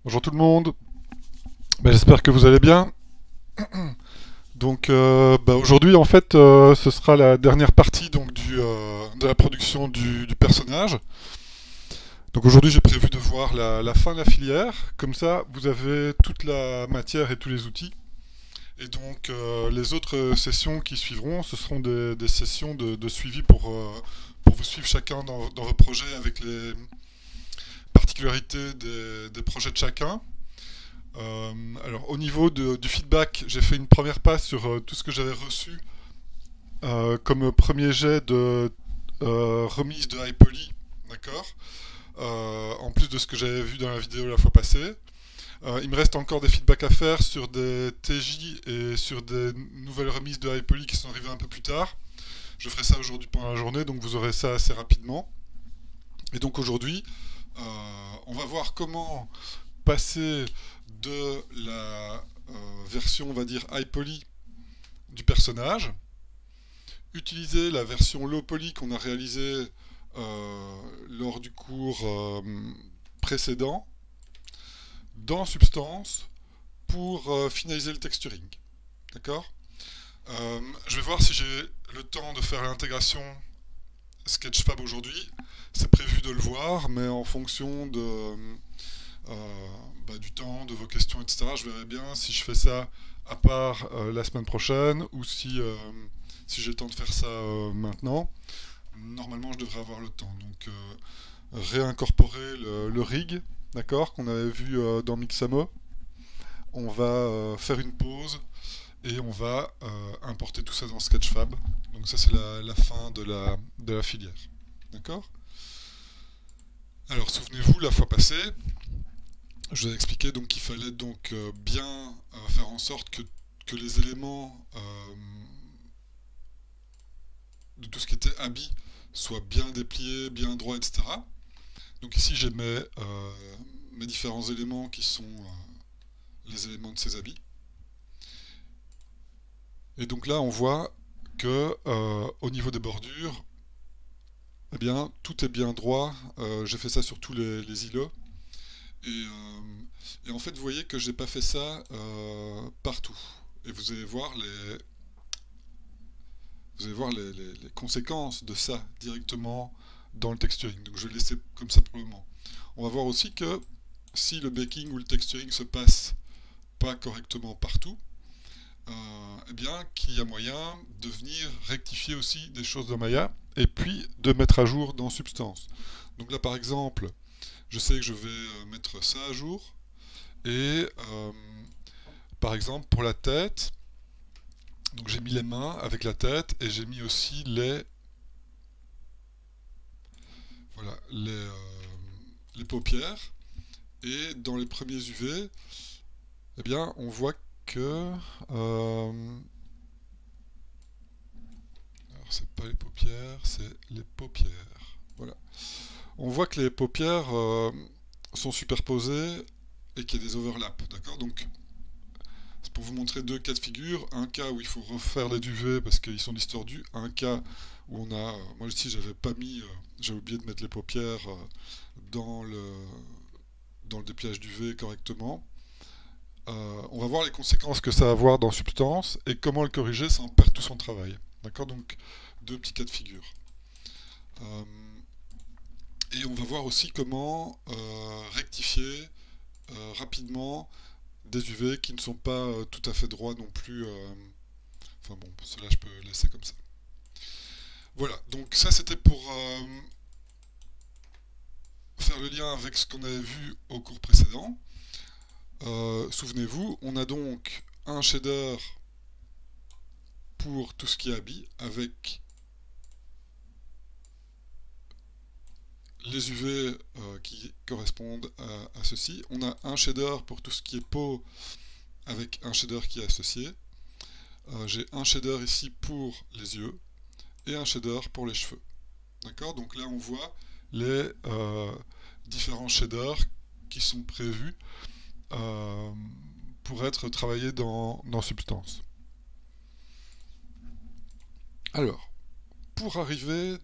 Bonjour tout le monde. J'espère que vous allez bien. Donc aujourd'hui en fait ce sera la dernière partie donc de la production du personnage. Donc aujourd'hui j'ai prévu de voir la fin de la filière. Comme ça vous avez toute la matière et tous les outils. Et donc les autres sessions qui suivront ce seront des sessions de suivi pour vous suivre chacun dans vos projets avec les particularités des projets de chacun. Alors au niveau du feedback, j'ai fait une première passe sur tout ce que j'avais reçu comme premier jet de remise de iPoly, d'accord. En plus de ce que j'avais vu dans la vidéo la fois passée. Il me reste encore des feedbacks à faire sur des TJ et sur des nouvelles remises de iPoly qui sont arrivées un peu plus tard. Je ferai ça aujourd'hui pendant la journée, donc vous aurez ça assez rapidement. Et donc aujourd'hui, on va voir comment passer de la version, on va dire, high poly du personnage, utiliser la version low poly qu'on a réalisée lors du cours précédent dans Substance pour finaliser le texturing. D'accord. Je vais voir si j'ai le temps de faire l'intégration Sketchfab aujourd'hui. C'est prévu de le voir, mais en fonction du temps, de vos questions, etc. Je verrai bien si je fais ça à part la semaine prochaine ou si j'ai le temps de faire ça maintenant. Normalement, je devrais avoir le temps. Donc, réincorporer le rig, d'accord, qu'on avait vu dans Mixamo. On va faire une pause et on va importer tout ça dans Sketchfab. Donc ça, c'est la fin de la filière. D'accord. Alors, souvenez-vous, la fois passée, je vous ai expliqué donc qu'il fallait donc bien faire en sorte que les éléments de tout ce qui était habit soient bien dépliés, bien droits, etc. Donc ici j'ai mes différents éléments qui sont les éléments de ces habits. Et donc là on voit que au niveau des bordures, eh bien tout est bien droit. J'ai fait ça sur tous les îlots. Et en fait, vous voyez que j'ai pas fait ça partout. Et vous allez voir les conséquences de ça directement dans le texturing. Donc je vais le laisser comme ça pour le moment. On va voir aussi que si le baking ou le texturing se passe pas correctement partout, eh bien qu'il y a moyen de venir rectifier aussi des choses dans Maya et puis de mettre à jour dans Substance. Donc là par exemple, je sais que je vais mettre ça à jour. Et par exemple pour la tête, donc j'ai mis les mains avec la tête et j'ai mis aussi voilà, les paupières. Et dans les premiers UV, eh bien on voit que alors c'est pas les paupières, c'est les paupières. Voilà. On voit que les paupières sont superposées et qu'il y a des overlaps, d'accord. Donc c'est pour vous montrer deux cas de figure. Un cas où il faut refaire les duvets parce qu'ils sont distordus. Un cas où on a... moi ici j'avais pas mis... j'ai oublié de mettre les paupières dans le dépliage duvet correctement. On va voir les conséquences que ça va avoir dans Substance et comment le corriger sans perdre tout son travail. D'accord. Donc deux petits cas de figure. Et on va voir aussi comment rectifier rapidement des UV qui ne sont pas tout à fait droits non plus. Enfin bon, cela je peux laisser comme ça. Voilà, donc ça c'était pour faire le lien avec ce qu'on avait vu au cours précédent. Souvenez-vous, on a donc un shader pour tout ce qui est habit avec les UV qui correspondent à ceci. On a un shader pour tout ce qui est peau avec un shader qui est associé. J'ai un shader ici pour les yeux et un shader pour les cheveux. D'accord. Donc là on voit les différents shaders qui sont prévus pour être travaillés dans Substance. Alors, pour arriver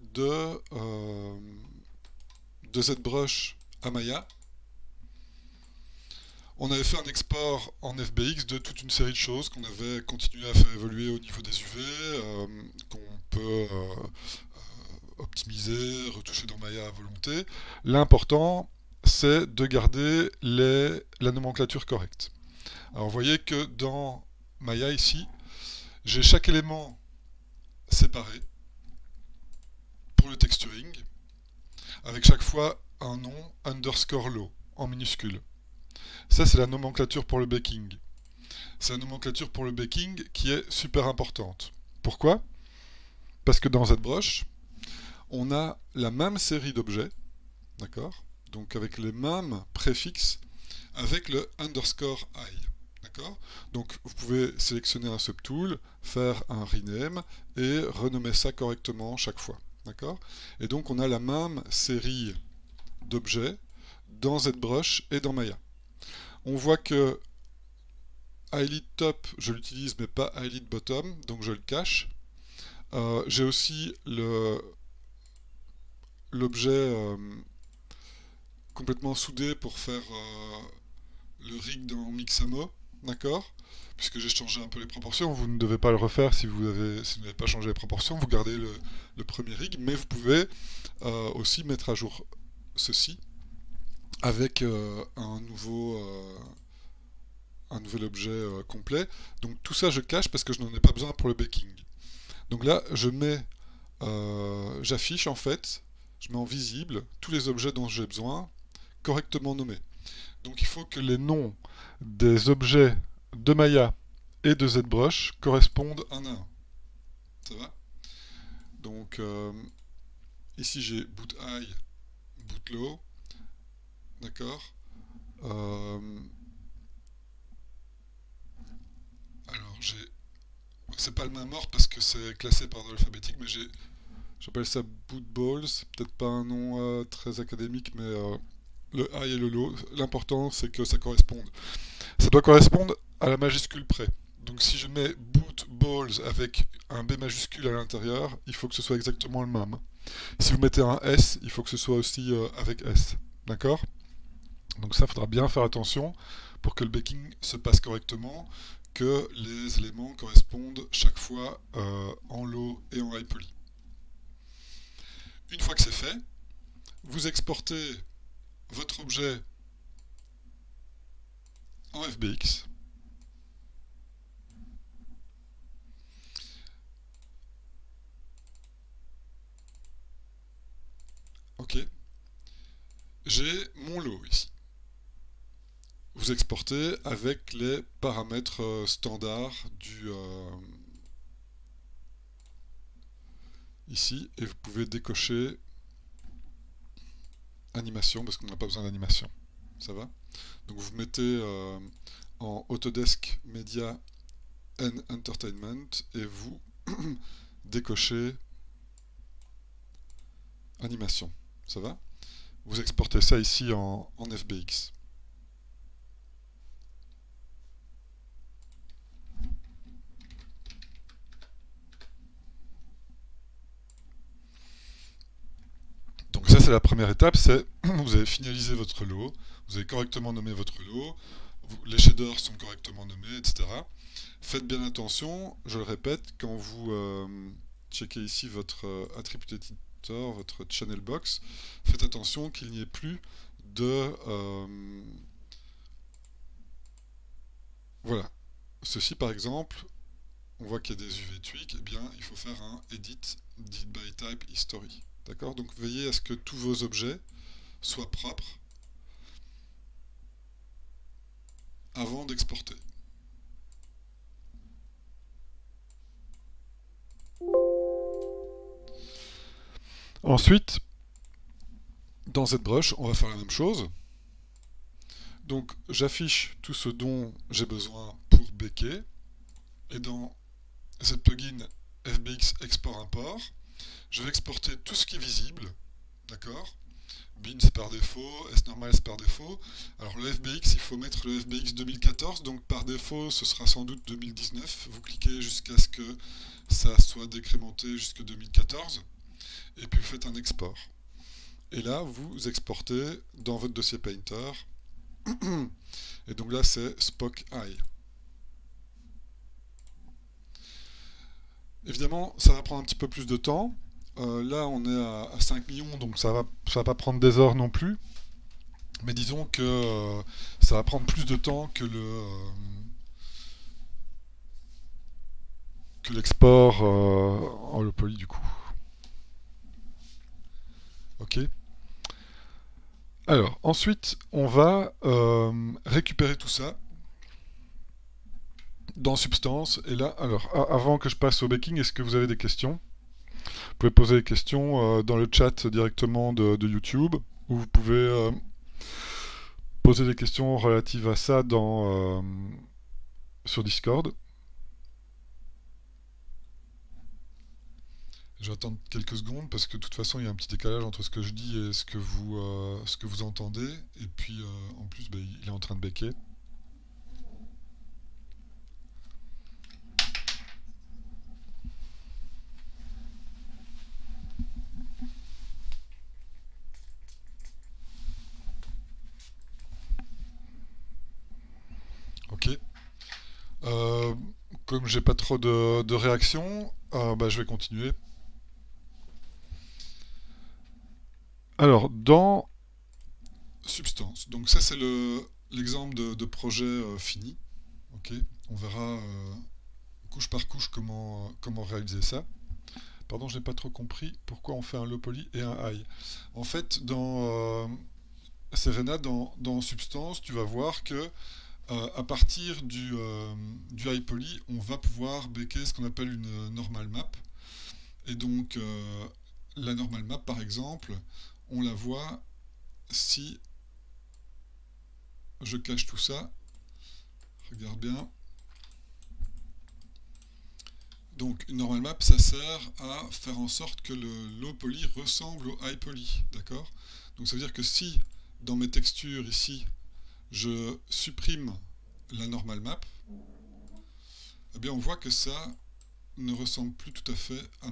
de ZBrush à Maya, On avait fait un export en FBX de toute une série de choses qu'on avait continué à faire évoluer au niveau des UV, qu'on peut optimiser, retoucher dans Maya à volonté. L'important, c'est de garder la nomenclature correcte. Alors vous voyez que dans Maya ici, j'ai chaque élément séparé pour le texturing, avec chaque fois un nom underscore low en minuscule. Ça, c'est la nomenclature pour le baking. C'est la nomenclature pour le baking qui est super importante. Pourquoi? Parce que dans ZBrush, on a la même série d'objets, d'accord? Donc avec les mêmes préfixes, avec le underscore I. D'accord? Donc vous pouvez sélectionner un subtool, faire un rename et renommer ça correctement chaque fois. D'accord? Et donc on a la même série d'objets dans ZBrush et dans Maya. On voit que Highlight Top, je l'utilise mais pas Highlight Bottom, donc je le cache. J'ai aussi l'objet complètement soudé pour faire le rig dans Mixamo, d'accord? Puisque j'ai changé un peu les proportions, vous ne devez pas le refaire si vous n'avez pas changé les proportions, vous gardez le premier rig, mais vous pouvez aussi mettre à jour ceci avec un nouvel objet complet. Donc tout ça je cache parce que je n'en ai pas besoin pour le baking. Donc là j'affiche en fait, je mets en visible tous les objets dont j'ai besoin correctement nommés. Donc il faut que les noms des objets de Maya et de ZBrush correspondent un à un. Ça va? Donc ici j'ai boot high, boot low, d'accord? Alors c'est pas le même ordre parce que c'est classé par ordre alphabétique, mais j'appelle ça boot balls, peut-être pas un nom très académique, mais le high et le low, l'important c'est que ça corresponde. Ça doit correspondre à la majuscule près. Donc si je mets boot balls avec un B majuscule à l'intérieur, il faut que ce soit exactement le même. Si vous mettez un S, il faut que ce soit aussi avec S. D'accord? Donc ça, il faudra bien faire attention pour que le baking se passe correctement, que les éléments correspondent chaque fois en low et en high poly. Une fois que c'est fait, vous exportez votre objet en FBX. Ok. J'ai mon lot ici. Vous exportez avec les paramètres standards ici, et vous pouvez décocher animation parce qu'on n'a pas besoin d'animation. Ça va? Donc vous mettez en Autodesk Media and Entertainment et vous décochez animation. Ça va? Vous exportez ça ici en FBX. Donc ça c'est la première étape, c'est vous avez finalisé votre lot, vous avez correctement nommé votre lot, les shaders sont correctement nommés, etc. Faites bien attention, je le répète, quand vous checkez ici votre attribute editor, votre channel box, faites attention qu'il n'y ait plus de voilà. Ceci par exemple, on voit qu'il y a des UV tweaks, eh bien il faut faire un edit did by type history. D'accord? Donc veillez à ce que tous vos objets soient propres avant d'exporter. Ensuite, dans ZBrush, on va faire la même chose. Donc j'affiche tout ce dont j'ai besoin pour baker. Et dans ZPlugin FBX Export Import, je vais exporter tout ce qui est visible. D'accord? Bin c'est par défaut, S-Normal c'est par défaut. Alors le FBX, il faut mettre le FBX 2014, donc par défaut ce sera sans doute 2019. Vous cliquez jusqu'à ce que ça soit décrémenté jusqu'à 2014, et puis vous faites un export. Et là, vous exportez dans votre dossier Painter Et donc là, c'est Spock Eye. Évidemment, ça va prendre un petit peu plus de temps. Là, on est à 5 millions, donc ça va pas prendre des heures non plus. Mais disons que ça va prendre plus de temps que l'export en low poly du coup. Ok. Alors, ensuite, on va récupérer tout ça dans Substance. Et là, alors, avant que je passe au baking, est-ce que vous avez des questions? Vous pouvez poser des questions dans le chat directement de YouTube, ou vous pouvez poser des questions relatives à ça sur Discord. Je vais attendre quelques secondes parce que de toute façon il y a un petit décalage entre ce que je dis et ce que vous entendez. Et puis en plus bah, il est en train de baker. Ok. Euh, Comme j'ai pas trop de réactions, bah, je vais continuer. Alors dans Substance, donc ça c'est l'exemple de projet fini. Ok. On verra couche par couche comment réaliser ça. Pardon, je n'ai pas trop compris pourquoi on fait un low poly et un high. En fait, dans Serena, dans Substance, tu vas voir que à partir du high poly, on va pouvoir baker ce qu'on appelle une normal map. Et donc, la normal map, par exemple, on la voit si je cache tout ça. Regarde bien. Donc, une normal map, ça sert à faire en sorte que le low poly ressemble au high poly. D'accord? Donc, ça veut dire que si, dans mes textures ici, je supprime la normal map, eh bien on voit que ça ne ressemble plus tout à fait à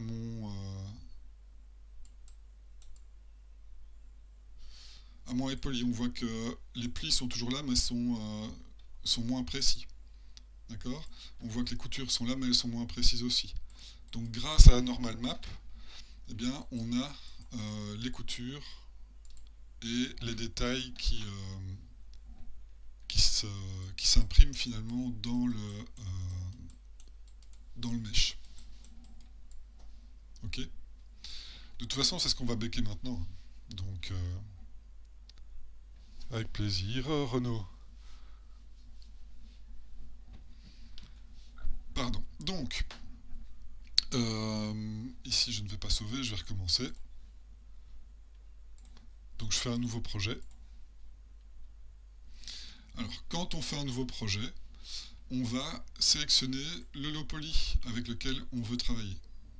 mon high poly. On voit que les plis sont toujours là, mais sont moins précis. D'accord? On voit que les coutures sont là, mais elles sont moins précises aussi. Donc grâce à la normal map, eh bien, on a les coutures et les détails qui s'impriment finalement dans le mesh. Ok? De toute façon, c'est ce qu'on va baker maintenant. Donc, avec plaisir. Renaud. Pardon. Donc, ici, je ne vais pas sauver, je vais recommencer. Donc, je fais un nouveau projet. Alors, quand on fait un nouveau projet, on va sélectionner le low poly avec lequel on veut travailler.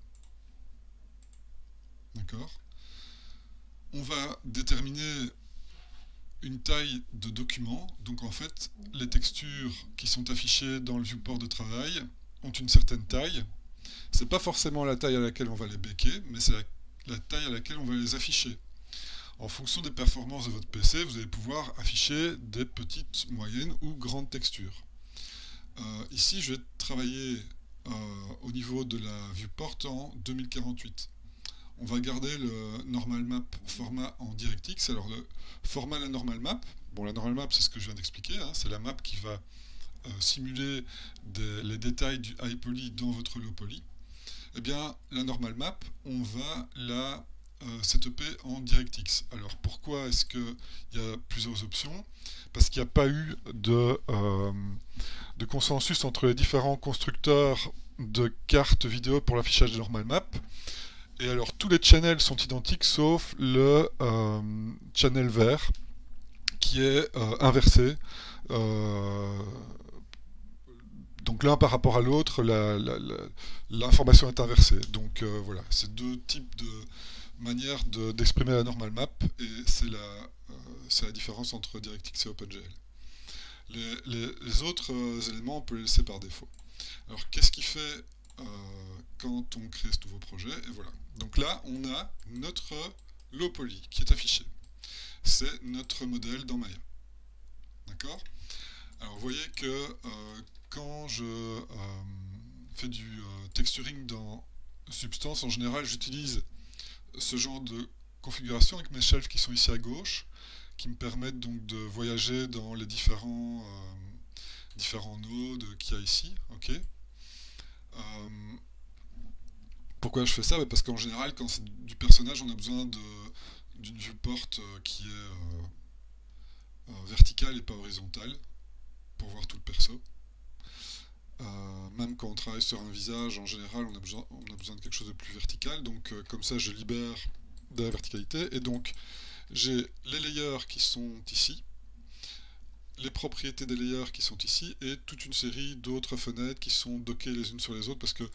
D'accord? On va déterminer une taille de document. Donc en fait, les textures qui sont affichées dans le viewport de travail ont une certaine taille. C'est pas forcément la taille à laquelle on va les baker, mais c'est la taille à laquelle on va les afficher. En fonction des performances de votre PC, vous allez pouvoir afficher des petites, moyennes ou grandes textures. Ici, je vais travailler au niveau de la viewport en 2048. On va garder le normal map format en DirectX. Alors le format de la normal map, bon la normal map c'est ce que je viens d'expliquer, hein, c'est la map qui va simuler les détails du high poly dans votre low poly. Eh bien la normal map, on va la setuper en DirectX. Alors pourquoi est-ce qu'il y a plusieurs options? Parce qu'il n'y a pas eu de consensus entre les différents constructeurs de cartes vidéo pour l'affichage de normal map. Et alors tous les channels sont identiques sauf le channel vert qui est inversé. Donc l'un par rapport à l'autre, l'information est inversée. Donc voilà, c'est deux types de manières d'exprimer la normal map et c'est la différence entre DirectX et OpenGL. Les autres éléments, on peut les laisser par défaut. Alors qu'est-ce qui fait quand on crée ce nouveau projet? Et voilà. Donc là, on a notre low poly qui est affiché. C'est notre modèle dans Maya. D'accord? Alors vous voyez que quand je fais du texturing dans Substance, en général j'utilise ce genre de configuration avec mes shelves qui sont ici à gauche, qui me permettent donc de voyager dans les différents nodes qu'il y a ici. Ok. Pourquoi je fais ça? Parce qu'en général, quand c'est du personnage, on a besoin d'une viewport qui est verticale et pas horizontale pour voir tout le perso. Même quand on travaille sur un visage, en général, on a besoin de quelque chose de plus vertical. Donc, comme ça, je libère de la verticalité. Et donc, j'ai les layers qui sont ici, les propriétés des layers qui sont ici, et toute une série d'autres fenêtres qui sont dockées les unes sur les autres, parce que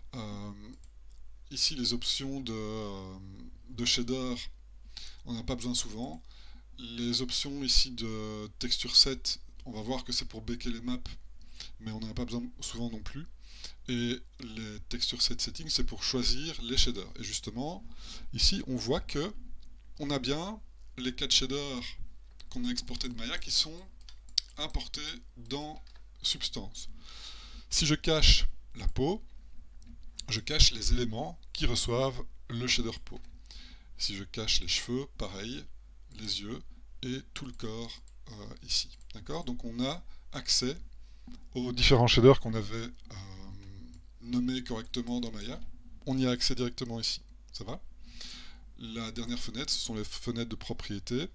ici, les options de shader, on n'a pas besoin souvent. Les options ici de texture set, on va voir que c'est pour baker les maps, mais on n'en a pas besoin souvent non plus. Et les texture set settings, c'est pour choisir les shaders. Et justement, ici, on voit que on a bien les 4 shaders qu'on a exportés de Maya qui sont importés dans Substance. Si je cache la peau, je cache les éléments qui reçoivent le shader peau. Si je cache les cheveux, pareil, les yeux et tout le corps ici. D'accord? Donc on a accès aux différents shaders qu'on avait nommés correctement dans Maya. On y a accès directement ici. Ça va? La dernière fenêtre, ce sont les fenêtres de propriétés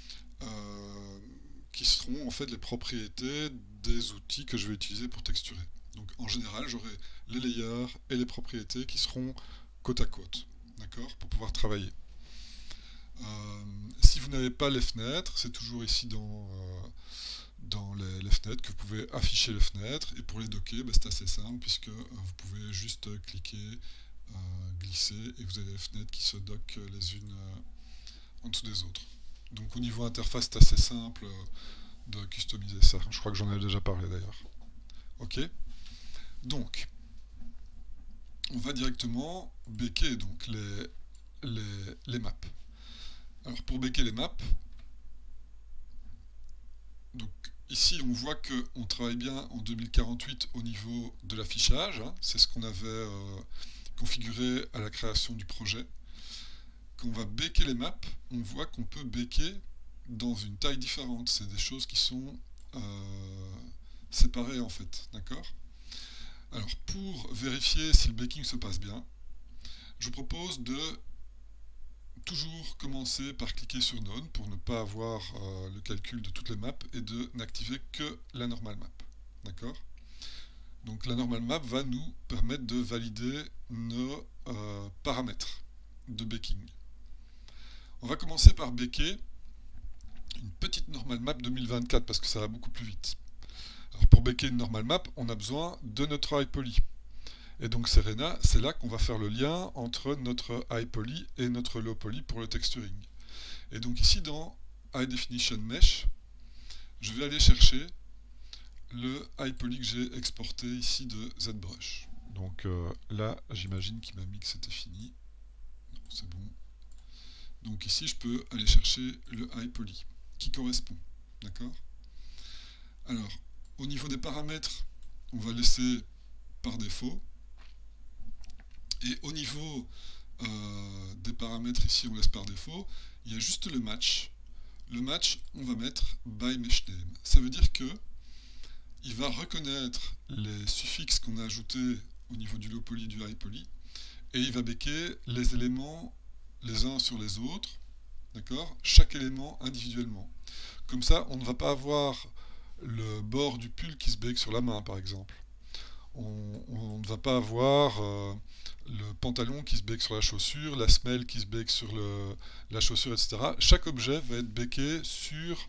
qui seront en fait les propriétés des outils que je vais utiliser pour texturer. Donc en général, j'aurai les layers et les propriétés qui seront côte à côte, d'accord, pour pouvoir travailler. Si vous n'avez pas les fenêtres, c'est toujours ici dans les fenêtres que vous pouvez afficher les fenêtres, et pour les docker, c'est assez simple puisque vous pouvez juste cliquer, glisser, et vous avez les fenêtres qui se dockent les unes en dessous des autres. Donc au niveau interface, c'est assez simple de customiser ça. Je crois que j'en ai déjà parlé d'ailleurs. Ok. Donc, on va directement baker donc les maps. Alors pour baker les maps, donc ici on voit qu'on travaille bien en 2048 au niveau de l'affichage. Hein, c'est ce qu'on avait configuré à la création du projet. Quand on va baker les maps, on voit qu'on peut baker dans une taille différente. C'est des choses qui sont séparées en fait, d'accord? Alors pour vérifier si le baking se passe bien, je vous propose de toujours commencer par cliquer sur None pour ne pas avoir le calcul de toutes les maps et de n'activer que la normal map, d'accord? Donc la normal map va nous permettre de valider nos paramètres de baking. On va commencer par baker une petite normal map 2024 parce que ça va beaucoup plus vite. Alors pour baker une normal map, on a besoin de notre high poly. Et donc Serena, c'est là qu'on va faire le lien entre notre high poly et notre low poly pour le texturing. Et donc ici dans High Definition Mesh, je vais aller chercher le high poly que j'ai exporté ici de ZBrush. Donc là, j'imagine qu'il m'a mis que c'était fini. Non, c'est bon. Donc ici, je peux aller chercher le high poly qui correspond. D'accord? Alors, au niveau des paramètres, on va laisser par défaut. Et au niveau des paramètres ici, on laisse par défaut. Il y a juste le match. Le match, on va mettre by mesh name. Ça veut dire que il va reconnaître les suffixes qu'on a ajoutés au niveau du low poly et du high poly, et il va baker les éléments les uns sur les autres, d'accord, chaque élément individuellement. Comme ça, on ne va pas avoir le bord du pull qui se bake sur la main, par exemple. On ne va pas avoir le pantalon qui se bake sur la chaussure, la semelle qui se bake sur la chaussure, etc. Chaque objet va être baké sur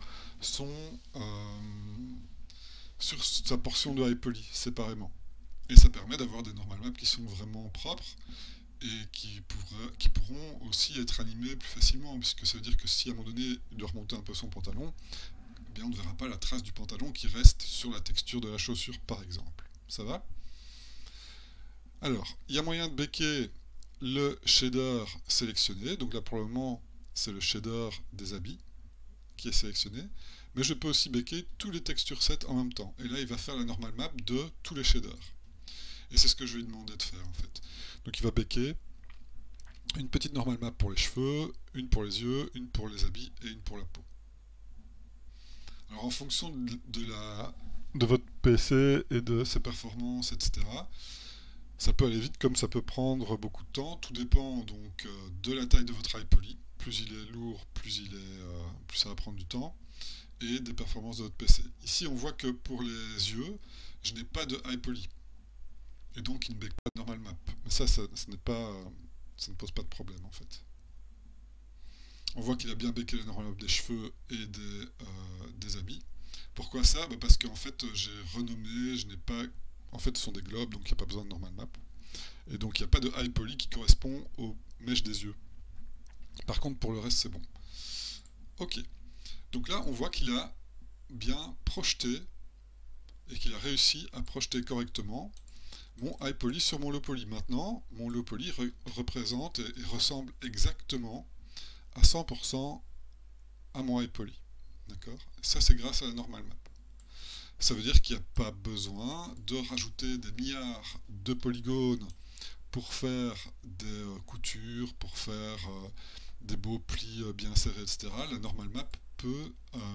sa portion de high poly séparément. Et ça permet d'avoir des normal maps qui sont vraiment propres et qui pourront aussi être animés plus facilement, puisque ça veut dire que si à un moment donné il doit remonter un peu son pantalon, eh bien on ne verra pas la trace du pantalon qui reste sur la texture de la chaussure par exemple. Ça va? Alors, il y a moyen de baker le shader sélectionné, donc là pour le moment c'est le shader des habits. qui est sélectionné, mais je peux aussi baker tous les texture sets en même temps. Et là, il va faire la normal map de tous les shaders. Et c'est ce que je lui ai demandé de faire en fait. Donc il va baker une petite normal map pour les cheveux, une pour les yeux, une pour les habits et une pour la peau. Alors en fonction de votre PC et de ses performances, etc., ça peut aller vite comme ça peut prendre beaucoup de temps. Tout dépend donc de la taille de votre iPoly. Plus il est lourd, plus ça va prendre du temps. Et des performances de votre PC. Ici, on voit que pour les yeux, je n'ai pas de iPoly. Et donc, il ne bake pas de normal map. Mais ça ne pose pas de problème en fait. On voit qu'il a bien baké la normal map des cheveux et des habits. Pourquoi ça? Parce qu'en fait, j'ai renommé, je n'ai pas. En fait, ce sont des globes, donc il n'y a pas besoin de normal map. Et donc, il n'y a pas de iPoly qui correspond aux mèches des yeux. Par contre, pour le reste, c'est bon. Ok. Donc là, on voit qu'il a bien projeté et qu'il a réussi à projeter correctement mon iPoly sur mon low poly. Maintenant, mon low poly représente et ressemble exactement à 100% à mon iPoly. D'accord? Ça, c'est grâce à la normal map. Ça veut dire qu'il n'y a pas besoin de rajouter des milliards de polygones pour faire des coutures, pour faire des beaux plis bien serrés, etc. La normal map peut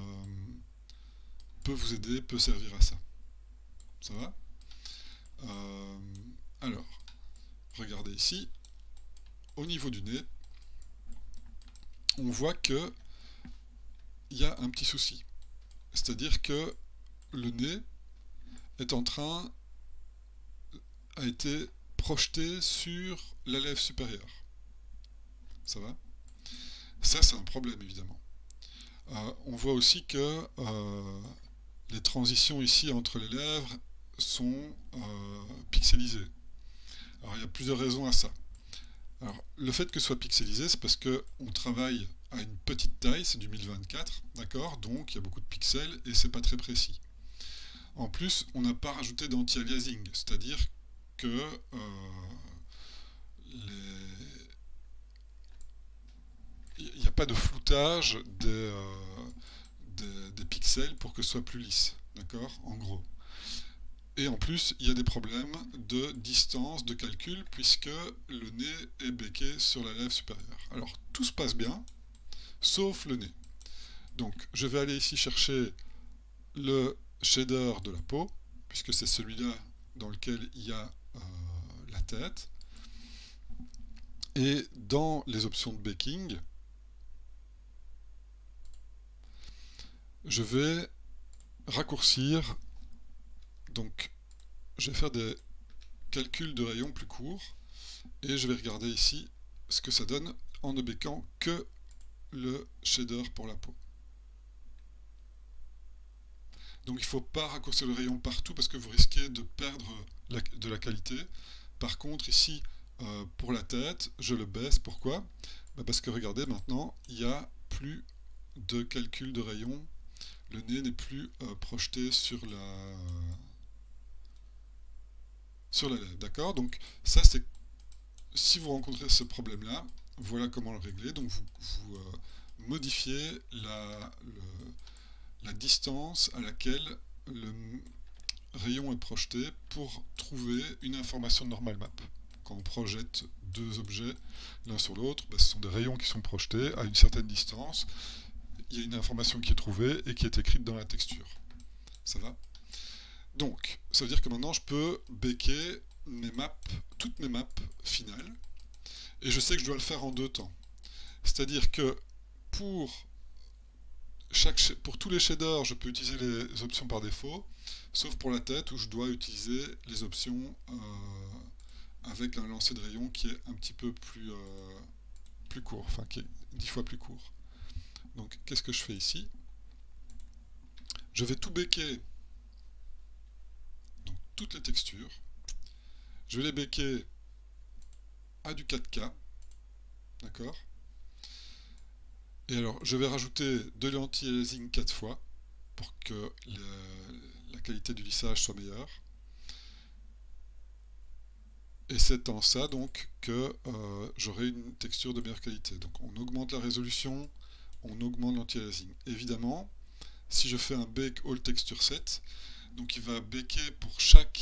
vous aider, peut servir à ça. Ça va? Alors, regardez ici, au niveau du nez, on voit que il y a un petit souci. C'est-à-dire que le nez a été projeté sur la lèvre supérieure. Ça va? Ça, c'est un problème, évidemment. On voit aussi que les transitions ici entre les lèvres sont pixelisées. Alors, il y a plusieurs raisons à ça. Alors, le fait que ce soit pixelisé, c'est parce qu'on travaille à une petite taille, c'est du 1024, d'accord? Donc, il y a beaucoup de pixels et c'est pas très précis. En plus, on n'a pas rajouté d'anti-aliasing, c'est-à-dire que il n'y a pas de floutage des pixels pour que ce soit plus lisse, d'accord? En gros. Et en plus, il y a des problèmes de distance de calcul puisque le nez est béqué sur la lèvre supérieure. Alors, tout se passe bien, sauf le nez. Donc, je vais aller ici chercher le shader de la peau, puisque c'est celui-là dans lequel il y a la tête. Et dans les options de baking, je vais raccourcir. Donc, je vais faire des calculs de rayons plus courts et je vais regarder ici ce que ça donne en ne béquant que le shader pour la peau. Donc il ne faut pas raccourcir le rayon partout parce que vous risquez de perdre de la qualité. Par contre ici, pour la tête, je le baisse. Pourquoi? Parce que regardez, maintenant, il n'y a plus de calcul de rayon. Le nez n'est plus projeté sur la lèvre. D'accord? Donc ça, c'est si vous rencontrez ce problème-là, voilà comment le régler. Donc vous modifiez la distance à laquelle le rayon est projeté pour trouver une information de normal map. Quand on projette deux objets l'un sur l'autre, ce sont des rayons qui sont projetés à une certaine distance. Il y a une information qui est trouvée et qui est écrite dans la texture. Ça va? Donc, ça veut dire que maintenant je peux baker toutes mes maps finales. Et je sais que je dois le faire en deux temps. C'est-à-dire que pour tous les shaders, je peux utiliser les options par défaut, sauf pour la tête où je dois utiliser les options avec un lancer de rayon qui est un petit peu plus court, enfin qui est 10 fois plus court. Donc qu'est-ce que je fais ici? Je vais tout baker, donc toutes les textures. Je vais les baker à du 4K, d'accord? Et alors, je vais rajouter de l'anti-aliasing 4 fois pour que la qualité du lissage soit meilleure. Et c'est en ça donc que j'aurai une texture de meilleure qualité. Donc on augmente la résolution, on augmente l'anti-aliasing. Évidemment, si je fais un bake all texture set, donc il va baker pour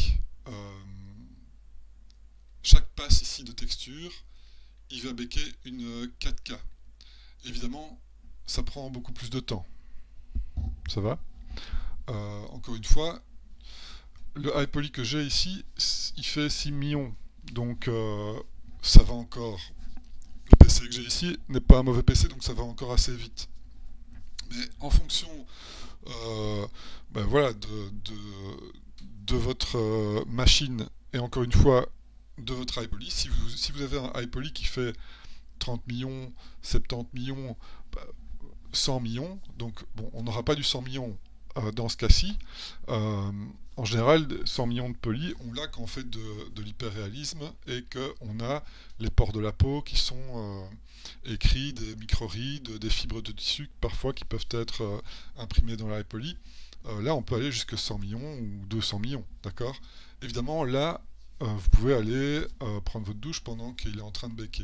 chaque passe ici de texture, il va baker une 4K. Évidemment, ça prend beaucoup plus de temps. Ça va? Encore une fois, le high poly que j'ai ici, il fait 6 millions. Donc ça va encore. Le PC que j'ai ici n'est pas un mauvais PC, donc ça va encore assez vite. Mais en fonction ben voilà, de votre machine, et encore une fois, de votre high poly, si vous avez un high poly qui fait 30 millions, 70 millions, 100 millions, donc bon, on n'aura pas du 100 millions dans ce cas-ci. En général, 100 millions de poly, on l'a quand on fait de l'hyperréalisme et qu'on a les pores de la peau qui sont écrits, des microrides, des fibres de tissu parfois qui peuvent être imprimées dans la high poly. Là, on peut aller jusqu'à 100 millions ou 200 millions, d'accord? Évidemment, là, vous pouvez aller prendre votre douche pendant qu'il est en train de baker.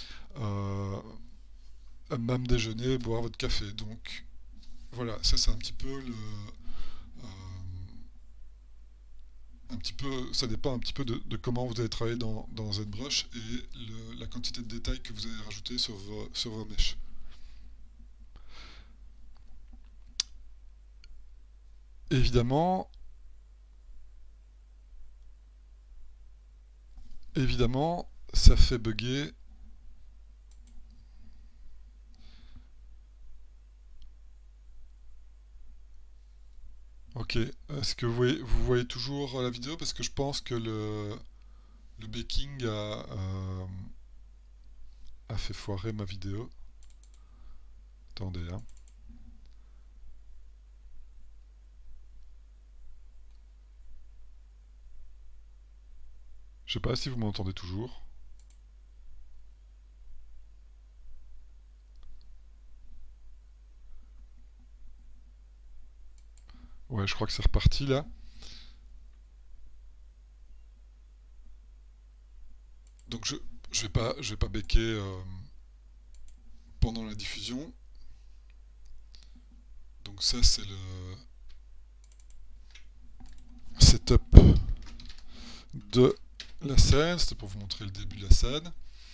Même déjeuner, boire votre café. Donc voilà, ça c'est un petit peu un petit peu, ça dépend un petit peu de comment vous allez travailler dans ZBrush et la quantité de détails que vous allez rajouter sur vos mèches. Évidemment, ça fait bugger. Ok, est-ce que vous voyez toujours la vidéo? Parce que je pense que le baking a fait foirer ma vidéo. Attendez, hein. Je sais pas si vous m'entendez toujours. Ouais, je crois que c'est reparti là. Donc je vais pas baker pendant la diffusion. Donc ça c'est le setup de la scène. C'était pour vous montrer le début de la scène.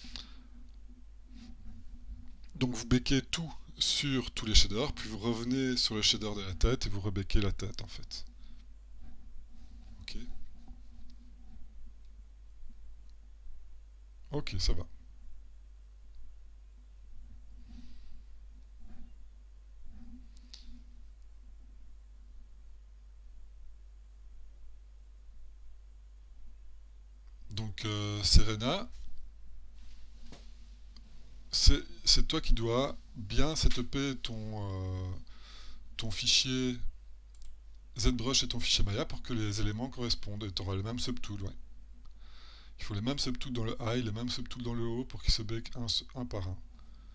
Donc vous bakez tout sur tous les shaders, puis vous revenez sur le shader de la tête et vous rebakez la tête en fait. Ok. Ok, ça va. Donc Serena, c'est toi qui dois bien setuper ton fichier ZBrush et ton fichier Maya pour que les éléments correspondent. Et tu auras le même subtool, ouais. Il faut les mêmes subtools dans le high, les mêmes subtools dans le haut pour qu'ils se bake un par un.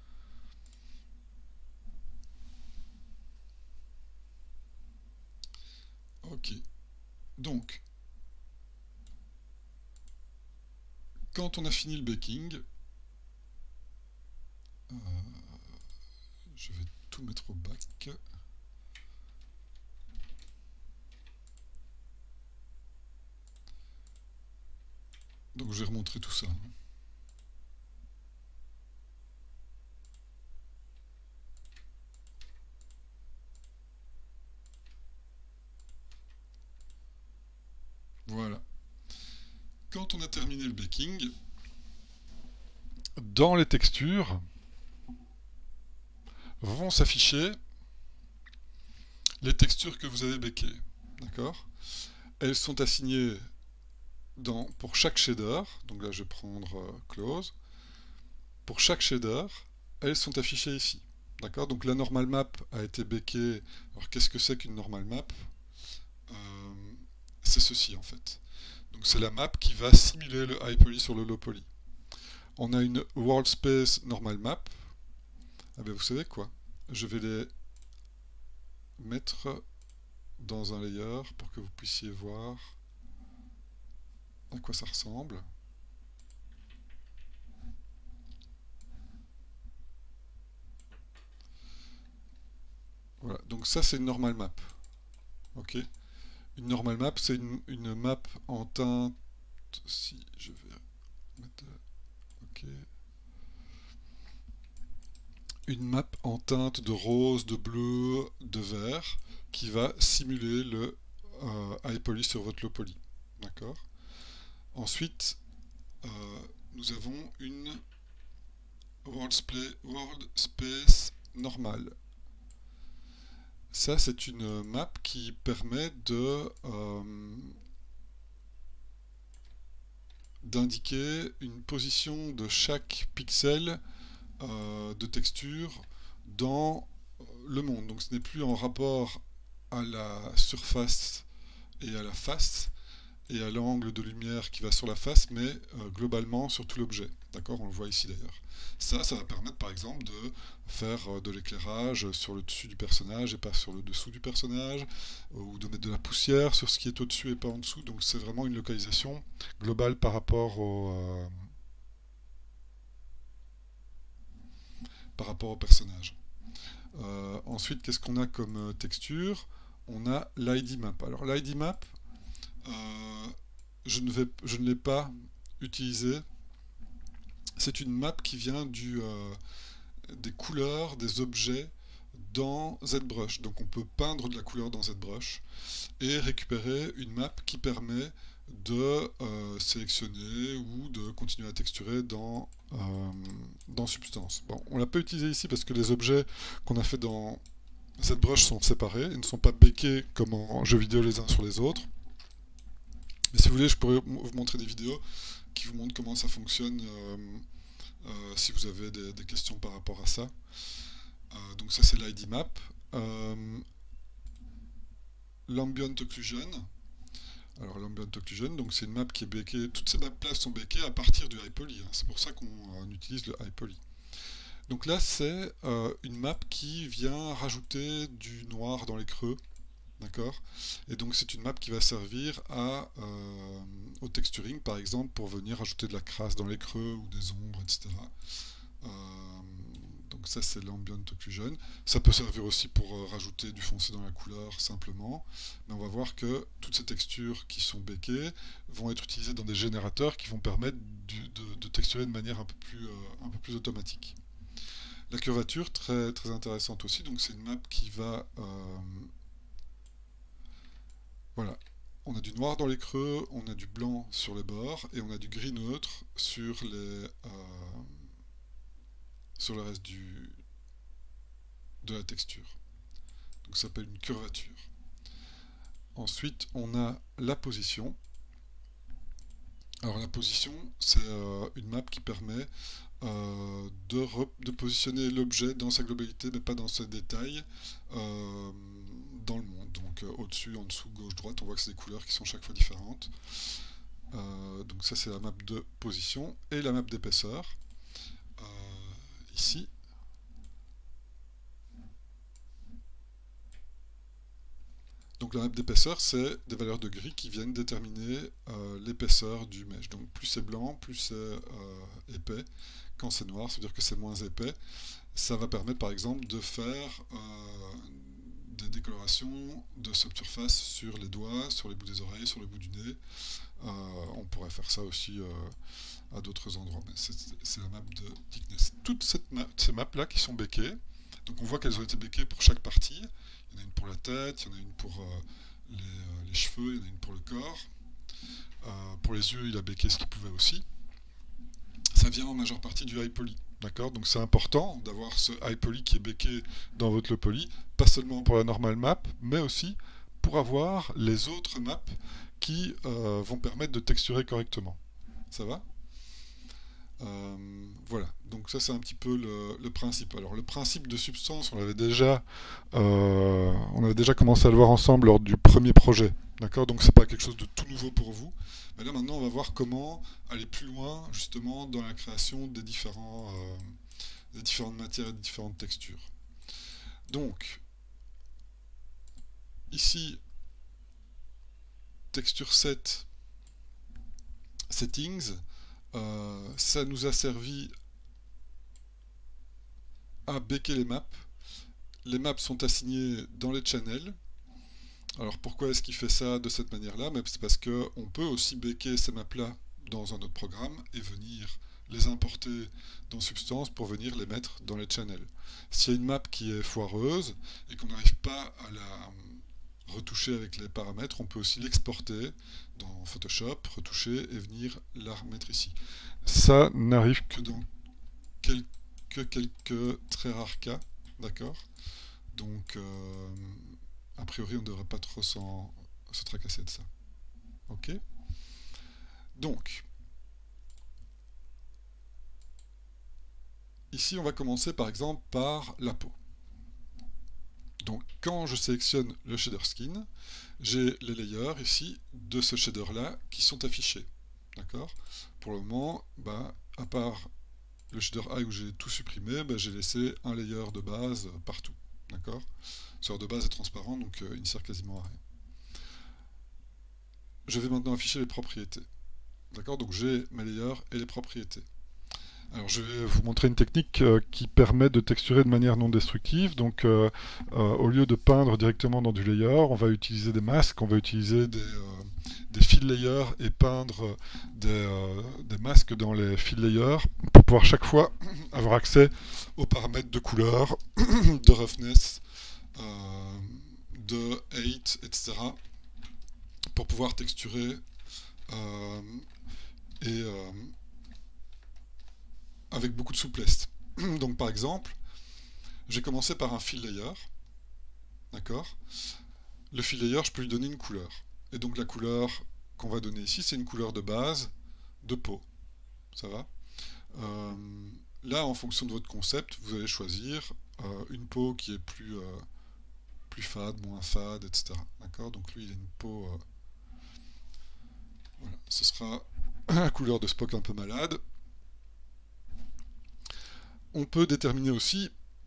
Ok. Donc, quand on a fini le baking, euh, je vais tout mettre au bac. Donc je vais remontrer tout ça. Voilà. Quand on a terminé le baking, dans les textures vont s'afficher les textures que vous avez bakées. D'accord? Elles sont assignées pour chaque shader. Donc là, je vais prendre Close. Pour chaque shader, elles sont affichées ici. D'accord? Donc la normal map a été bakée. Alors qu'est-ce que c'est qu'une normal map? C'est ceci en fait. Donc c'est la map qui va simuler le high poly sur le low poly. On a une world space normal map. Ah ben vous savez quoi? Je vais les mettre dans un layer pour que vous puissiez voir à quoi ça ressemble. Voilà, donc ça c'est une normal map. Ok. Une normal map, c'est une map en teinte. Si je vais mettre. Ok. Une map en teinte de rose, de bleu, de vert qui va simuler le high poly sur votre low poly. D'accord. Ensuite, euh, nous avons une world space normale. Ça, c'est une map qui permet d'indiquer une position de chaque pixel de texture dans le monde. Donc ce n'est plus en rapport à la surface et à la face et à l'angle de lumière qui va sur la face, mais globalement sur tout l'objet. D'accord, on le voit ici d'ailleurs. Ça va permettre par exemple de faire de l'éclairage sur le dessus du personnage et pas sur le dessous du personnage, ou de mettre de la poussière sur ce qui est au-dessus et pas en dessous. Donc c'est vraiment une localisation globale par rapport au personnage. Ensuite, qu'est-ce qu'on a comme texture? On a l'ID map. Alors l'ID map, je ne l'ai pas utilisé. C'est une map qui vient des couleurs des objets dans ZBrush. Donc on peut peindre de la couleur dans ZBrush et récupérer une map qui permet de sélectionner ou de continuer à texturer dans Substance. Bon, on ne l'a pas utilisé ici parce que les objets qu'on a fait dans ZBrush sont séparés, ils ne sont pas béqués comme en jeu vidéo les uns sur les autres. Mais si vous voulez, je pourrais vous montrer des vidéos qui vous montrent comment ça fonctionne si vous avez des questions par rapport à ça. Donc ça c'est l'ID map. L'ambient occlusion. Alors l'ambient occlusion, donc c'est une map qui est béquée. Toutes ces maps-là sont béquées à partir du high poly. Hein. C'est pour ça qu'on utilise le high poly. Donc là c'est une map qui vient rajouter du noir dans les creux. D'accord. Et donc c'est une map qui va servir au texturing par exemple pour venir rajouter de la crasse dans les creux ou des ombres, etc. Donc ça c'est l'ambient occlusion. Ça peut servir aussi pour rajouter du foncé dans la couleur simplement. Mais on va voir que toutes ces textures qui sont béquées vont être utilisées dans des générateurs qui vont permettre de texturer de manière un peu plus automatique. La curvature, très, très intéressante aussi. Donc c'est une map qui va... voilà. On a du noir dans les creux, on a du blanc sur les bords et on a du gris neutre sur le reste de la texture. Donc ça s'appelle une curvature. Ensuite, on a la position. Alors la position, c'est une map qui permet de positionner l'objet dans sa globalité, mais pas dans ses détails, dans le monde. Donc au-dessus, en dessous, gauche, droite, on voit que c'est des couleurs qui sont chaque fois différentes. Donc ça c'est la map de position et la map d'épaisseur. Ici. Donc la map d'épaisseur, c'est des valeurs de gris qui viennent déterminer l'épaisseur du mesh. Donc plus c'est blanc, plus c'est épais. Quand c'est noir, ça veut dire que c'est moins épais. Ça va permettre par exemple de faire des décolorations de subsurface sur les doigts, sur les bouts des oreilles, sur le bout du nez. On pourrait faire ça aussi à d'autres endroits, mais c'est la map de thickness. Toutes ces maps-là qui sont béquées, donc on voit qu'elles ont été béquées pour chaque partie. Il y en a une pour la tête, il y en a une pour les cheveux, il y en a une pour le corps. Pour les yeux, il a béqué ce qu'il pouvait aussi. Ça vient en majeure partie du high poly. D'accord. Donc c'est important d'avoir ce high poly qui est béqué dans votre low poly, pas seulement pour la normal map, mais aussi pour avoir les autres maps qui vont permettre de texturer correctement. Ça va? Voilà, donc ça c'est un petit peu le principe. Alors le principe de Substance, on avait déjà commencé à le voir ensemble lors du premier projet. D'accord. Donc c'est pas quelque chose de tout nouveau pour vous. Mais là maintenant on va voir comment aller plus loin justement dans la création des différentes matières et des différentes textures. Donc ici texture set settings. Ça nous a servi à béquer les maps. les maps sont assignées dans les channels. Alors pourquoi est-ce qu'il fait ça de cette manière-là? C'est parce qu'on peut aussi baker ces maps-là dans un autre programme et venir les importer dans Substance pour venir les mettre dans les channels. S'il y a une map qui est foireuse et qu'on n'arrive pas à la retoucher avec les paramètres, on peut aussi l'exporter dans Photoshop, retoucher et venir la remettre ici. Ça n'arrive que dans quelques très rares cas, d'accord? Donc, a priori, on ne devrait pas trop se tracasser de ça. Ok? Donc, ici, on va commencer par exemple par la peau. Donc, quand je sélectionne le shader skin, j'ai les layers ici de ce shader-là qui sont affichés. D'accord? Pour le moment, à part le shader eye où j'ai tout supprimé, j'ai laissé un layer de base partout. D'accord? Ce layer de base est transparent, donc il ne sert quasiment à rien. Je vais maintenant afficher les propriétés. D'accord? Donc j'ai mes layers et les propriétés. Alors je vais vous montrer une technique qui permet de texturer de manière non destructive. Donc au lieu de peindre directement dans du layer, on va utiliser des masques, on va utiliser des fill layers et peindre des masques dans les fill layers pour pouvoir chaque fois avoir accès aux paramètres de couleur, de roughness, de height, etc. pour pouvoir texturer et avec beaucoup de souplesse. Donc par exemple, j'ai commencé par un fill layer, d'accord? Le fill layer, je peux lui donner une couleur. Et donc la couleur qu'on va donner ici, c'est une couleur de base de peau. Ça va? Là, en fonction de votre concept, vous allez choisir une peau qui est plus fade, moins fade, etc. D'accord? Donc lui, il a une peau... voilà, ce sera la couleur de Spock un peu malade. On peut déterminer aussi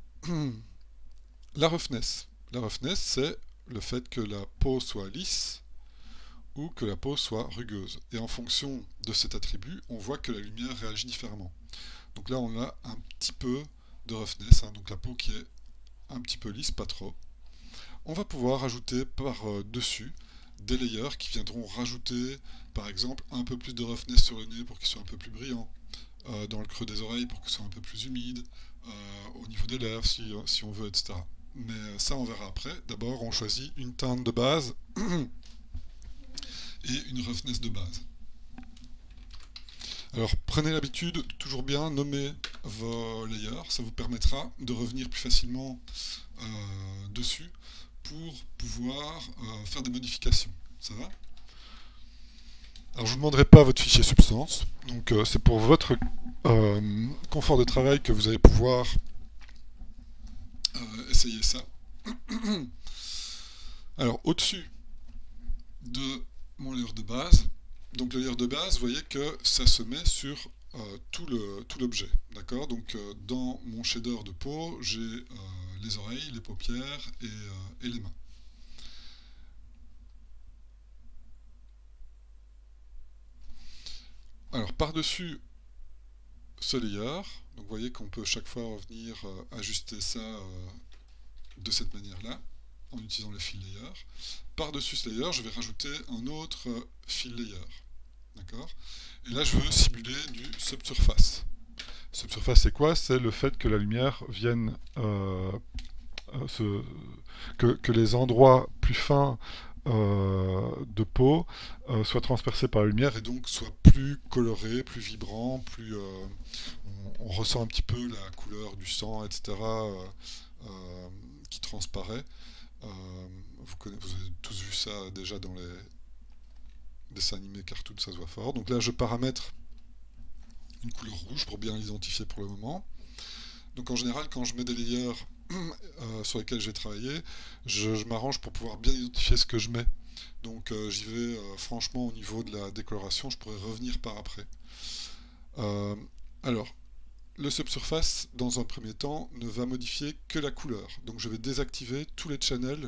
la roughness. La roughness, c'est le fait que la peau soit lisse ou que la peau soit rugueuse. Et en fonction de cet attribut, on voit que la lumière réagit différemment. Donc là, on a un petit peu de roughness, hein, donc la peau qui est un petit peu lisse, pas trop. On va pouvoir ajouter par-dessus des layers qui viendront rajouter, par exemple, un peu plus de roughness sur le nez pour qu'il soit un peu plus brillant, dans le creux des oreilles pour que ce soit un peu plus humide, au niveau des lèvres si on veut, etc. Mais ça on verra après. D'abord on choisit une teinte de base et une roughness de base. Alors prenez l'habitude de toujours bien nommer vos layers, ça vous permettra de revenir plus facilement dessus pour pouvoir faire des modifications. Ça va? Alors je ne vous demanderai pas votre fichier Substance, donc c'est pour votre confort de travail que vous allez pouvoir essayer ça. Alors au-dessus de mon layer de base, donc le layer de base, vous voyez que ça se met sur tout l'objet. D'accord? Donc dans mon shader de peau, j'ai les oreilles, les paupières et les mains. Alors par-dessus ce layer, donc vous voyez qu'on peut chaque fois revenir ajuster ça de cette manière-là, en utilisant le fill layer. Par-dessus ce layer, je vais rajouter un autre fill layer. D'accord? Et là, je veux simuler du subsurface. Subsurface, c'est quoi? C'est le fait que la lumière vienne que les endroits plus fins de peau soient transpercés par la lumière et donc soient plus colorés, plus vibrants, on ressent un petit peu la couleur du sang, etc. Qui transparaît. Vous avez tous vu ça déjà dans les dessins animés cartoon, ça se voit fort. Donc là, je paramètre une couleur rouge pour bien l'identifier pour le moment. Donc en général, quand je mets des layers sur lesquels je vais travailler, je m'arrange pour pouvoir bien identifier ce que je mets. Donc j'y vais franchement au niveau de la décoloration, je pourrais revenir par après. Alors, le subsurface, dans un premier temps, ne va modifier que la couleur. Donc je vais désactiver tous les channels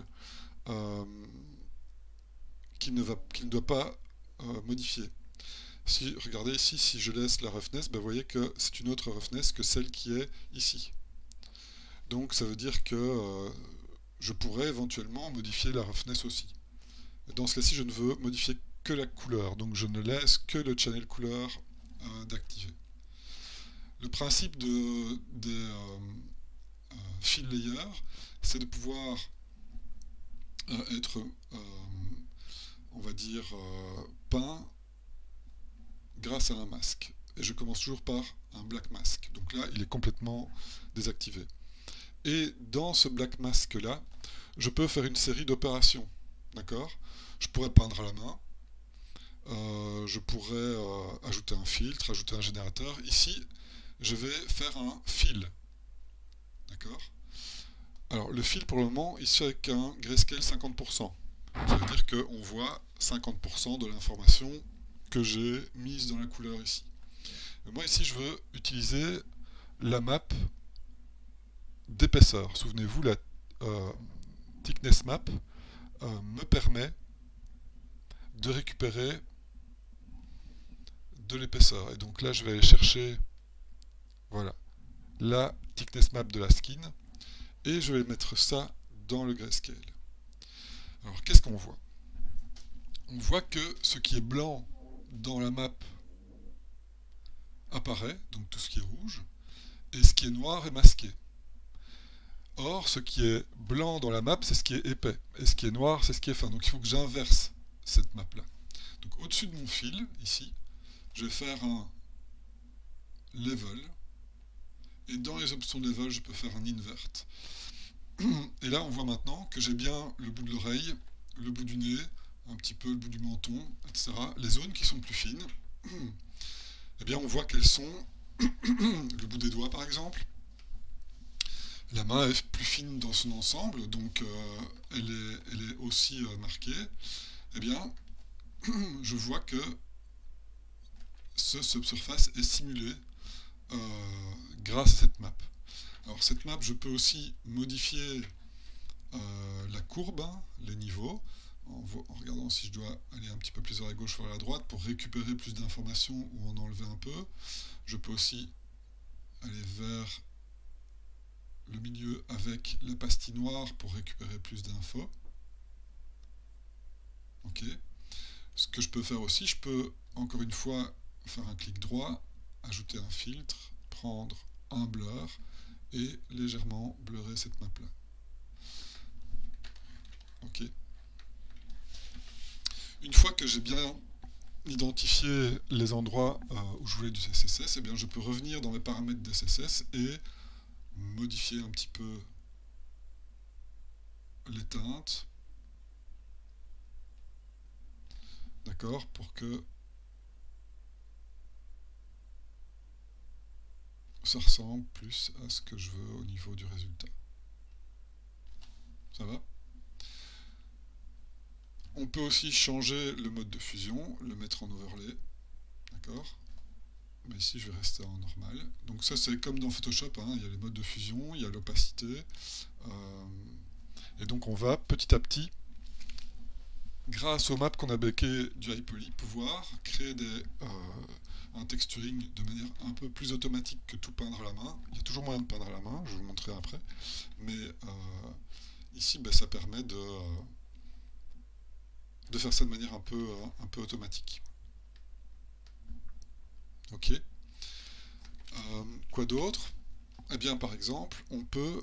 qu'il ne doit pas modifier. Regardez ici, si je laisse la roughness, vous voyez que c'est une autre roughness que celle qui est ici. Donc ça veut dire que je pourrais éventuellement modifier la roughness aussi. Dans ce cas-ci, je ne veux modifier que la couleur, donc je ne laisse que le channel couleur d'activer. Le principe des fill layers, c'est de pouvoir être, on va dire, peint grâce à un masque. Et je commence toujours par un black mask. Donc là, il est complètement désactivé. Et dans ce black mask là, je peux faire une série d'opérations. D'accord? Je pourrais peindre à la main. Je pourrais ajouter un filtre, ajouter un générateur. Ici, je vais faire un fill. D'accord? Alors, le fill pour le moment, il se fait avec un grayscale 50%. Ça veut dire qu'on voit 50% de l'information que j'ai mise dans la couleur ici. Mais moi, ici, je veux utiliser la map d'épaisseur. Souvenez-vous, la thickness map me permet de récupérer de l'épaisseur. Et donc là, je vais aller chercher, voilà, la thickness map de la skin, et je vais mettre ça dans le grayscale. Alors, qu'est-ce qu'on voit? On voit que ce qui est blanc dans la map apparaît, donc tout ce qui est rouge, et ce qui est noir est masqué. Or, ce qui est blanc dans la map, c'est ce qui est épais, et ce qui est noir, c'est ce qui est fin. Donc il faut que j'inverse cette map-là. Donc au-dessus de mon fil, ici, je vais faire un level, et dans les options de level, je peux faire un invert. Et là, on voit maintenant que j'ai bien le bout de l'oreille, le bout du nez, un petit peu le bout du menton, etc. Les zones qui sont plus fines, eh bien, on voit qu'elles sont le bout des doigts, par exemple. La main est plus fine dans son ensemble, donc elle est aussi marquée. Eh bien, je vois que ce subsurface est simulé grâce à cette map. Alors cette map, je peux aussi modifier la courbe, hein, les niveaux, en regardant si je dois aller un petit peu plus vers la gauche ou vers la droite pour récupérer plus d'informations ou en enlever un peu. Je peux aussi aller vers le milieu avec la pastille noire pour récupérer plus d'infos. Ok. Ce que je peux faire aussi, je peux encore une fois faire un clic droit, ajouter un filtre, prendre un blur et légèrement blurrer cette map là. Ok. Une fois que j'ai bien identifié les endroits où je voulais du CSS, eh bien je peux revenir dans mes paramètres de CSS et modifier un petit peu les teintes. D'accord, pour que ça ressemble plus à ce que je veux au niveau du résultat. Ça va? On peut aussi changer le mode de fusion, le mettre en overlay. D'accord? Mais ici, je vais rester en normal. Donc ça, c'est comme dans Photoshop, hein, il y a les modes de fusion, il y a l'opacité. Et donc on va petit à petit, grâce aux maps qu'on a baquées du iPoly, pouvoir créer un texturing de manière un peu plus automatique que tout peindre à la main. Il y a toujours moyen de peindre à la main, je vous le montrerai après. Mais ici, ben, ça permet de faire ça de manière un peu automatique. Ok. Quoi d'autre? Eh bien, par exemple, on peut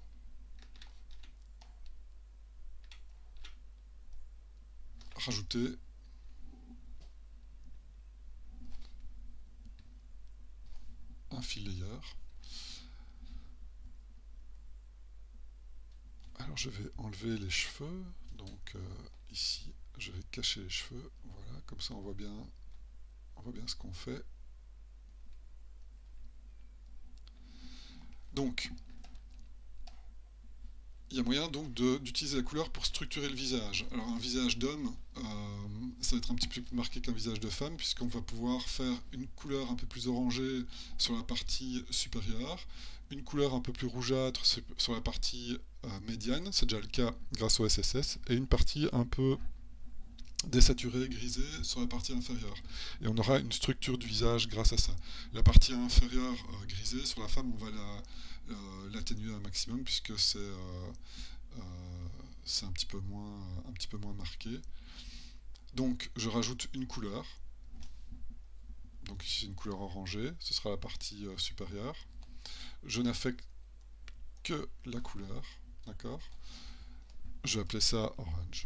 rajouter un fill layer. Alors, je vais enlever les cheveux. Donc, ici, je vais cacher les cheveux. Voilà, comme ça, on voit bien ce qu'on fait. Donc, il y a moyen donc d'utiliser la couleur pour structurer le visage. Alors un visage d'homme, ça va être un petit peu plus marqué qu'un visage de femme, puisqu'on va pouvoir faire une couleur un peu plus orangée sur la partie supérieure, une couleur un peu plus rougeâtre sur la partie médiane, c'est déjà le cas grâce au SSS, et une partie un peu désaturée, grisée sur la partie inférieure. Et on aura une structure du visage grâce à ça. La partie inférieure grisée, sur la femme, on va l'atténuer un maximum puisque c'est un petit peu moins marqué. Donc je rajoute une couleur. Donc ici une couleur orangée, ce sera la partie supérieure. Je n'affecte que la couleur, d'accord? Je vais appeler ça orange.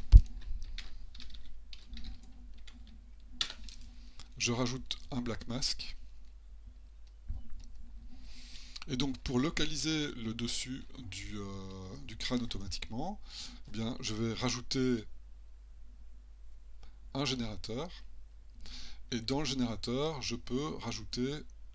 Je rajoute un black mask. Et donc pour localiser le dessus du crâne automatiquement, eh bien, je vais rajouter un générateur. Et dans le générateur, je peux rajouter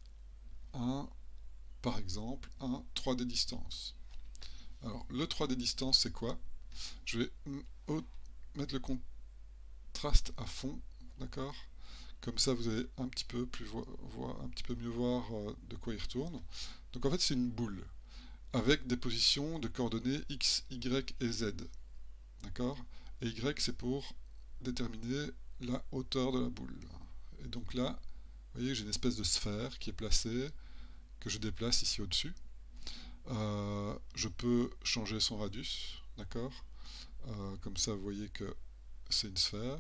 par exemple, un 3D distance. Alors, le 3D distance, c'est quoi? Je vais mettre le contraste à fond, d'accord? Comme ça, vous allez un petit peu mieux voir de quoi il retourne. Donc en fait, c'est une boule avec des positions de coordonnées x, y et z, d'accord? Et y, c'est pour déterminer la hauteur de la boule. Et donc là, vous voyez, j'ai une espèce de sphère qui est placée, que je déplace ici au-dessus. Je peux changer son radius, d'accord? Comme ça, vous voyez que c'est une sphère.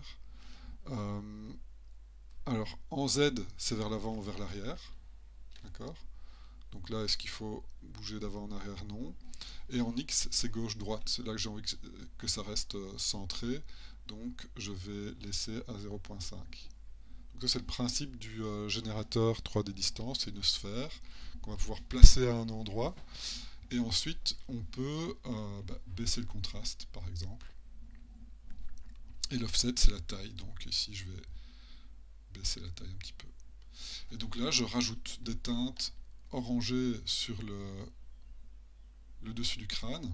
Alors, en Z, c'est vers l'avant ou vers l'arrière, d'accord? Donc là, est-ce qu'il faut bouger d'avant en arrière? Non. Et en X, c'est gauche-droite. C'est là que j'ai envie que ça reste centré. Donc, je vais laisser à 0.5. Donc ça, c'est le principe du générateur 3D distance. C'est une sphère qu'on va pouvoir placer à un endroit. Et ensuite, on peut baisser le contraste, par exemple. Et l'offset, c'est la taille. Donc ici, je vais baisser la taille un petit peu. Et donc là, je rajoute des teintes orangées sur le dessus du crâne.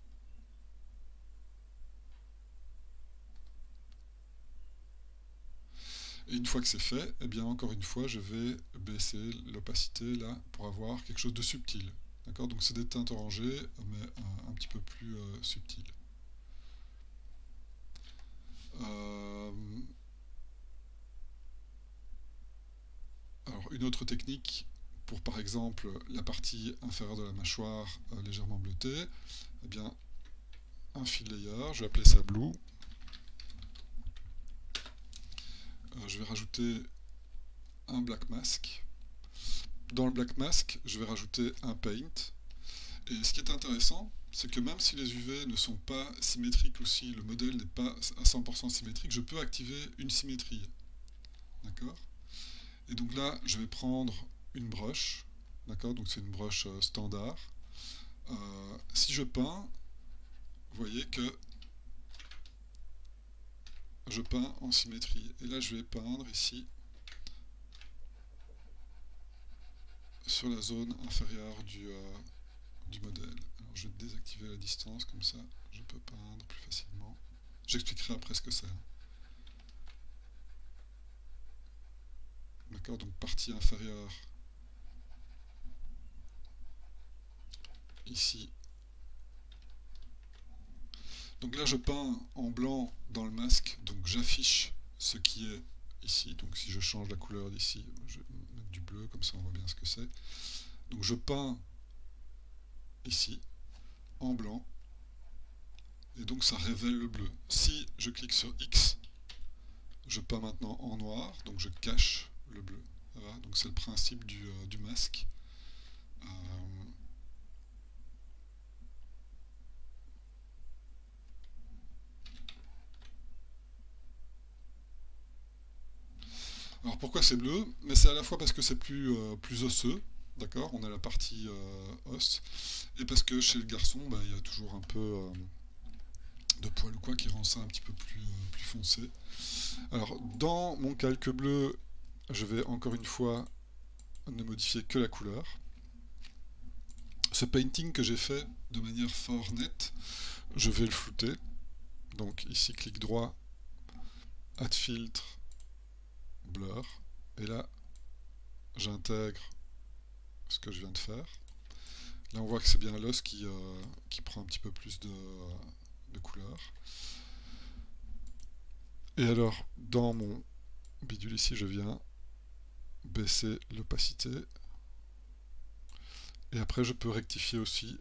Et une fois que c'est fait, eh bien encore une fois, je vais baisser l'opacité là pour avoir quelque chose de subtil. D'accord? Donc c'est des teintes orangées, mais un petit peu plus subtiles. Alors une autre technique pour par exemple la partie inférieure de la mâchoire légèrement bleutée, eh bien un fill layer, je vais appeler ça blue. Je vais rajouter un black mask. Dans le black mask, je vais rajouter un paint. Et ce qui est intéressant, c'est que même si les UV ne sont pas symétriques ou si le modèle n'est pas à 100% symétrique, je peux activer une symétrie. D'accord? Et donc là, je vais prendre une brush. D'accord? Donc c'est une brush standard. Si je peins, vous voyez que je peins en symétrie. Et là, je vais peindre ici sur la zone inférieure du modèle. Alors je vais désactiver la distance, comme ça je peux peindre plus facilement. J'expliquerai après ce que c'est. D'accord, donc partie inférieure ici. Donc là je peins en blanc dans le masque, donc j'affiche ce qui est ici. Donc si je change la couleur d'ici, je vais mettre du bleu, comme ça on voit bien ce que c'est. Donc je peins ici en blanc et donc ça révèle le bleu. Si je clique sur X, je peins maintenant en noir, donc je cache le bleu. Voilà, donc c'est le principe du masque. Alors pourquoi c'est bleu? Mais c'est à la fois parce que c'est plus osseux, d'accord? On a la partie os, et parce que chez le garçon, il y a toujours un peu de poil ou quoi qui rend ça un petit peu plus foncé. Alors dans mon calque bleu, je vais encore une fois ne modifier que la couleur. Ce painting que j'ai fait de manière fort nette, je vais le flouter. Donc ici, clic droit, add filtre, blur, et là, j'intègre ce que je viens de faire. Là, on voit que c'est bien l'os qui prend un petit peu plus de couleur. Et alors, dans mon bidule ici, je viens baisser l'opacité Et après, je peux rectifier aussi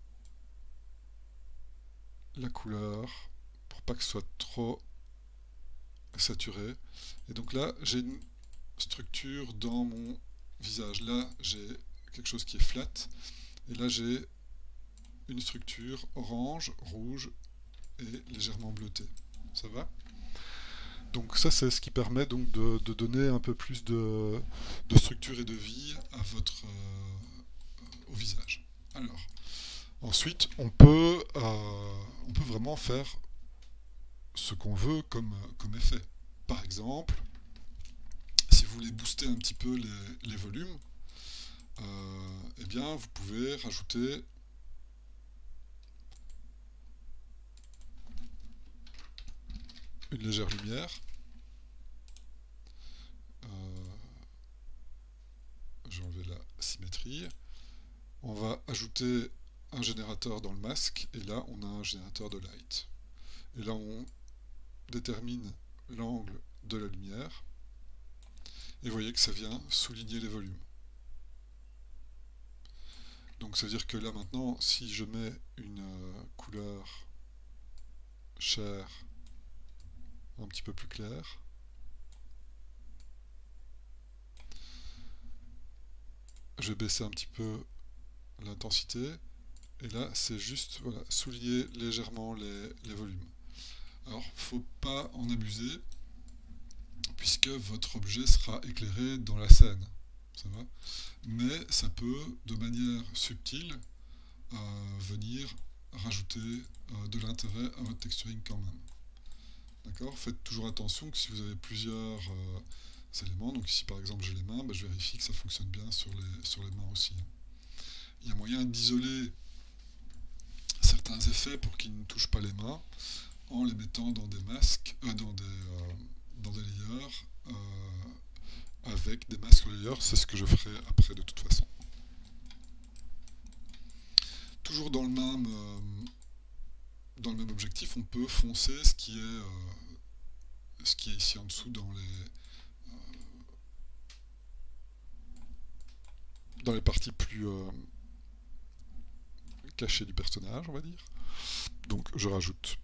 la couleur pour pas que ce soit trop saturé. Et donc là, j'ai une structure dans mon visage. Là, j'ai quelque chose qui est flat. Et là, j'ai une structure orange, rouge et légèrement bleutée. Ça va? Donc ça, c'est ce qui permet donc de donner un peu plus de structure et de vie à votre au visage. Alors, ensuite, on peut vraiment faire ce qu'on veut comme effet. Par exemple, si vous voulez booster un petit peu les volumes, eh bien, vous pouvez rajouter une légère lumière. Je vais enlever la symétrie. On va ajouter un générateur dans le masque, et là, on a un générateur de light. Et là, on détermine l'angle de la lumière, et vous voyez que ça vient souligner les volumes. Donc ça veut dire que là maintenant, si je mets une couleur chair un petit peu plus claire, je vais baisser un petit peu l'intensité, et là c'est juste voilà, souligner légèrement les volumes. Alors faut pas en abuser, puisque votre objet sera éclairé dans la scène, ça va. Mais ça peut, de manière subtile, venir rajouter de l'intérêt à votre texturing quand même. D'accord? Faites toujours attention que si vous avez plusieurs éléments, donc ici par exemple j'ai les mains, je vérifie que ça fonctionne bien sur les mains aussi. Il y a moyen d'isoler certains effets pour qu'ils ne touchent pas les mains en les mettant dans des masques, dans des layers, avec des masques layers, c'est ce que je ferai après de toute façon. Toujours dans le même objectif, on peut foncer ce qui est ici en dessous dans les parties plus cachées du personnage, on va dire. Donc je rajoute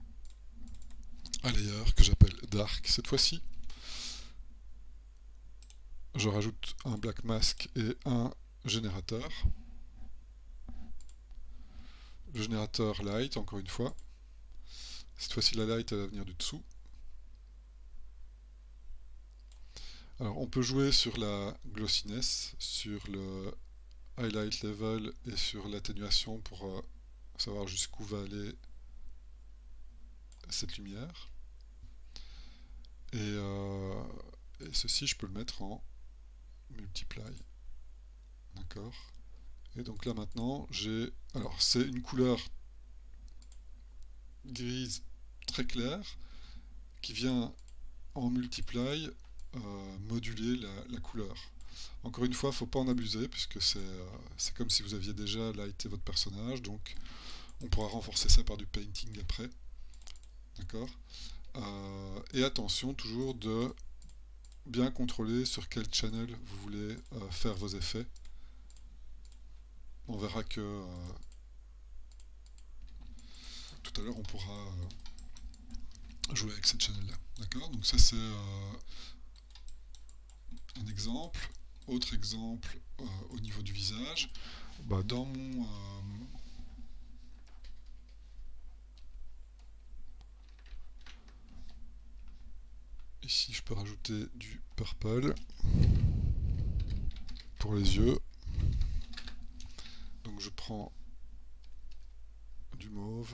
un layer que j'appelle Dark cette fois-ci. Je rajoute un Black Mask et un générateur. Le générateur Light, encore une fois. Cette fois-ci, la Light, elle va venir du dessous. Alors, on peut jouer sur la glossiness, sur le highlight level et sur l'atténuation pour savoir jusqu'où va aller cette lumière. Et ceci, je peux le mettre en multiply. D'accord? Et donc là maintenant, j'ai... Alors, c'est une couleur grise très claire qui vient en multiply moduler la couleur. Encore une fois, il ne faut pas en abuser puisque c'est comme si vous aviez déjà lighté votre personnage, donc on pourra renforcer ça par du painting après. D'accord? Et attention toujours de bien contrôler sur quel channel vous voulez faire vos effets. On verra que tout à l'heure on pourra jouer avec cette channel là. D'accord? Donc ça c'est un exemple. Autre exemple au niveau du visage. Dans mon ici je peux rajouter du purple pour les yeux. Donc je prends du mauve.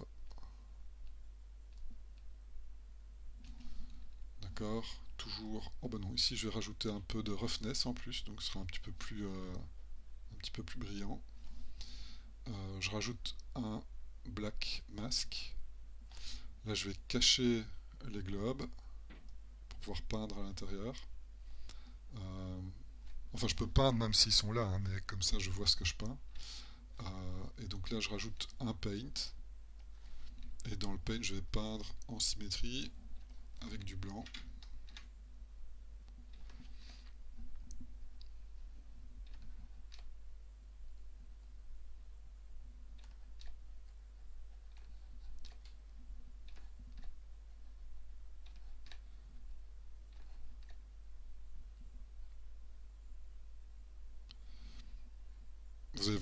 D'accord? Toujours. Oh bah non, ici je vais rajouter un peu de roughness en plus, donc ce sera un petit peu plus brillant. Je rajoute un black mask. Là je vais cacher les globes pour pouvoir peindre à l'intérieur. Enfin je peux peindre même s'ils sont là, hein, mais comme ça je vois ce que je peins. Et donc là je rajoute un paint. Et dans le paint je vais peindre en symétrie avec du blanc.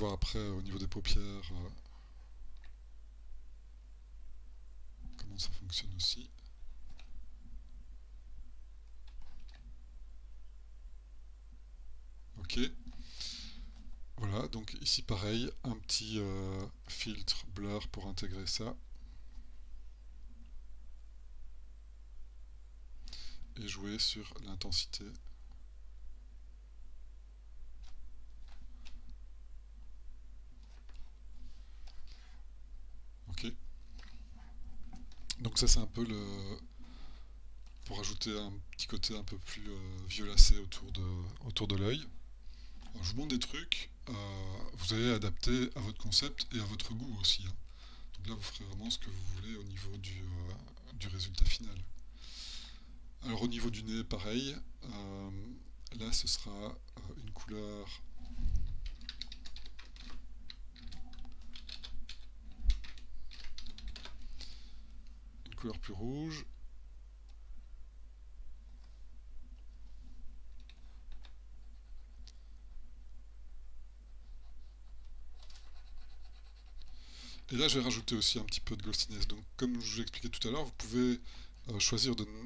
voir après au niveau des paupières comment ça fonctionne aussi. Ok. Voilà, donc ici pareil, un petit filtre blur pour intégrer ça. Et jouer sur l'intensité. Ok. Donc ça c'est un peu le... pour ajouter un petit côté un peu plus violacé autour de l'œil. Je vous montre des trucs, vous allez adapter à votre concept et à votre goût aussi, hein. Donc là vous ferez vraiment ce que vous voulez au niveau du résultat final. Alors au niveau du nez, pareil, là ce sera une couleur plus rouge. Et là, je vais rajouter aussi un petit peu de glossiness. Donc, comme je vous l'ai expliqué tout à l'heure, vous pouvez choisir de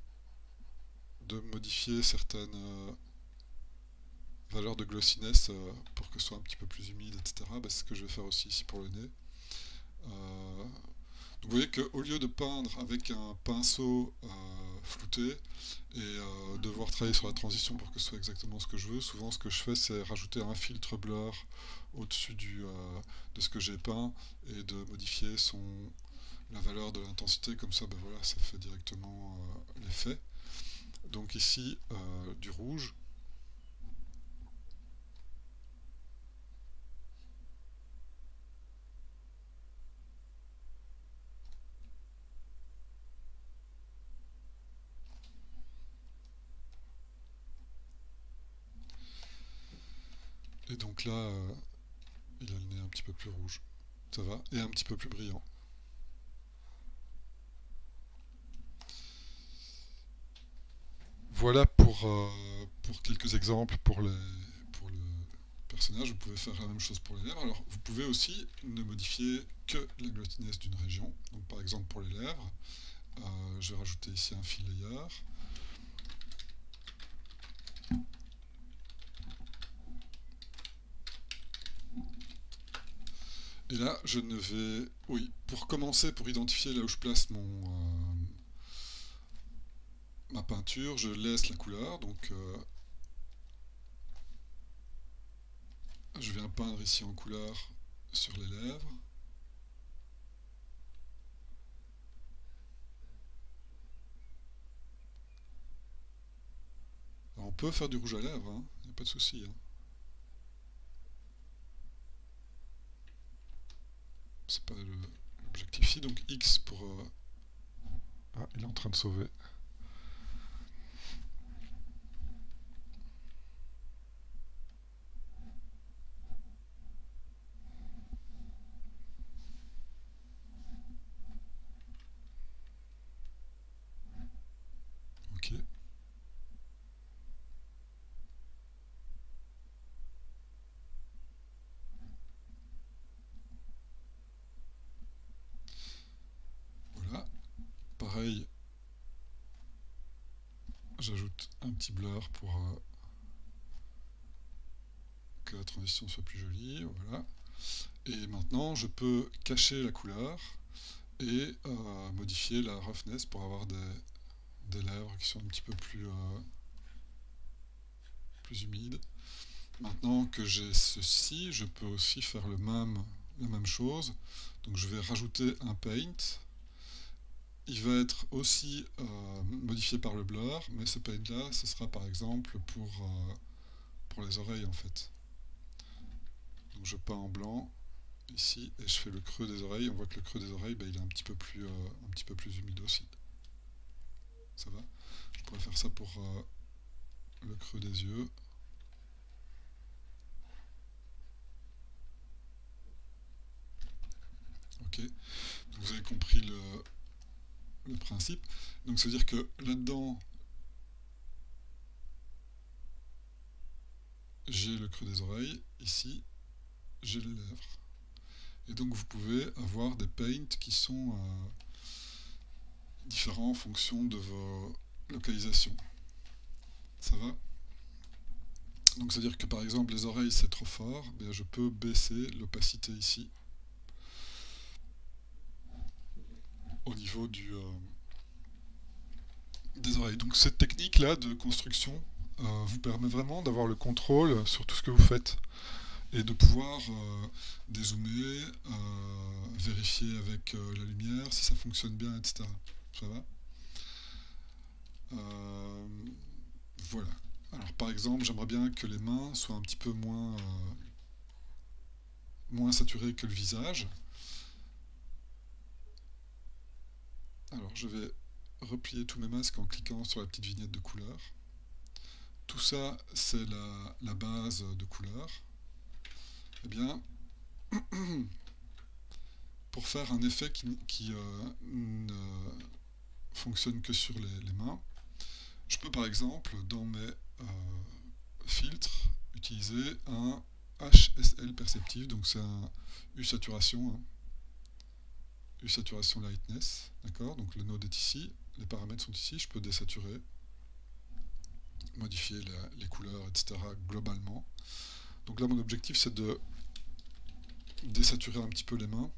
modifier certaines valeurs de glossiness pour que ce soit un petit peu plus humide, etc. Bah, c'est ce que je vais faire aussi ici pour le nez. Donc, vous voyez qu'au lieu de peindre avec un pinceau flouté et devoir travailler sur la transition pour que ce soit exactement ce que je veux, souvent ce que je fais c'est rajouter un filtre blur au-dessus de ce que j'ai peint et de modifier la valeur de l'intensité, comme ça ben voilà, ça fait directement l'effet. Donc ici du rouge. Et donc là, il a le nez un petit peu plus rouge. Ça va, et un petit peu plus brillant. Voilà pour quelques exemples pour le personnage. Vous pouvez faire la même chose pour les lèvres. Alors, vous pouvez aussi ne modifier que la glossiness d'une région. Donc, par exemple, pour les lèvres, je vais rajouter ici un fill layer. Et là, je ne vais... Oui, pour commencer, pour identifier là où je place ma peinture, je laisse la couleur. Donc, je viens peindre ici en couleur sur les lèvres. Alors, on peut faire du rouge à lèvres, hein, il n'y a pas de souci, hein. C'est pas l'objectif ici, donc X pour... Ah, il est en train de sauver. Ok. Voilà. Pareil, j'ajoute un petit blur pour que la transition soit plus jolie. Voilà. Et maintenant, je peux cacher la couleur et modifier la roughness pour avoir des lèvres qui sont un petit peu plus humides. Maintenant que j'ai ceci, je peux aussi faire la même chose. Donc je vais rajouter un paint. Il va être aussi modifié par le blur, mais ce paint là, ce sera par exemple pour les oreilles en fait. Donc je peins en blanc ici et je fais le creux des oreilles. On voit que le creux des oreilles, ben, il est un petit peu plus humide aussi. Ça va? Je pourrais faire ça pour le creux des yeux. Ok. Donc vous avez compris le principe. Donc ça veut dire que là-dedans, j'ai le creux des oreilles, ici, j'ai les lèvres. Et donc vous pouvez avoir des paints qui sont différents en fonction de vos localisations. Ça va? Donc c'est à dire que par exemple les oreilles c'est trop fort, bien, je peux baisser l'opacité ici au niveau des oreilles. Donc cette technique là de construction vous permet vraiment d'avoir le contrôle sur tout ce que vous faites et de pouvoir dézoomer, vérifier avec la lumière si ça fonctionne bien, etc. Ça va? Euh, voilà. Alors par exemple, j'aimerais bien que les mains soient un petit peu moins saturées que le visage. Alors je vais replier tous mes masques en cliquant sur la petite vignette de couleur. Tout ça, c'est la base de couleur. Eh bien, pour faire un effet qui ne fonctionne que sur les mains, je peux par exemple, dans mes filtres, utiliser un HSL perceptive, donc c'est un U-saturation, hein. U-saturation lightness, d'accord? Donc le node est ici, les paramètres sont ici, je peux désaturer, modifier les couleurs, etc. globalement. Donc là mon objectif c'est de désaturer un petit peu les mains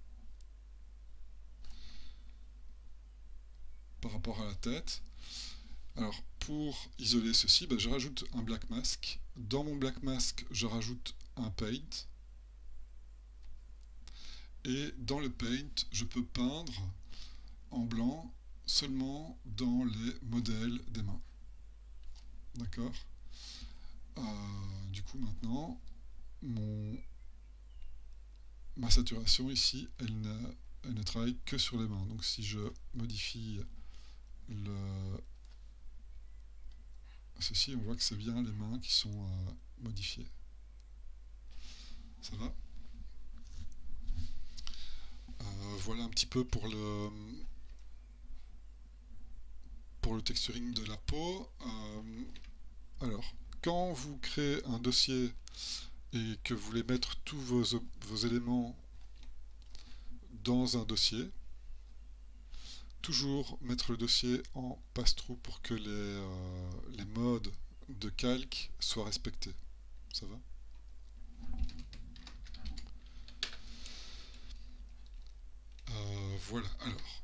par rapport à la tête. Alors pour isoler ceci, je rajoute un black mask. Dans mon black mask, je rajoute un paint. Et dans le paint, je peux peindre en blanc seulement dans les modèles des mains. D'accord? Du coup maintenant, ma saturation ici, elle ne travaille que sur les mains. Donc si je modifie ceci, on voit que c'est bien les mains qui sont modifiées. Ça va? Voilà un petit peu pour le texturing de la peau. Alors, quand vous créez un dossier et que vous voulez mettre tous vos éléments dans un dossier, toujours mettre le dossier en passe-trou pour que les modes de calque soient respectés. Ça va? Voilà, alors.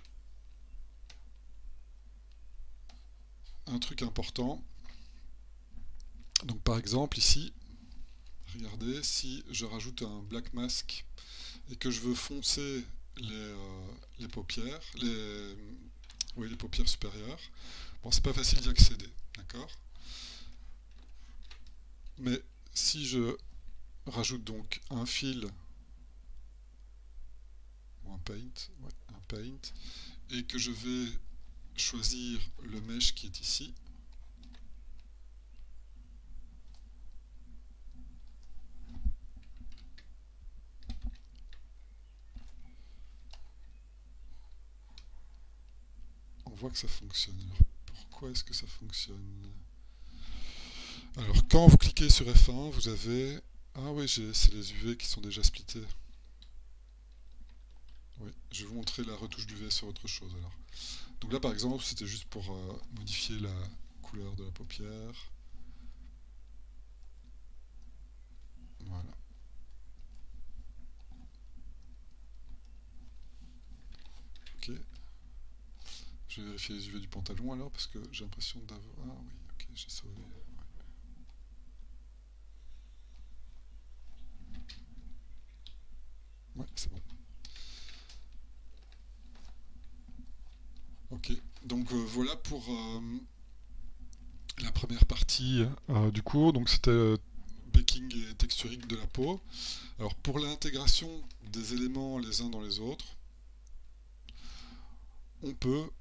Un truc important. Donc par exemple ici, regardez, si je rajoute un black mask et que je veux foncer les paupières, les paupières supérieures, bon c'est pas facile d'y accéder, d'accord? Mais si je rajoute donc un fil ou un paint, et que je vais choisir le mesh qui est ici, on voit que ça fonctionne. Alors, pourquoi est-ce que ça fonctionne? Alors quand vous cliquez sur F1, vous avez... Ah oui, c'est les UV qui sont déjà splittés. Oui, je vais vous montrer la retouche d'UV sur autre chose alors. Donc là par exemple, c'était juste pour modifier la couleur de la paupière. Voilà. Ok. Je vais vérifier les UV du pantalon alors, parce que j'ai l'impression d'avoir... Ah oui, ok, j'ai sauvé. Ouais, c'est bon. Ok, donc voilà pour la première partie du cours. Donc c'était baking et texturing de la peau. Alors pour l'intégration des éléments les uns dans les autres, on peut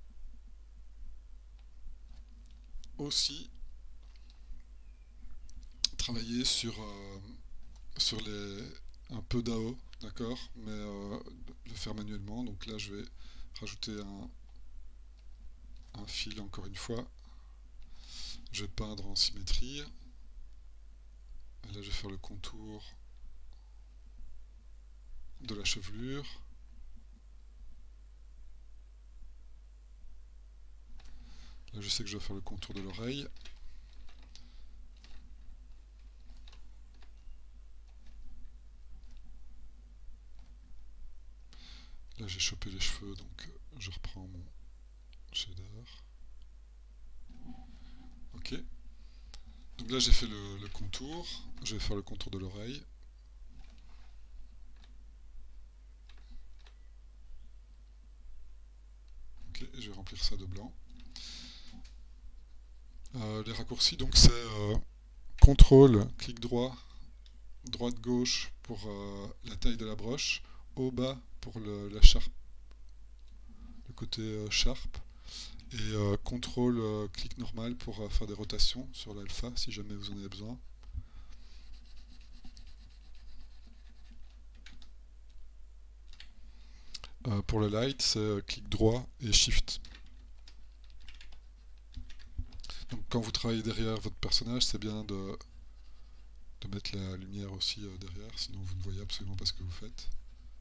aussi travailler sur un peu d'AO, d'accord, mais le faire manuellement. Donc là je vais rajouter un fil encore une fois. Je vais peindre en symétrie. Et là je vais faire le contour de la chevelure. Là, je sais que je dois faire le contour de l'oreille. Là, j'ai chopé les cheveux, donc je reprends mon shader. Ok. Donc là, j'ai fait le contour. Je vais faire le contour de l'oreille. Ok, et je vais remplir ça de blanc. Les raccourcis, donc c'est CTRL, clic droit, droite-gauche pour la taille de la broche, haut bas pour la sharp, le côté sharp, et CTRL, clic normal pour faire des rotations sur l'alpha si jamais vous en avez besoin. Pour le light, c'est clic droit et shift. Donc quand vous travaillez derrière votre personnage, c'est bien de mettre la lumière aussi derrière, sinon vous ne voyez absolument pas ce que vous faites.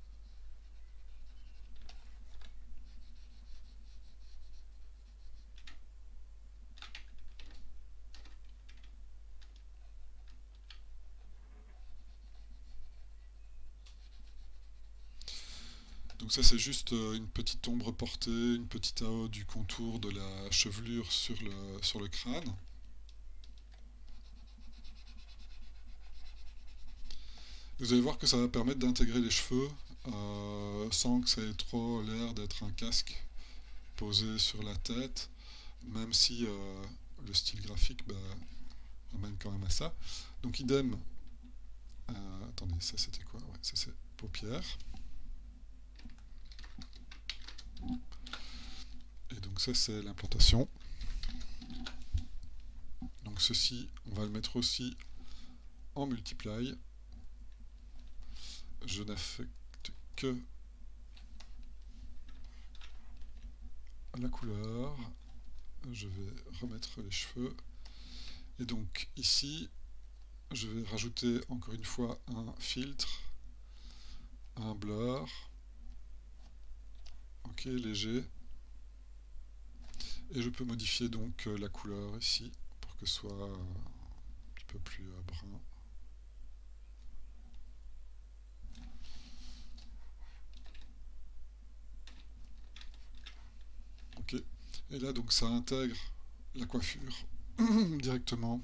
Donc ça c'est juste une petite ombre portée, une petite AO du contour de la chevelure sur le crâne. Vous allez voir que ça va permettre d'intégrer les cheveux sans que ça ait trop l'air d'être un casque posé sur la tête, même si le style graphique amène quand même à ça. Donc idem, attendez, ça c'était quoi? Ouais, ça c'est paupières. Et donc ça c'est l'implantation. Donc ceci, on va le mettre aussi en multiply. Je n'affecte que la couleur. Je vais remettre les cheveux. Et donc ici, je vais rajouter encore une fois un filtre, un blur. Ok, léger. Et je peux modifier donc la couleur ici pour que ce soit un petit peu plus brun. Ok. Et là donc ça intègre la coiffure directement.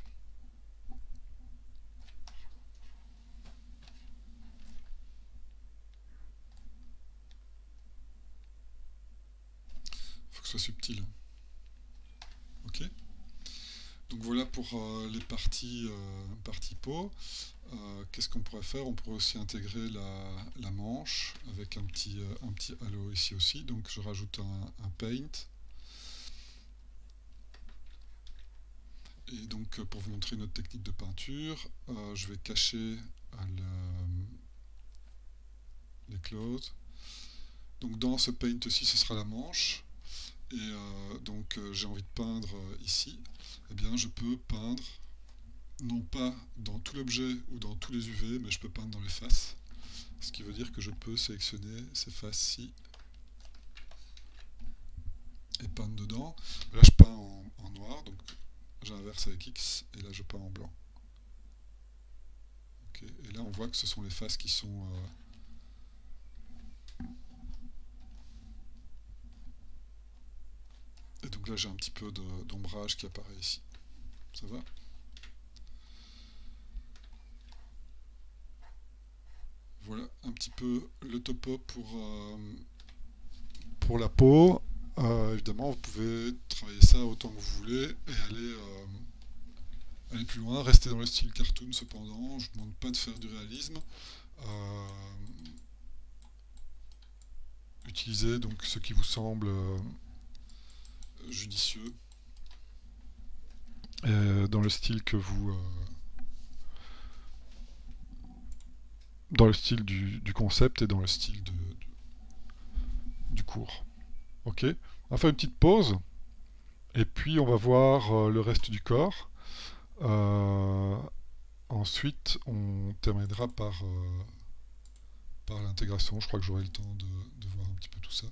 Faut que ce soit subtil. Ok. Donc voilà pour les parties peau. Qu'est-ce qu'on pourrait faire? On pourrait aussi intégrer la manche avec un petit halo ici aussi. Donc je rajoute un paint. Et donc pour vous montrer notre technique de peinture, je vais cacher les closes. Donc dans ce paint aussi, ce sera la manche. Et donc j'ai envie de peindre ici. Eh bien je peux peindre non pas dans tout l'objet ou dans tous les UV, mais je peux peindre dans les faces. Ce qui veut dire que je peux sélectionner ces faces-ci et peindre dedans. Là je peins en noir, donc j'inverse avec X, et là je peins en blanc. Okay. Et là on voit que ce sont les faces qui sont... Et donc là j'ai un petit peu d'ombrage qui apparaît ici. Ça va? Voilà un petit peu le topo pour la peau. Évidemment, vous pouvez travailler ça autant que vous voulez et aller plus loin, rester dans le style cartoon cependant. Je ne vous demande pas de faire du réalisme. Utilisez donc ce qui vous semble judicieux dans le style que vous... dans le style du concept et dans le style du cours. Ok, on va faire une petite pause et puis on va voir le reste du corps. Ensuite, on terminera par par l'intégration. Je crois que j'aurai le temps de voir un petit peu tout ça.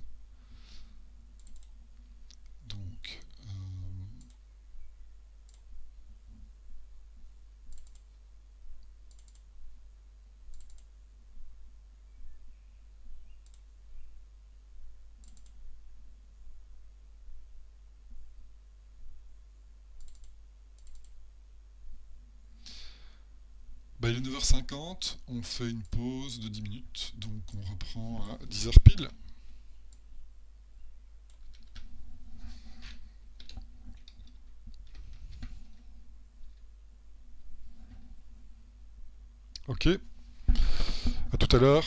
Donc, bah, il est 9h50, on fait une pause de 10 minutes, donc on reprend à 10h pile. Ok, à tout à l'heure.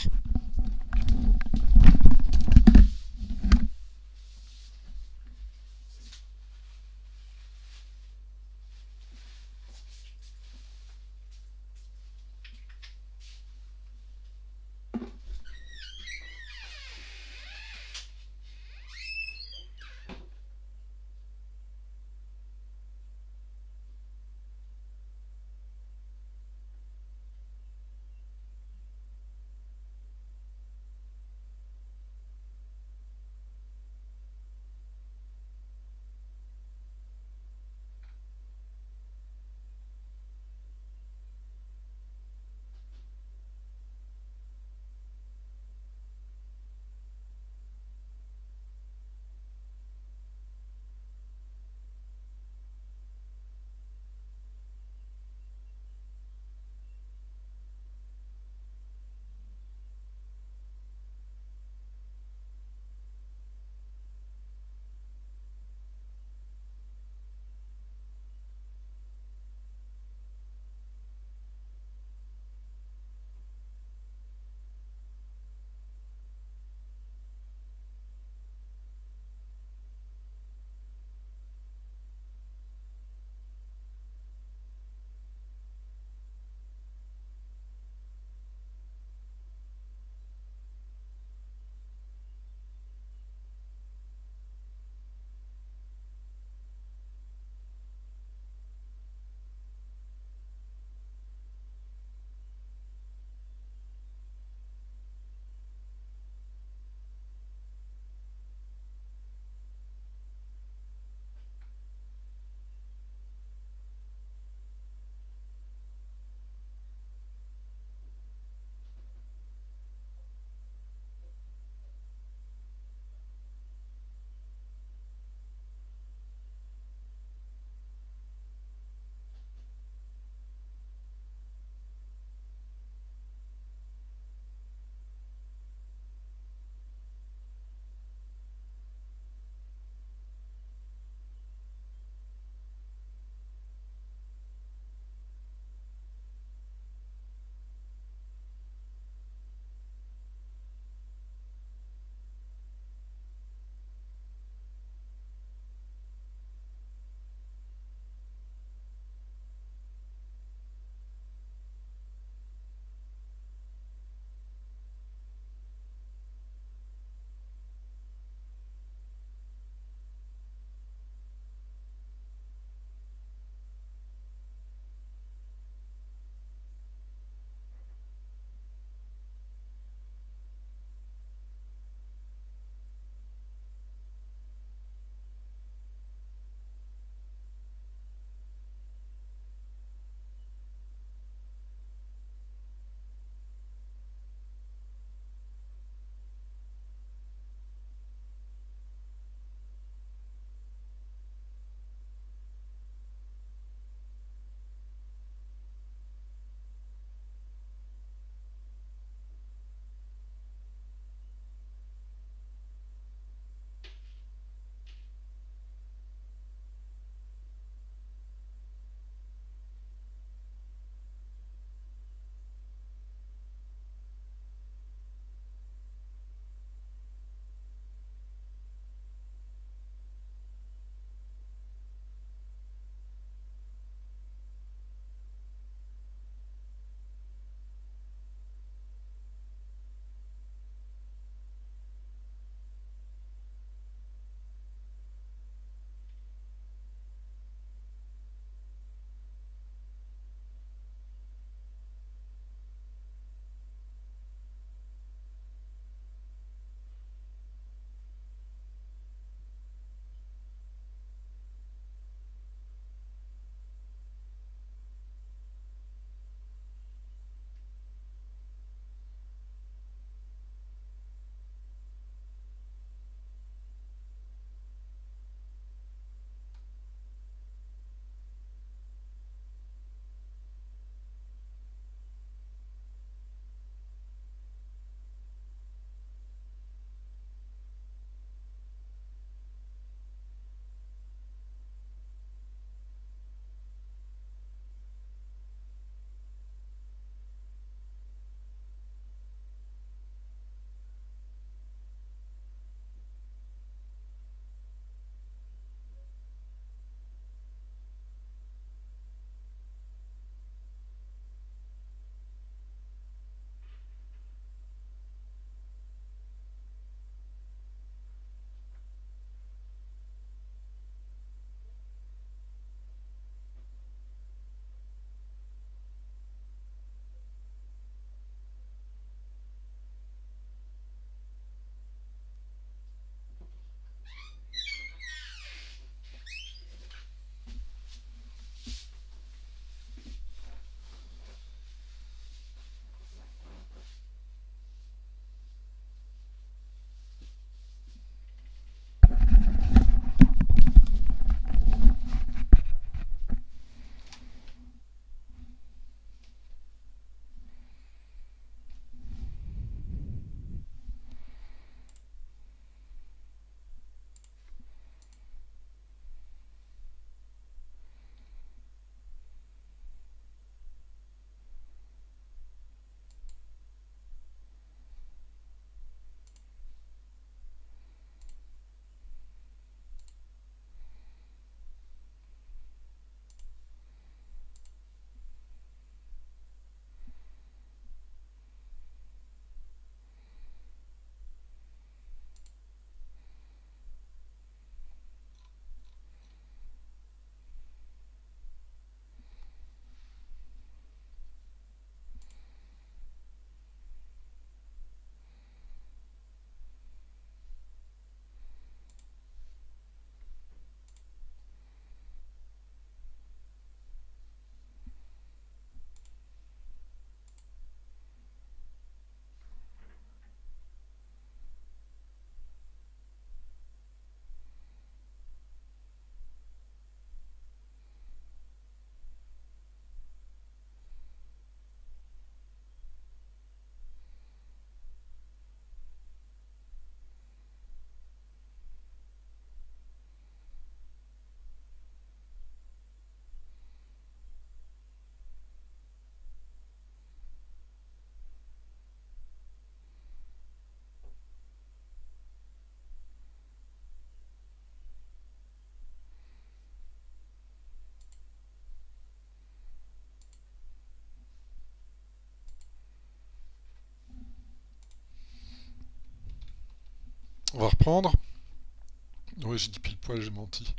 comprendre. Oui, j'ai dit pile poil, j'ai menti.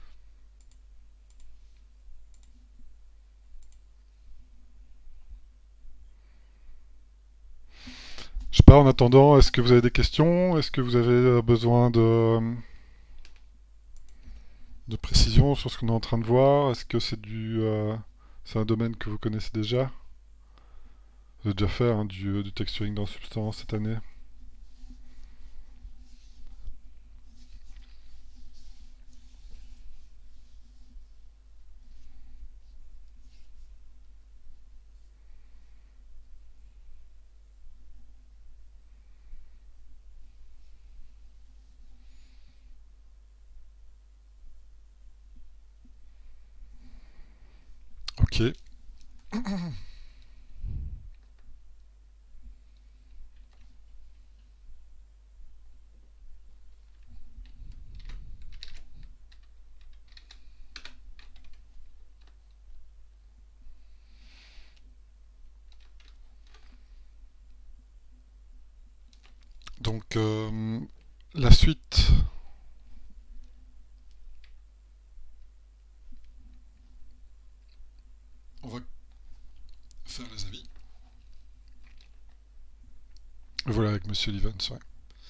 Je sais pas, en attendant, est-ce que vous avez des questions? Est-ce que vous avez besoin de précision sur ce qu'on est en train de voir? Est-ce que c'est un domaine que vous connaissez déjà? Vous avez déjà fait hein, du texturing dans Substance cette année? Ok. Donc, la suite, on va faire les avis. Voilà, avec Monsieur Livens, ouais.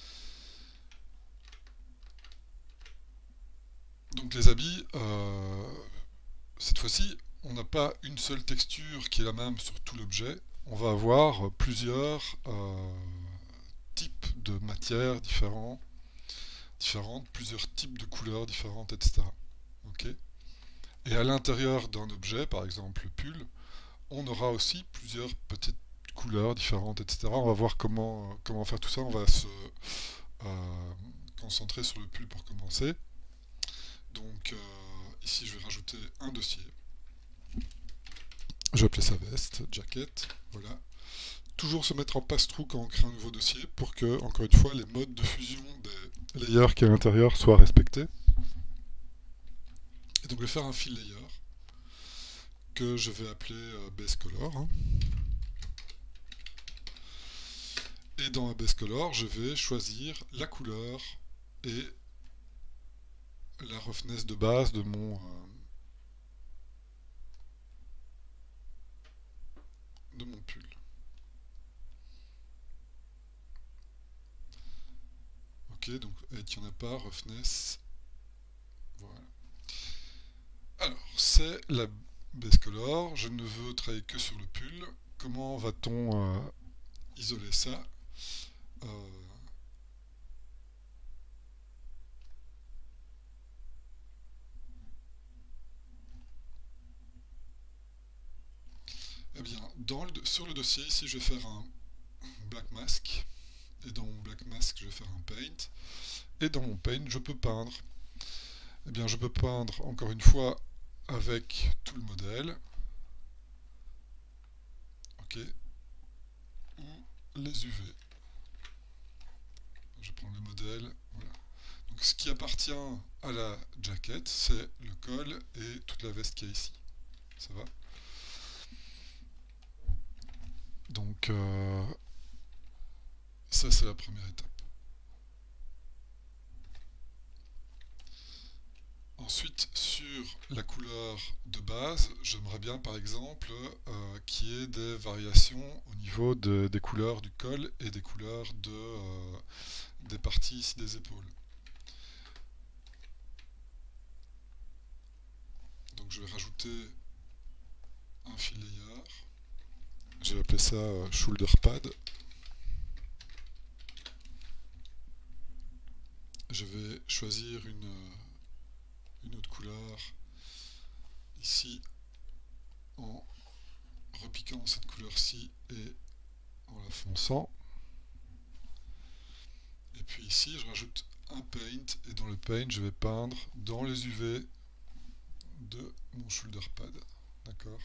Donc les habits, cette fois-ci, on n'a pas une seule texture qui est la même sur tout l'objet. On va avoir plusieurs types de matières différentes, plusieurs types de couleurs différentes, etc. Ok. Et à l'intérieur d'un objet, par exemple le pull, on aura aussi plusieurs petites couleurs différentes, etc. On va voir comment faire tout ça. On va se euh, concentrer sur le pull pour commencer. Donc ici, je vais rajouter un dossier. Je vais appeler ça veste, jacket, voilà. Toujours se mettre en pass-through quand on crée un nouveau dossier pour que, encore une fois, les modes de fusion des layers qui est à l'intérieur soient respectés. Et donc je vais faire un fill layer que je vais appeler base color. Hein. Et dans ma base color, je vais choisir la couleur et la roughness de base de mon pull. Ok, donc il n'y en a pas, roughness. Voilà. Alors, c'est la base color. Je ne veux travailler que sur le pull. Comment va-t-on isoler ça? Euh, eh bien, sur le dossier, ici, je vais faire un black mask. Et dans mon black mask, je vais faire un paint. Et dans mon paint, je peux peindre. Eh bien, je peux peindre, encore une fois, avec tout le modèle. Ok. Ou les UV. Je prends le modèle. Voilà. Donc, ce qui appartient à la jaquette, c'est le col et toute la veste qu'il y a ici. Ça va? Donc, ça, c'est la première étape. Ensuite, sur la couleur de base, j'aimerais bien par exemple qu'il y ait des variations au niveau des couleurs du col et des couleurs des parties ici des épaules. Donc je vais rajouter un fill layer. Je vais appeler ça shoulder pad. Je vais choisir une autre couleur ici en repiquant cette couleur-ci et en la fonçant. Et puis ici, je rajoute un paint et dans le paint, je vais peindre dans les UV de mon shoulder pad. D'accord?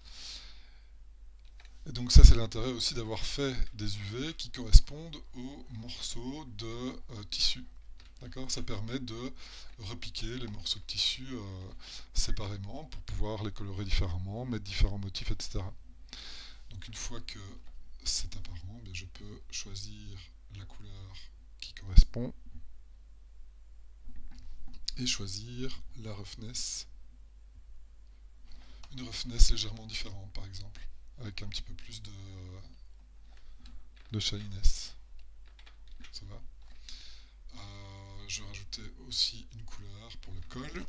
Et donc ça, c'est l'intérêt aussi d'avoir fait des UV qui correspondent aux morceaux de tissu. D'accord? Ça permet de repiquer les morceaux de tissu séparément pour pouvoir les colorer différemment, mettre différents motifs, etc. Donc une fois que c'est apparent, je peux choisir la couleur qui correspond. et choisir la roughness, une roughness légèrement différente par exemple, avec un petit peu plus de shininess. Ça va. Je vais rajouter aussi une couleur pour le col.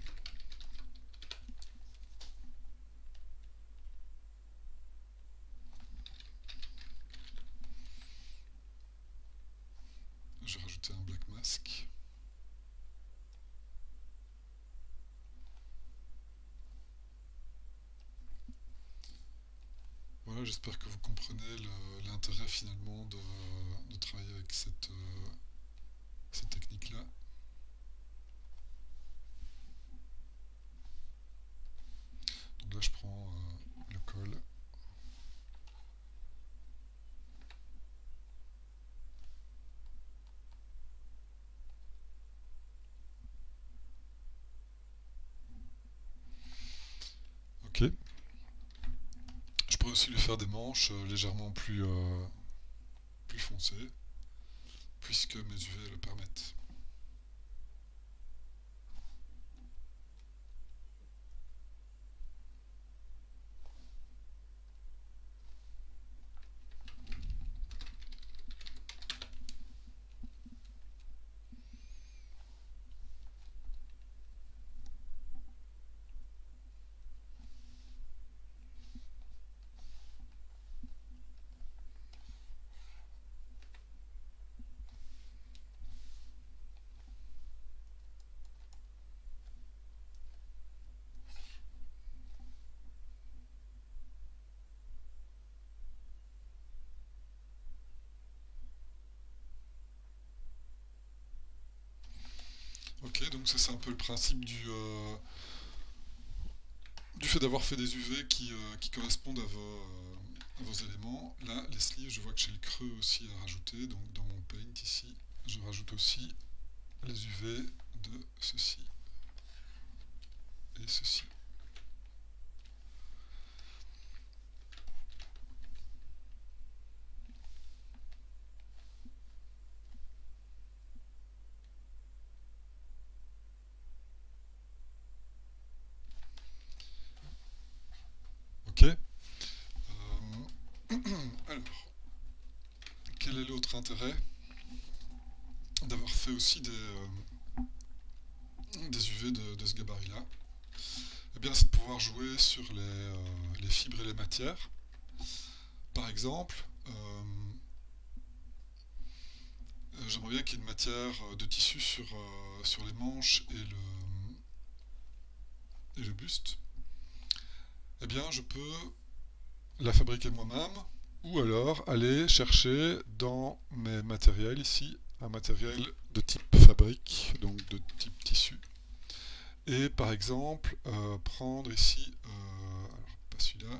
Je vais rajouter un black mask. Voilà, j'espère que vous comprenez l'intérêt finalement de travailler avec cette technique-là. Donc là, je prends le col. Ok. Je pourrais aussi lui faire des manches légèrement plus foncées, puisque mes UV le permettent. Ok, donc ça c'est un peu le principe du fait d'avoir fait des UV qui correspondent à vos éléments. Là, les sleeves, je vois que j'ai le creux aussi à rajouter, donc dans mon paint ici, je rajoute aussi les UV de ceci et ceci. Ok. Alors, quel est l'autre intérêt d'avoir fait aussi des UV de ce gabarit-là? Eh bien, c'est de pouvoir jouer sur les fibres et les matières. Par exemple, j'aimerais bien qu'il y ait une matière de tissu sur les manches et le buste. Eh bien, je peux la fabriquer moi-même ou alors aller chercher dans mes matériels ici un matériel de type fabrique, donc de type tissu. Et par exemple, prendre ici, alors pas celui-là,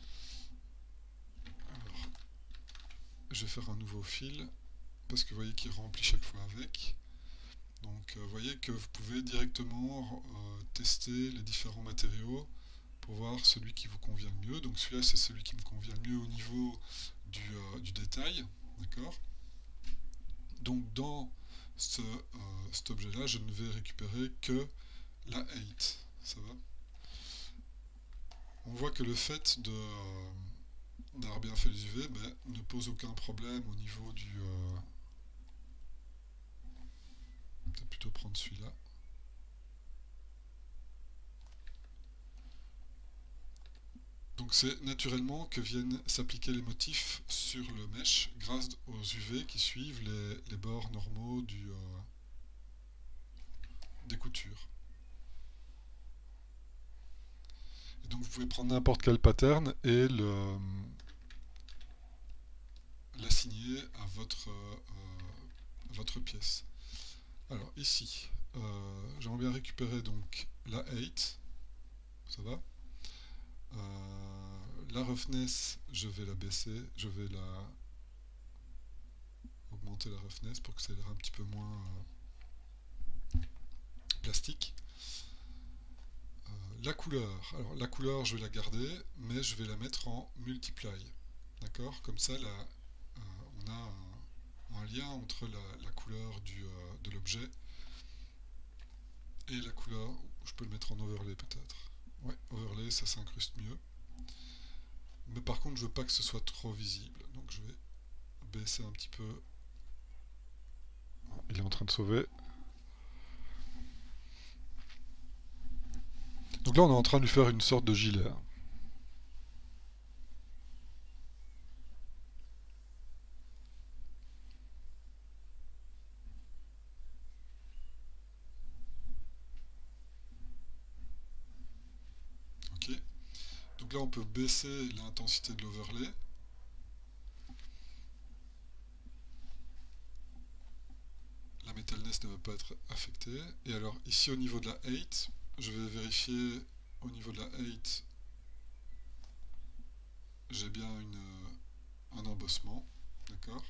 alors je vais faire un nouveau fil parce que vous voyez qu'il remplit chaque fois avec. Donc vous voyez que vous pouvez directement tester les différents matériaux pour voir celui qui vous convient le mieux. Donc celui-là c'est celui qui me convient le mieux au niveau du détail. D'accord. Donc dans cet objet-là, je ne vais récupérer que la 8. Ça va. On voit que le fait d'avoir bien fait les UV ne pose aucun problème au niveau du... peut-être plutôt prendre celui-là. Donc c'est naturellement que viennent s'appliquer les motifs sur le mesh grâce aux UV qui suivent les bords normaux des coutures. Et donc vous pouvez prendre n'importe quel pattern et l'assigner à votre pièce. Alors ici, j'aimerais bien récupérer donc la 8, ça va. La roughness, je vais la baisser, je vais augmenter la roughness pour que ça ait l'air un petit peu moins plastique. La couleur, alors la couleur je vais la garder, mais je vais la mettre en multiply. D'accord. Comme ça, là, on a un lien entre la couleur de l'objet Et la couleur, je peux le mettre en overlay peut-être. Ouais, overlay, ça s'incruste mieux. Mais par contre, je veux pas que ce soit trop visible. Donc je vais baisser un petit peu. Il est en train de sauver. Donc là, on est en train de lui faire une sorte de gilet. Ok. Donc là, on peut baisser l'intensité de l'overlay. La metalness ne va pas être affectée. Et alors, ici, au niveau de la height, je vais vérifier au niveau de la height, j'ai bien un embossement. D'accord.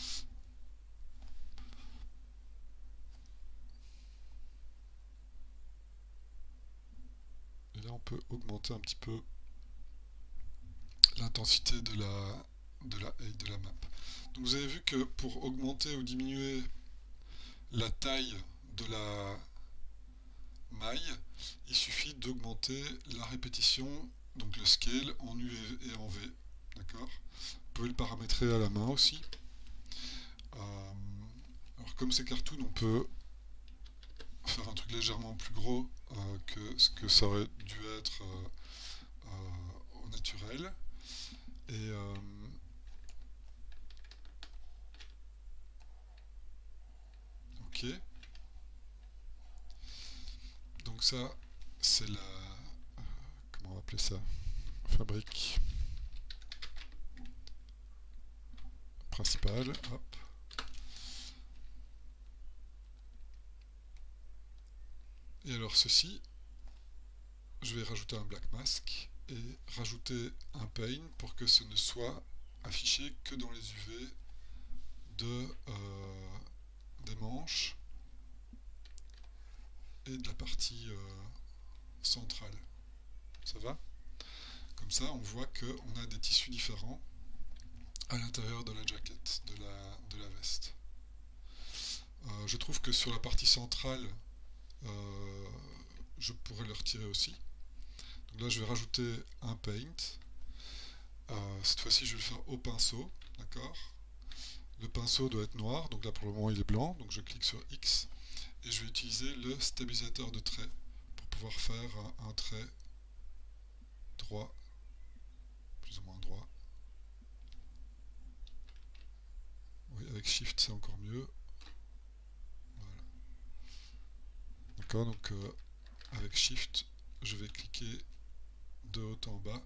Et là, on peut augmenter un petit peu l'intensité de la height de la map. Donc vous avez vu que pour augmenter ou diminuer la taille de la maille, il suffit d'augmenter la répétition, donc le scale en U et en V. D'accord. Vous pouvez le paramétrer à la main aussi. Alors comme c'est cartoon, on peut faire un truc légèrement plus gros que ce que ça aurait dû être au naturel. Et ok. Donc ça, c'est la... comment on va appeler ça? Fabrique principale. Hop. Et alors ceci, je vais rajouter un black mask et rajouter un paint pour que ce ne soit affiché que dans les UV des manches et de la partie centrale. Ça va? Comme ça, on voit qu'on a des tissus différents à l'intérieur de la jaquette, de la veste. Je trouve que sur la partie centrale, je pourrais le retirer aussi. Donc là, je vais rajouter un paint. Cette fois-ci, je vais le faire au pinceau. D'accord. Le pinceau doit être noir, donc là pour le moment il est blanc, donc je clique sur X et je vais utiliser le stabilisateur de trait pour pouvoir faire un trait droit, plus ou moins droit. Oui, avec Shift c'est encore mieux. Voilà. D'accord, donc avec Shift, je vais cliquer de haut en bas.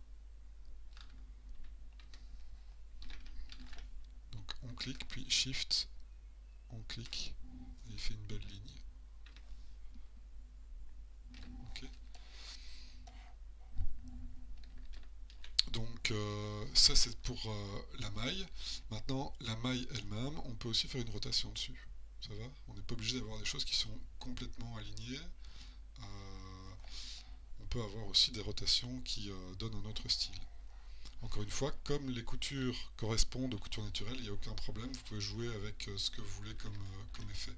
Donc on clique, puis Shift, on clique, et il fait une belle ligne. Ok. Donc ça c'est pour la maille. Maintenant, la maille elle-même, on peut aussi faire une rotation dessus. Ça va? On n'est pas obligé d'avoir des choses qui sont complètement alignées. On peut avoir aussi des rotations qui donnent un autre style. Encore une fois, comme les coutures correspondent aux coutures naturelles, il n'y a aucun problème, vous pouvez jouer avec ce que vous voulez comme effet.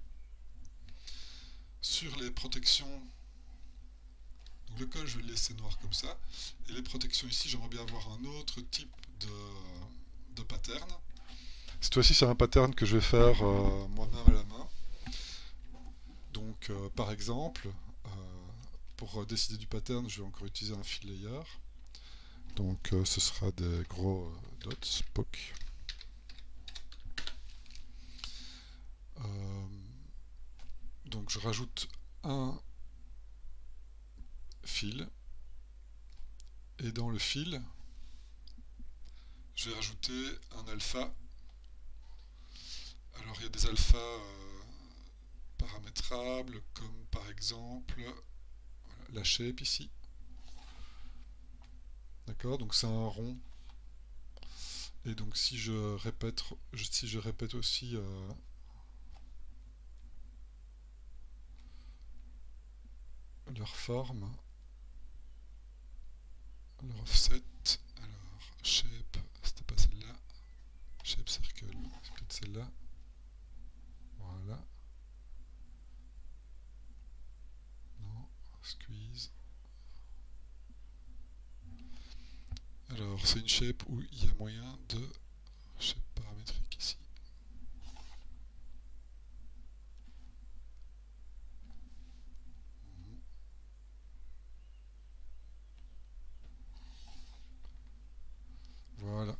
Sur les protections, donc le col je vais le laisser noir comme ça, et les protections ici, j'aimerais bien avoir un autre type de pattern. Cette fois-ci c'est un pattern que je vais faire moi-même à la main. Donc par exemple, pour décider du pattern, je vais encore utiliser un fill layer. Donc ce sera des gros dots, POC. Donc je rajoute un fil. Et dans le fil, je vais rajouter un alpha. Alors il y a des alphas paramétrables, comme par exemple voilà, la shape ici. D'accord, donc c'est un rond. Et donc si je répète aussi leur forme, leur offset, alors shape, c'était pas celle-là, shape circle, c'est peut-être celle-là, voilà. Alors, c'est une shape où il y a moyen de shape paramétrique ici. Voilà.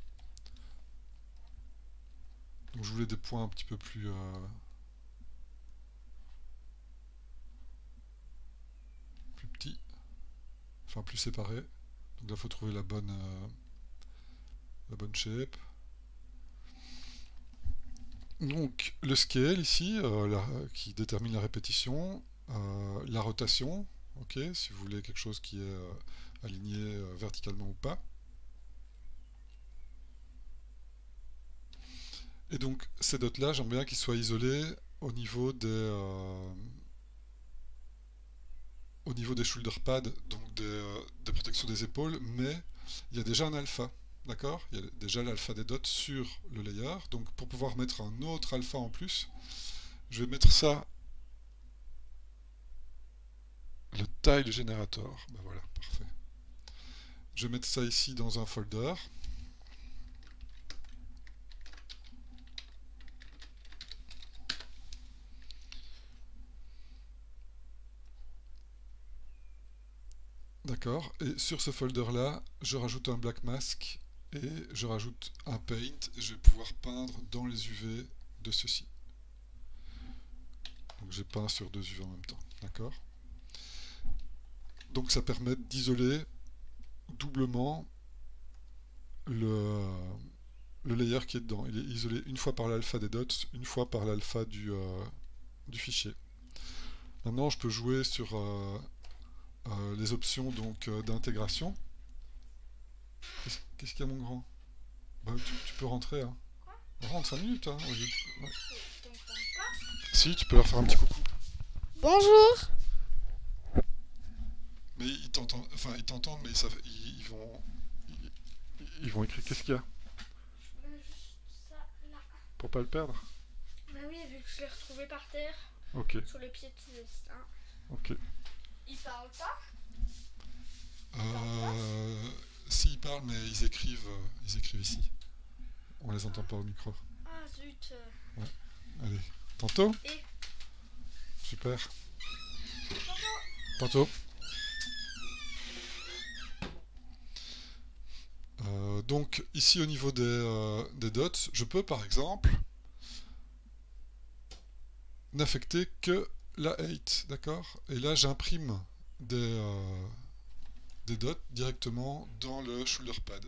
Donc je voulais des points un petit peu plus petits, enfin plus séparés. Donc là, il faut trouver la bonne shape. Donc le scale ici, qui détermine la répétition, la rotation, ok, si vous voulez quelque chose qui est aligné verticalement ou pas. Et donc ces dots là, j'aime bien qu'ils soient isolés au niveau des shoulder pads, donc des protections des épaules, mais il y a déjà un alpha. D'accord? Il y a déjà l'alpha des dots sur le layer. Donc pour pouvoir mettre un autre alpha en plus, je vais mettre ça, le tile generator. Ben voilà, parfait. Je vais mettre ça ici dans un folder. D'accord? Et sur ce folder-là, je rajoute un black mask et je rajoute un paint et je vais pouvoir peindre dans les UV de ceci. Donc j'ai peint sur deux UV en même temps. D'accord? Donc ça permet d'isoler doublement le layer qui est dedans. Il est isolé une fois par l'alpha des dots, une fois par l'alpha du fichier. Maintenant, je peux jouer sur les options d'intégration. Qu'est-ce qu'il y a, mon grand? Bah, tu peux rentrer. Hein. Rentre 5 minutes. Hein, ouais. Si, tu peux leur faire un petit coucou. Bonjour. Mais ils t'entendent, mais ils vont écrire. Qu'est-ce qu'il y a? Je mets juste ça là. Pour pas le perdre? Bah oui, vu que je l'ai retrouvé par terre. Ok. Sur le pied de Célestin. Ok. Ils parlent pas? Si, ils parlent, mais ils écrivent ici. On les entend pas au micro. Ah zut. Ouais. Allez. Tantôt? Et Super. tantôt. Tantôt. Donc ici au niveau des dots, je peux par exemple n'affecter que la 8, d'accord? Et là j'imprime des dots directement dans le shoulder pad.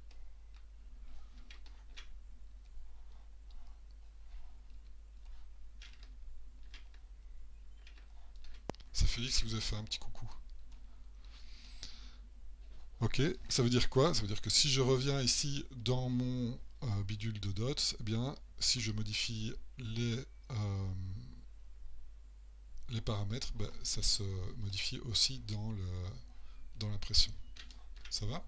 C'est Félix qui vous a fait un petit coucou. Ok, ça veut dire quoi? Ça veut dire que si je reviens ici dans mon bidule de dots, eh bien, si je modifie les paramètres, ben, ça se modifie aussi dans l'impression. Ça va?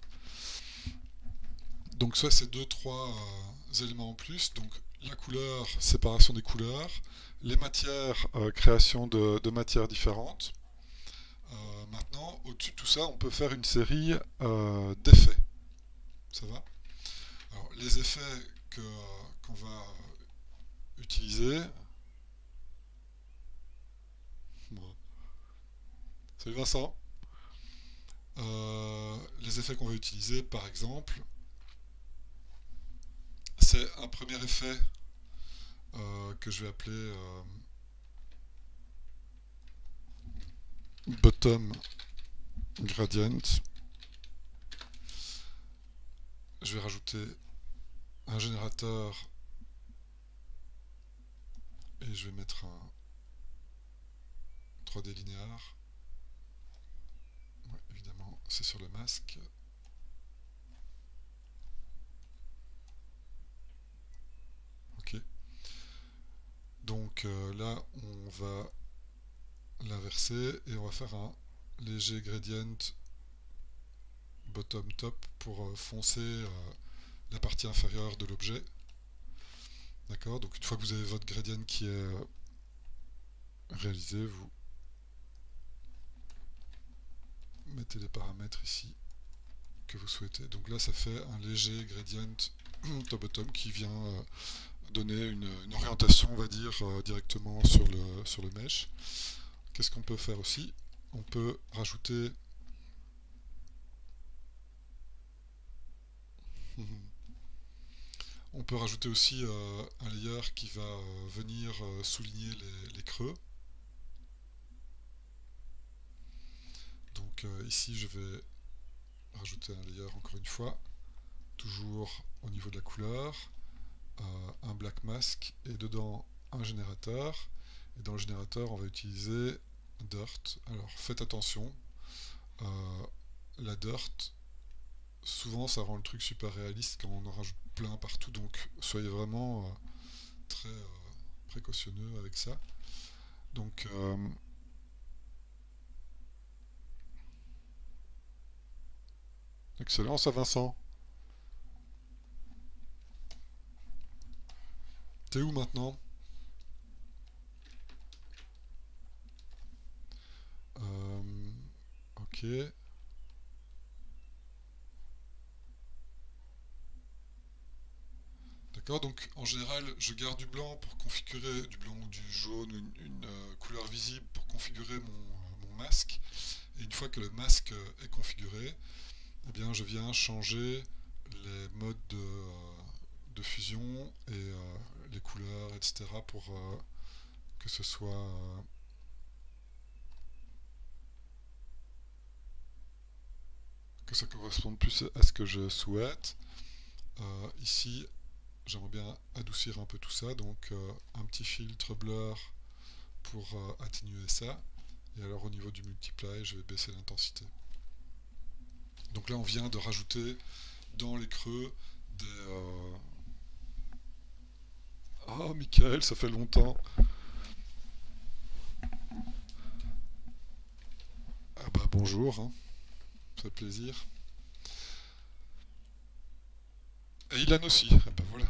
Donc ça c'est 2-3 éléments en plus. Donc la couleur, séparation des couleurs, les matières, création de matières différentes. Maintenant, au-dessus de tout ça, on peut faire une série d'effets. Ça va? Alors, les effets qu'on va utiliser. Bon. Salut Vincent. Les effets qu'on va utiliser, par exemple, c'est un premier effet que je vais appeler bottom gradient. Je vais rajouter un générateur et je vais mettre un 3D linéaire. Ouais, évidemment, c'est sur le masque. Ok. Donc là, on va l'inverser et on va faire un léger gradient bottom top pour foncer la partie inférieure de l'objet. D'accord? Donc une fois que vous avez votre gradient qui est réalisé, vous mettez les paramètres ici que vous souhaitez. Donc là, ça fait un léger gradient top-bottom qui vient donner une orientation, on va dire, directement sur le mesh. Qu'est-ce qu'on peut faire aussi? On peut rajouter on peut rajouter aussi un layer qui va venir souligner les creux. Donc ici je vais rajouter un layer encore une fois, toujours au niveau de la couleur, un black mask et dedans un générateur. Et dans le générateur on va utiliser dirt. Alors faites attention, la dirt, souvent ça rend le truc super réaliste quand on en rajoute plein partout, donc soyez vraiment très précautionneux avec ça. Donc excellent ça Vincent. T'es où maintenant? Ok. D'accord, donc en général je garde du blanc pour configurer, du blanc ou du jaune, une couleur visible pour configurer mon masque. Et une fois que le masque est configuré, eh bien je viens changer les modes de fusion et les couleurs, etc. pour que ce soit que ça corresponde plus à ce que je souhaite. Ici, j'aimerais bien adoucir un peu tout ça, donc un petit filtre blur pour atténuer ça. Et alors au niveau du multiply, je vais baisser l'intensité. Donc là, on vient de rajouter dans les creux des... Ah, Michael, ça fait longtemps. Ah bah bonjour, hein. Ça fait plaisir. Et Ilan aussi, ah bah voilà.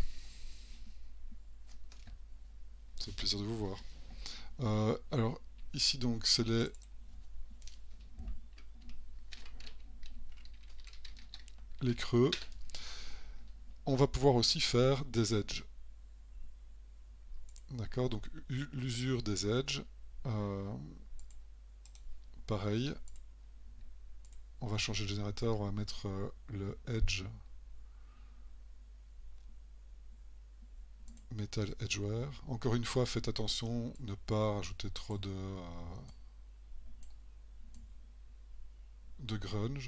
Ça fait plaisir de vous voir. Alors, ici donc, c'est les creux. On va pouvoir aussi faire des edges. D'accord, donc l'usure des edges. Pareil. On va changer le générateur, on va mettre le edge metal edgeware. Encore une fois, faites attention, ne pas rajouter trop de grunge.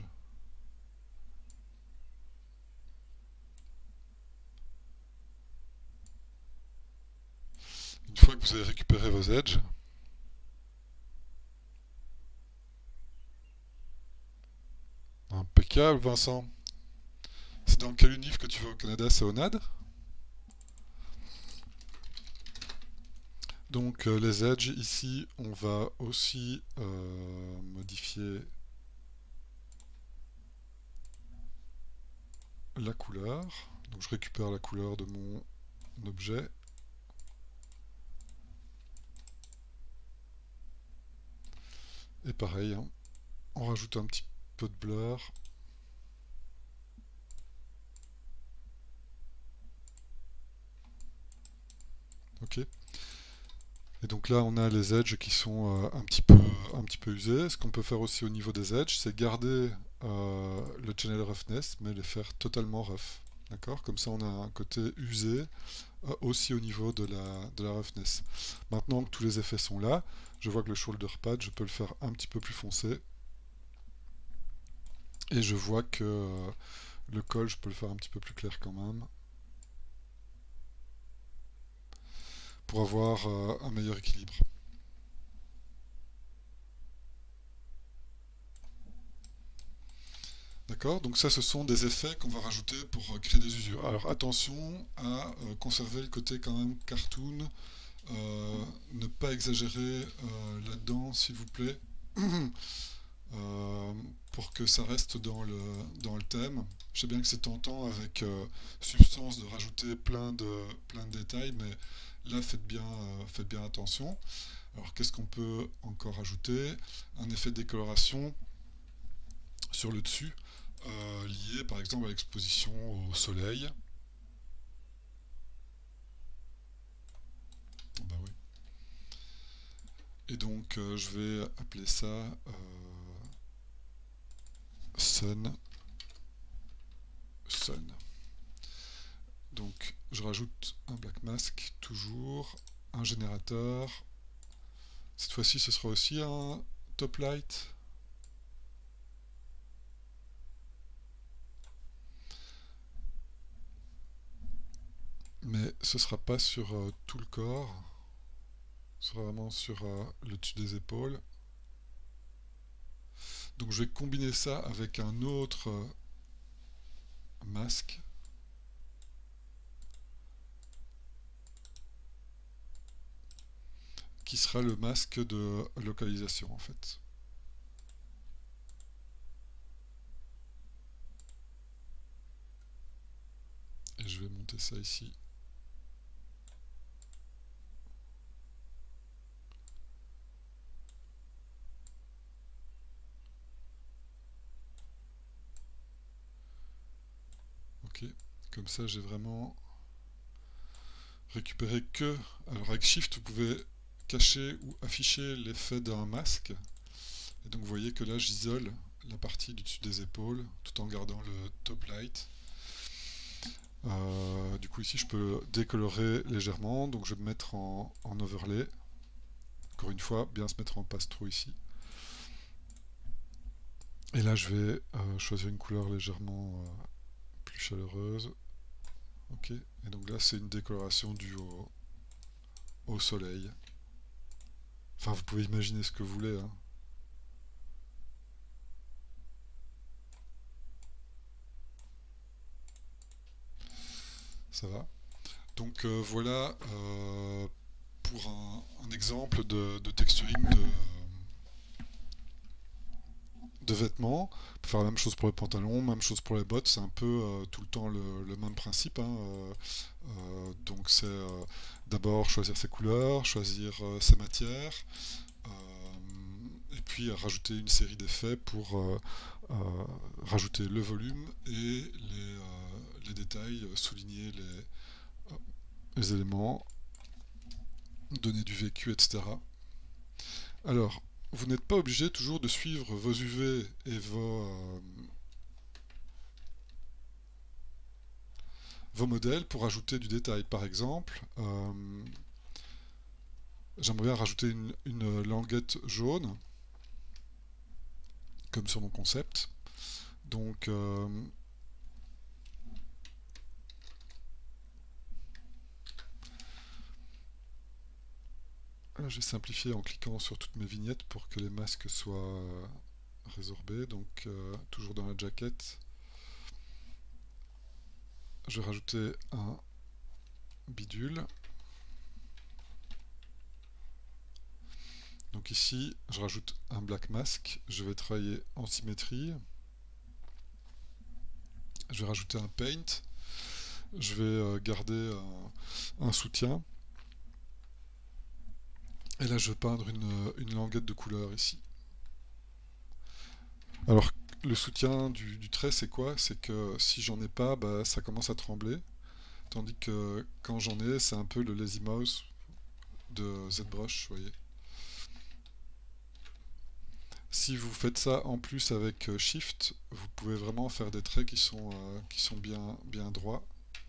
Une fois que vous avez récupéré vos edges, impeccable Vincent. C'est dans quel unif que tu vas au Canada? C'est au NAD? Donc les edges ici, on va aussi modifier la couleur. Donc je récupère la couleur de mon objet. Et pareil, hein, on rajoute un petit peu de blur. Ok. Et donc là, on a les edges qui sont un petit peu usés. Ce qu'on peut faire aussi au niveau des edges, c'est garder le channel roughness, mais les faire totalement rough. D'accord? Comme ça, on a un côté usé aussi au niveau de la roughness. Maintenant que tous les effets sont là, je vois que le shoulder pad, je peux le faire un petit peu plus foncé. Et je vois que le col, je peux le faire un petit peu plus clair quand même. Pour avoir un meilleur équilibre. D'accord? Donc ça, ce sont des effets qu'on va rajouter pour créer des usures. Alors attention à conserver le côté quand même cartoon, ne pas exagérer là-dedans, s'il vous plaît, pour que ça reste dans le thème. Je sais bien que c'est tentant avec Substance de rajouter plein de détails, mais là faites bien attention. Alors qu'est-ce qu'on peut encore ajouter? Un effet de décoloration sur le dessus. liées par exemple à l'exposition au soleil. Bah oui. Et donc je vais appeler ça sun. Donc je rajoute un black mask, toujours un générateur. Cette fois-ci ce sera aussi un top light. Mais ce sera pas sur tout le corps. Ce sera vraiment sur le dessus des épaules. Donc je vais combiner ça avec un autre masque. Qui sera le masque de localisation en fait. Et je vais monter ça ici. Ok, comme ça j'ai vraiment récupéré que... Alors avec Shift vous pouvez cacher ou afficher l'effet d'un masque. Et donc vous voyez que là j'isole la partie du dessus des épaules tout en gardant le top light. Du coup ici je peux décolorer légèrement, donc je vais me mettre en overlay. Encore une fois, bien se mettre en passe-through ici. Et là je vais choisir une couleur légèrement plus chaleureuse. Ok, et donc là c'est une décoloration due au soleil. Enfin vous pouvez imaginer ce que vous voulez, hein. Ça va. Donc voilà pour un exemple de texturing de vêtements. On peut faire la même chose pour les pantalons, même chose pour les bottes, c'est un peu tout le temps le même principe, hein. Donc c'est d'abord choisir ses couleurs, choisir ses matières, et puis rajouter une série d'effets pour rajouter le volume et les détails, souligner les éléments, donner du vécu, etc. Alors, vous n'êtes pas obligé toujours de suivre vos UV et vos modèles pour ajouter du détail. Par exemple, j'aimerais bien rajouter une languette jaune, comme sur mon concept. Donc, j'ai simplifié en cliquant sur toutes mes vignettes pour que les masques soient résorbés. Donc, toujours dans la jaquette, je vais rajouter un bidule. Donc ici, je rajoute un black mask. Je vais travailler en symétrie. Je vais rajouter un paint. Je vais garder un soutien. Et là, je vais peindre une languette de couleur ici. Alors, le soutien du trait, c'est quoi? C'est que si j'en ai pas, bah, ça commence à trembler. Tandis que quand j'en ai, c'est un peu le lazy mouse de ZBrush, vous voyez. Si vous faites ça en plus avec Shift, vous pouvez vraiment faire des traits qui sont bien droits.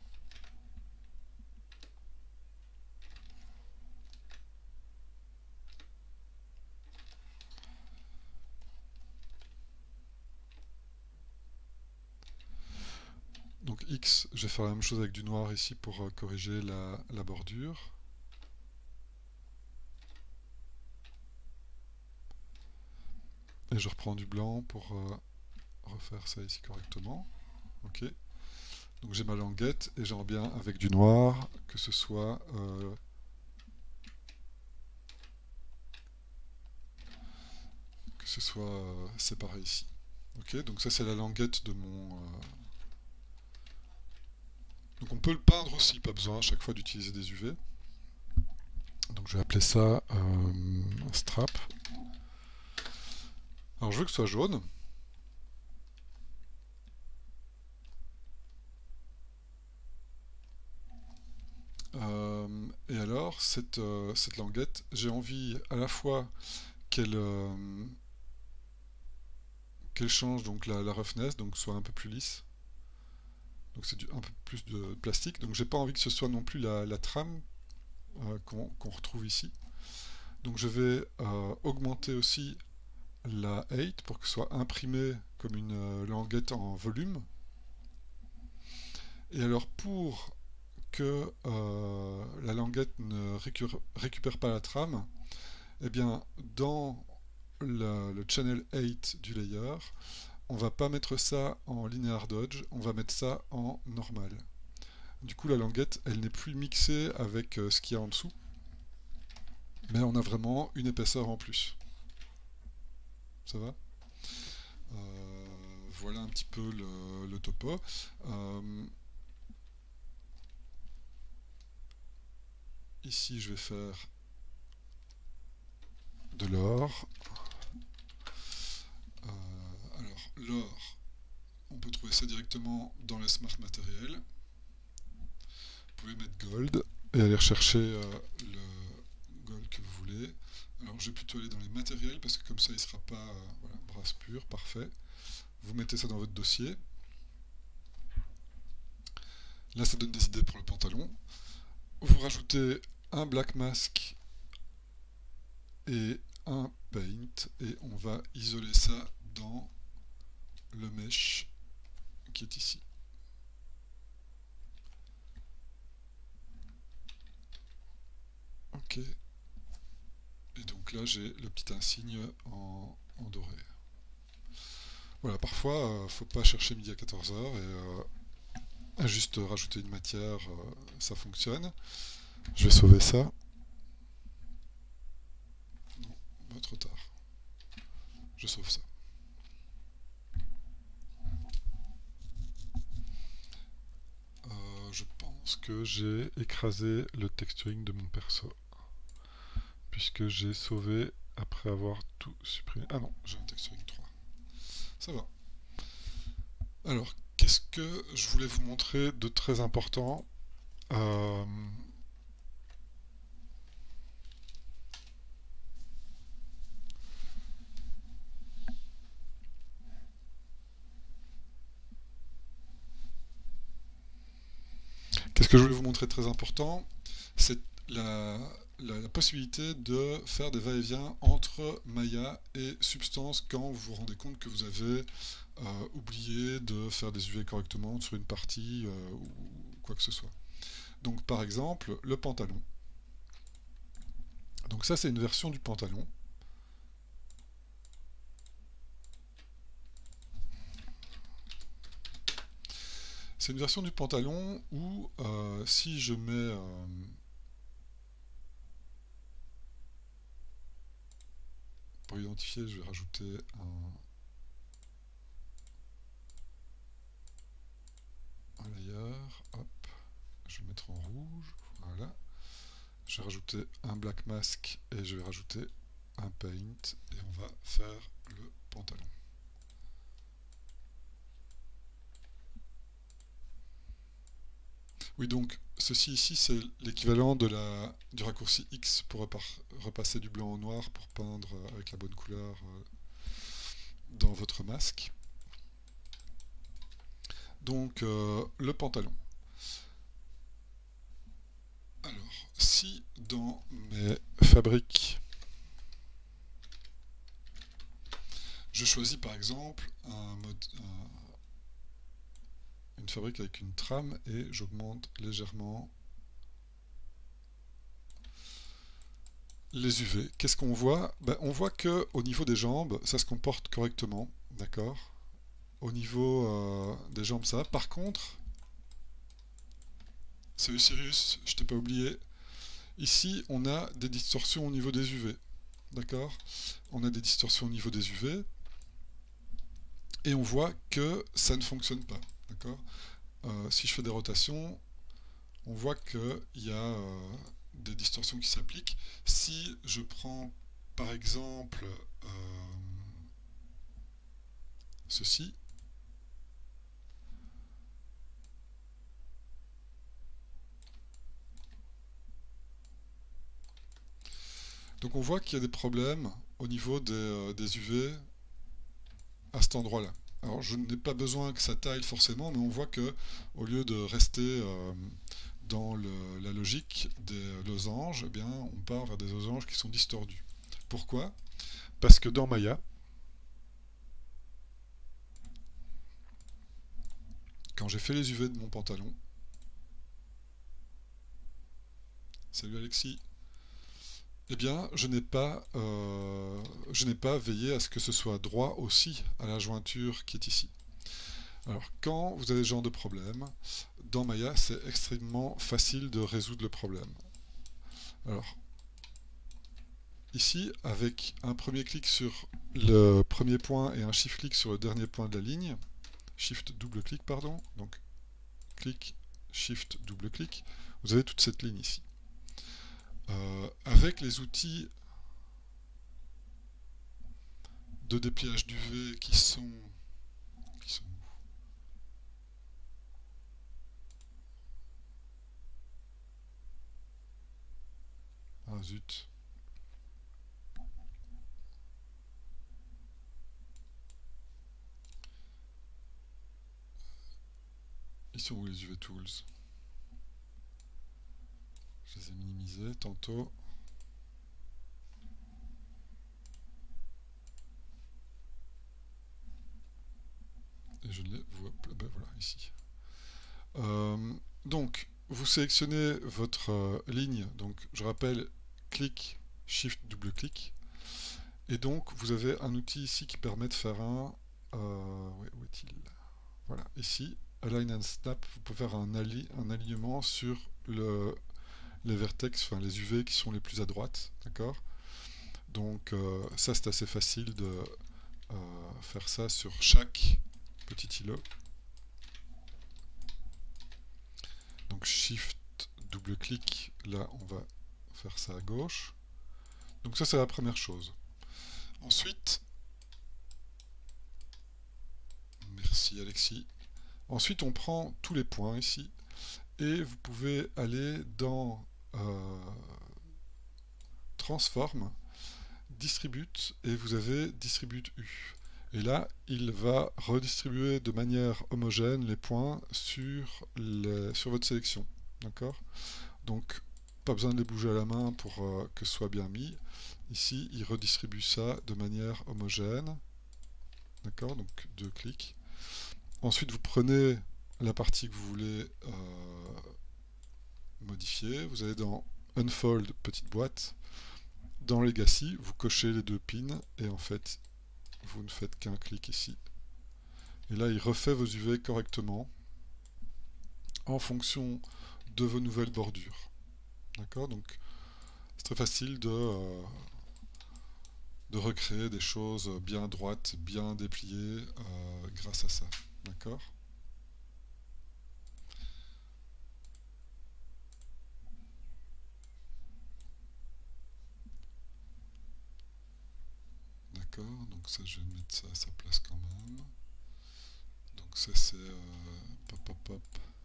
Donc X, je vais faire la même chose avec du noir ici pour corriger la bordure. Et je reprends du blanc pour refaire ça ici correctement. Ok. Donc j'ai ma languette et j'aimerais bien avec du noir que ce soit séparé ici. Ok, donc ça c'est la languette de mon... Donc on peut le peindre aussi, pas besoin à chaque fois d'utiliser des UV. Donc je vais appeler ça strap. Alors je veux que ce soit jaune. cette languette, j'ai envie à la fois qu'elle change donc la roughness, donc soit un peu plus lisse. Donc c'est un peu plus de plastique. Donc j'ai pas envie que ce soit non plus la trame qu'on retrouve ici. Donc je vais augmenter aussi la height pour que ce soit imprimé comme une languette en volume. Et alors pour que la languette ne récupère pas la trame, eh bien dans le channel 8 du layer, on va pas mettre ça en linear dodge, on va mettre ça en normal. Du coup la languette elle n'est plus mixée avec ce qu'il y a en dessous, mais on a vraiment une épaisseur en plus. Ça va? Voilà un petit peu le topo. Ici je vais faire de l'or. Alors l'or, on peut trouver ça directement dans les Smart Material. Vous pouvez mettre gold et aller rechercher le gold que vous voulez. Alors je vais plutôt aller dans les matériels parce que comme ça il ne sera pas voilà, brasse pure, parfait. Vous mettez ça dans votre dossier. Là ça donne des idées pour le pantalon. Vous rajoutez un black mask et un paint et on va isoler ça dans le mesh qui est ici. Ok. Et donc là j'ai le petit insigne en doré. Voilà, parfois faut pas chercher midi à 14h et juste rajouter une matière, ça fonctionne. Je vais sauver ça. Non, pas trop tard. Je sauve ça. Je pense que j'ai écrasé le texturing de mon perso. Puisque j'ai sauvé après avoir tout supprimé. Ah non, j'ai un texturing 3. Ça va. Alors, qu'est-ce que je voulais vous montrer de très important? Qu'est-ce que je voulais vous montrer de très important? C'est la possibilité de faire des va-et-vient entre Maya et Substance quand vous vous rendez compte que vous avez oublié de faire des UV correctement sur une partie ou quoi que ce soit. Donc par exemple, le pantalon. Donc ça c'est une version du pantalon. C'est une version du pantalon où si je mets pour identifier, je vais rajouter un layer, hop, je vais le mettre en rouge, voilà. Je vais rajouter un black mask et je vais rajouter un paint et on va faire le pantalon. Oui, donc ceci ici c'est l'équivalent du raccourci X pour repasser du blanc au noir pour peindre avec la bonne couleur dans votre masque. Donc le pantalon. Alors, si dans mes fabriques, je choisis par exemple une fabrique avec une trame et j'augmente légèrement les UV. Qu'est-ce qu'on voit? On voit que au niveau des jambes, ça se comporte correctement, d'accord? Au niveau des jambes, ça. Par contre, salut Sirius, je t'ai pas oublié. Ici, on a des distorsions au niveau des UV, d'accord? On a des distorsions au niveau des UV et on voit que ça ne fonctionne pas, d'accord? Si je fais des rotations, on voit qu'il y a des distorsions qui s'appliquent. Si je prends par exemple ceci, Donc on voit qu'il y a des problèmes au niveau des UV à cet endroit-là. Alors je n'ai pas besoin que ça taille forcément, mais on voit que au lieu de rester dans la logique des losanges, eh bien, on part vers des losanges qui sont distordus. Pourquoi? Parce que dans Maya, quand j'ai fait les UV de mon pantalon, salut Alexis, eh bien, je n'ai pas veillé à ce que ce soit droit aussi à la jointure qui est ici. Alors, quand vous avez ce genre de problème, dans Maya, c'est extrêmement facile de résoudre le problème. Alors, ici, avec un premier clic sur le premier point et un shift-clic sur le dernier point de la ligne, shift double-clic, pardon, donc clic, shift double-clic, vous avez toute cette ligne ici. Avec les outils de dépliage d'UV qui sont ah zut. Ils sont où les UV Tools? Je les ai minimisés tantôt. Et je les vois, ben voilà, ici. Donc, vous sélectionnez votre ligne. Donc, je rappelle, clic, shift, double-clic. Et donc, vous avez un outil ici qui permet de faire un... où est-il? Voilà, ici, Align and Snap. Vous pouvez faire un alignement sur les vertex, enfin les UV qui sont les plus à droite. D'accord? Donc, ça, c'est assez facile de faire ça sur chaque petit îlot. Donc Shift, double-clic, là on va faire ça à gauche. Donc ça c'est la première chose. Ensuite, merci Alexis. Ensuite on prend tous les points ici et vous pouvez aller dans Transform, Distribute et vous avez Distribute U. Et là, il va redistribuer de manière homogène les points sur votre sélection. D'accord? Donc, pas besoin de les bouger à la main pour que ce soit bien mis. Ici, il redistribue ça de manière homogène. D'accord? Donc, 2 clics. Ensuite, vous prenez la partie que vous voulez modifier. Vous allez dans Unfold, petite boîte. Dans Legacy, vous cochez les 2 pins et en fait, vous ne faites qu'un clic ici. Et là, il refait vos UV correctement en fonction de vos nouvelles bordures. D'accord? Donc, c'est très facile de recréer des choses bien droites, bien dépliées grâce à ça. D'accord? D'accord, donc ça, je vais mettre ça à sa place quand même. Donc ça, c'est pop, pop, pop.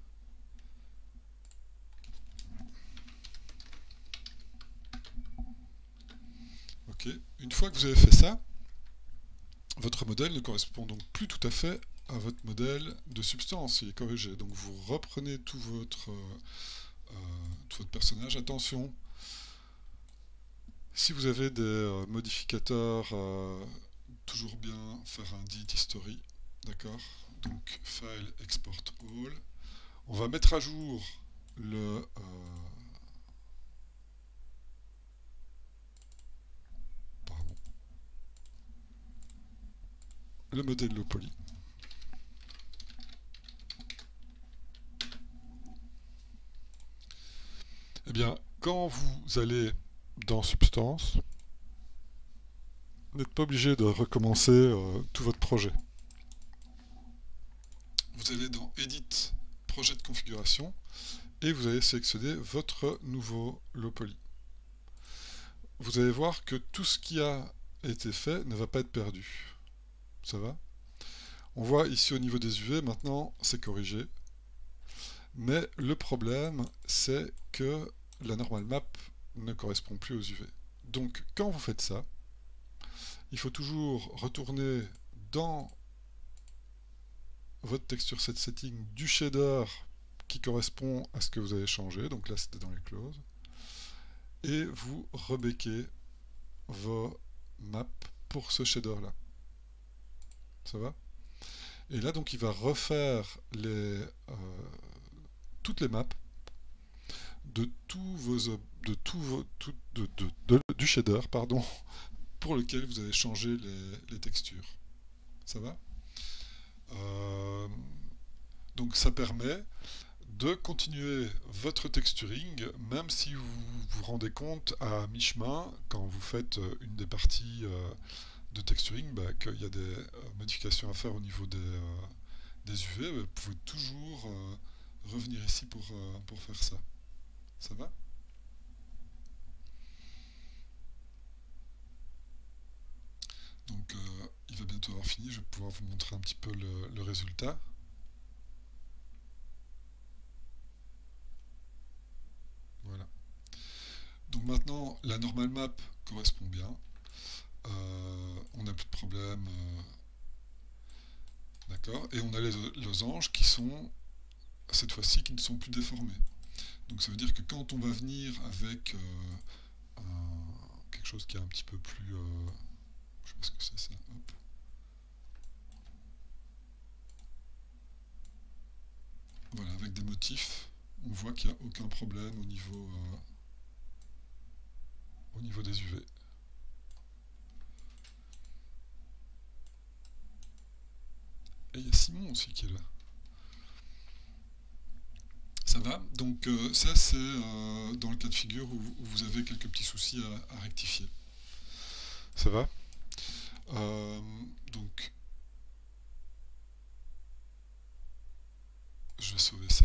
Ok, une fois que vous avez fait ça, votre modèle ne correspond donc plus tout à fait à votre modèle de substance, il est corrigé. Donc vous reprenez tout votre personnage. Attention, si vous avez des modificateurs, toujours bien faire un dit history, d'accord? Donc file export all. On va mettre à jour le modèle low poly. Eh bien, quand vous allez dans Substance, vous n'êtes pas obligé de recommencer tout votre projet. Vous allez dans Edit, Projet de configuration, et vous allez sélectionner votre nouveau low poly. Vous allez voir que tout ce qui a été fait ne va pas être perdu. Ça va? On voit ici au niveau des UV, maintenant c'est corrigé. Mais le problème, c'est que la normal map ne correspond plus aux UV. Donc quand vous faites ça, il faut toujours retourner dans votre texture set setting du shader qui correspond à ce que vous avez changé. Donc là c'était dans les clauses. Et vous rebéquez vos maps pour ce shader là. Ça va? Et là donc il va refaire toutes les maps de tous vos du shader pardon pour lequel vous avez changé les textures. Ça va? Euh, donc ça permet de continuer votre texturing même si vous vous rendez compte à mi-chemin quand vous faites une des parties de texturing qu'il y a des modifications à faire au niveau des UV. Vous pouvez toujours revenir ici pour faire ça. Ça va? Donc il va bientôt avoir fini, je vais pouvoir vous montrer un petit peu le résultat. Voilà. Donc maintenant la normal map correspond bien. On n'a plus de problème. D'accord? Et on a les losanges qui sont, cette fois-ci, qui ne sont plus déformés. Donc ça veut dire que quand on va venir avec quelque chose qui est un petit peu plus... je sais pas ce que c'est ça. Hop. Voilà, avec des motifs, on voit qu'il n'y a aucun problème au niveau des UV. Et il y a Simon aussi qui est là. Ça va? Donc ça c'est dans le cas de figure où vous avez quelques petits soucis à rectifier. Ça va? Donc je vais sauver ça.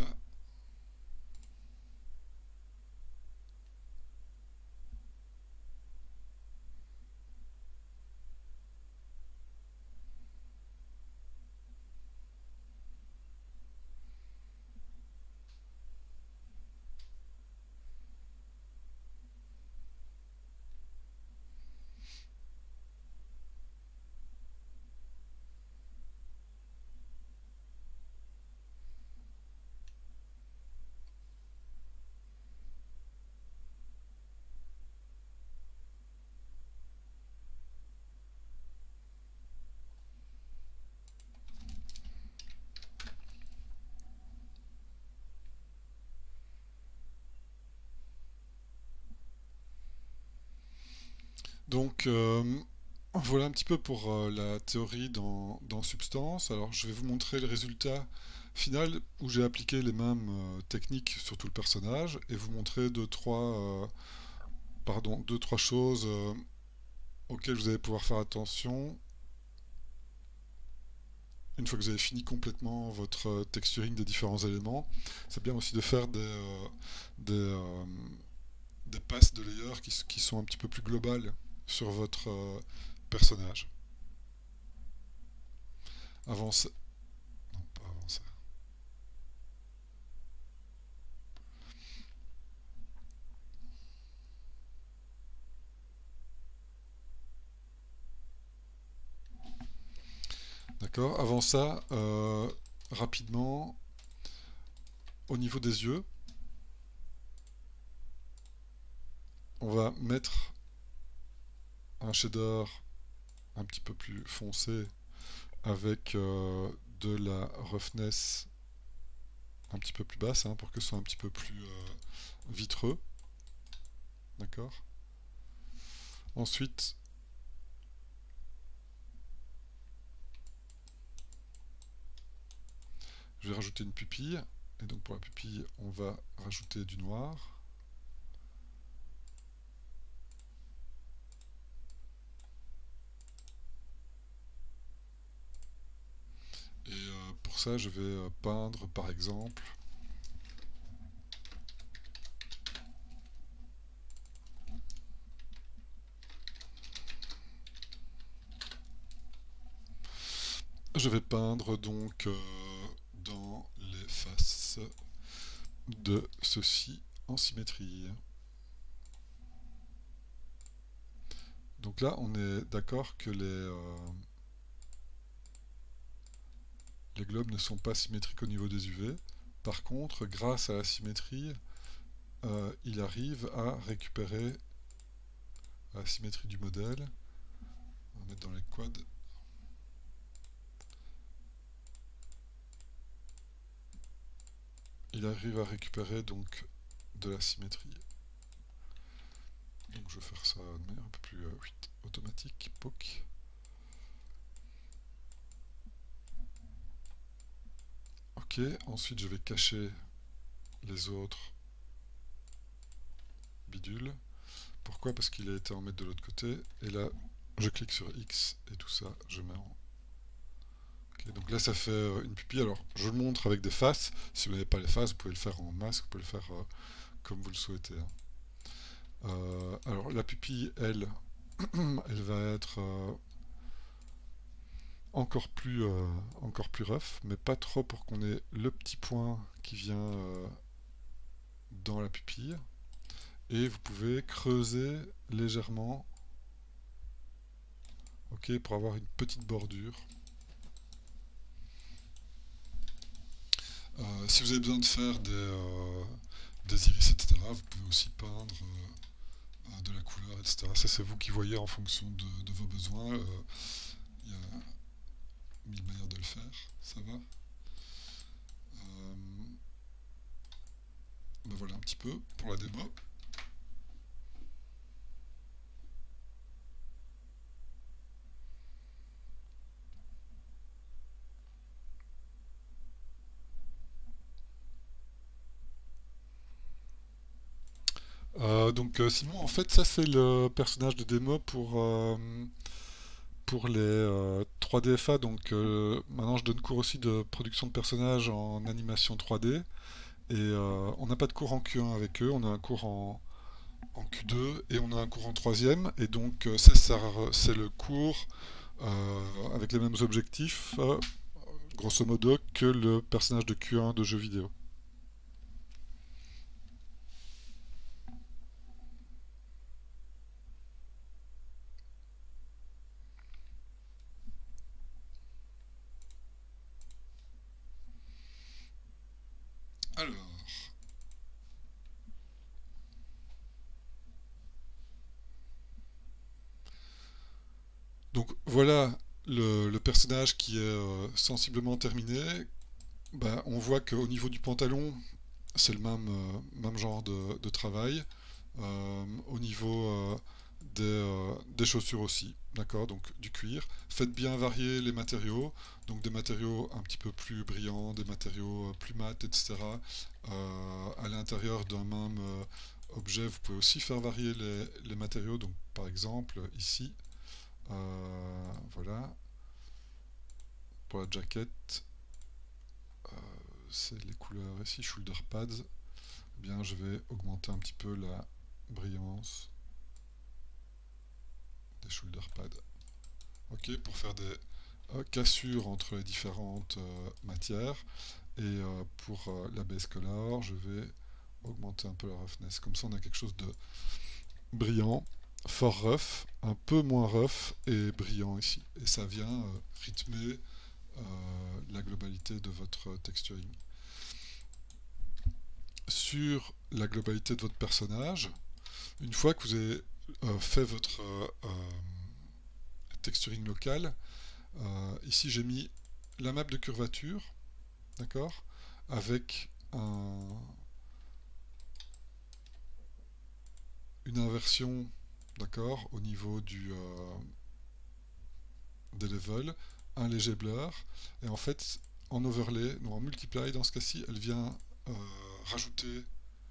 Donc voilà un petit peu pour la théorie dans Substance. Alors je vais vous montrer le résultat final où j'ai appliqué les mêmes techniques sur tout le personnage et vous montrer deux, trois choses auxquelles vous allez pouvoir faire attention une fois que vous avez fini complètement votre texturing des différents éléments. C'est bien aussi de faire des, euh, des passes de layers qui sont un petit peu plus globales sur votre personnage. Avant ça... Non, pas avant ça. D'accord? Avant ça, rapidement, au niveau des yeux, on va mettre un shader un petit peu plus foncé avec de la roughness un petit peu plus basse pour que ce soit un petit peu plus vitreux. D'accord? Ensuite, je vais rajouter une pupille. Et donc pour la pupille, on va rajouter du noir. Et pour ça, je vais peindre par exemple donc dans les faces de ceci en symétrie. Donc là, on est d'accord que les globes ne sont pas symétriques au niveau des UV. Par contre, grâce à la symétrie, il arrive à récupérer la symétrie du modèle. On va mettre dans les quads. Il arrive à récupérer donc de la symétrie. Donc je vais faire ça de manière un peu plus automatique. POC. Ok, ensuite je vais cacher les autres bidules. Pourquoi? Parce qu'il a été en mettre de l'autre côté. Et là, je clique sur X et tout ça, je mets en... Okay, donc là, ça fait une pupille. Alors, je le montre avec des faces. Si vous n'avez pas les faces, vous pouvez le faire en masque, vous pouvez le faire comme vous le souhaitez. Alors, la pupille, elle, elle va être encore plus rough, mais pas trop pour qu'on ait le petit point qui vient dans la pupille. Et vous pouvez creuser légèrement, ok, pour avoir une petite bordure. Si vous avez besoin de faire des iris, etc., vous pouvez aussi peindre de la couleur, etc. Ça, c'est vous qui voyez en fonction de vos besoins. Il y a 1000 manières de le faire, ça va. Ben voilà un petit peu pour la démo. Donc Simon, en fait, ça c'est le personnage de démo pour les 3DFA. Donc maintenant, je donne cours aussi de production de personnages en animation 3D. Et on n'a pas de cours en Q1 avec eux, on a un cours en Q2 et on a un cours en troisième. Et donc c'est le cours avec les mêmes objectifs, grosso modo, que le personnage de Q1 de jeu vidéo. Alors, donc voilà le personnage qui est sensiblement terminé. Bah, on voit qu'au niveau du pantalon, c'est le même genre de travail. Au niveau des chaussures aussi, d'accord, donc du cuir. Faites bien varier les matériaux, donc des matériaux un petit peu plus brillants, des matériaux plus mat, etc. À l'intérieur d'un même objet, vous pouvez aussi faire varier les matériaux, donc par exemple ici, voilà, pour la jaquette, c'est les couleurs ici, shoulder pads. Eh bien, je vais augmenter un petit peu la brillance des shoulder pads. Ok, pour faire des cassures entre les différentes matières. Et pour la base color, je vais augmenter un peu la roughness. Comme ça, on a quelque chose de brillant, fort rough, un peu moins rough et brillant ici. Et ça vient rythmer la globalité de votre texturing. Sur la globalité de votre personnage, une fois que vous avez fait votre texturing local, ici j'ai mis la map de curvature, d'accord, avec une inversion, d'accord, au niveau des levels, un léger blur, et en fait, en overlay, non, en multiply, dans ce cas-ci, elle vient rajouter,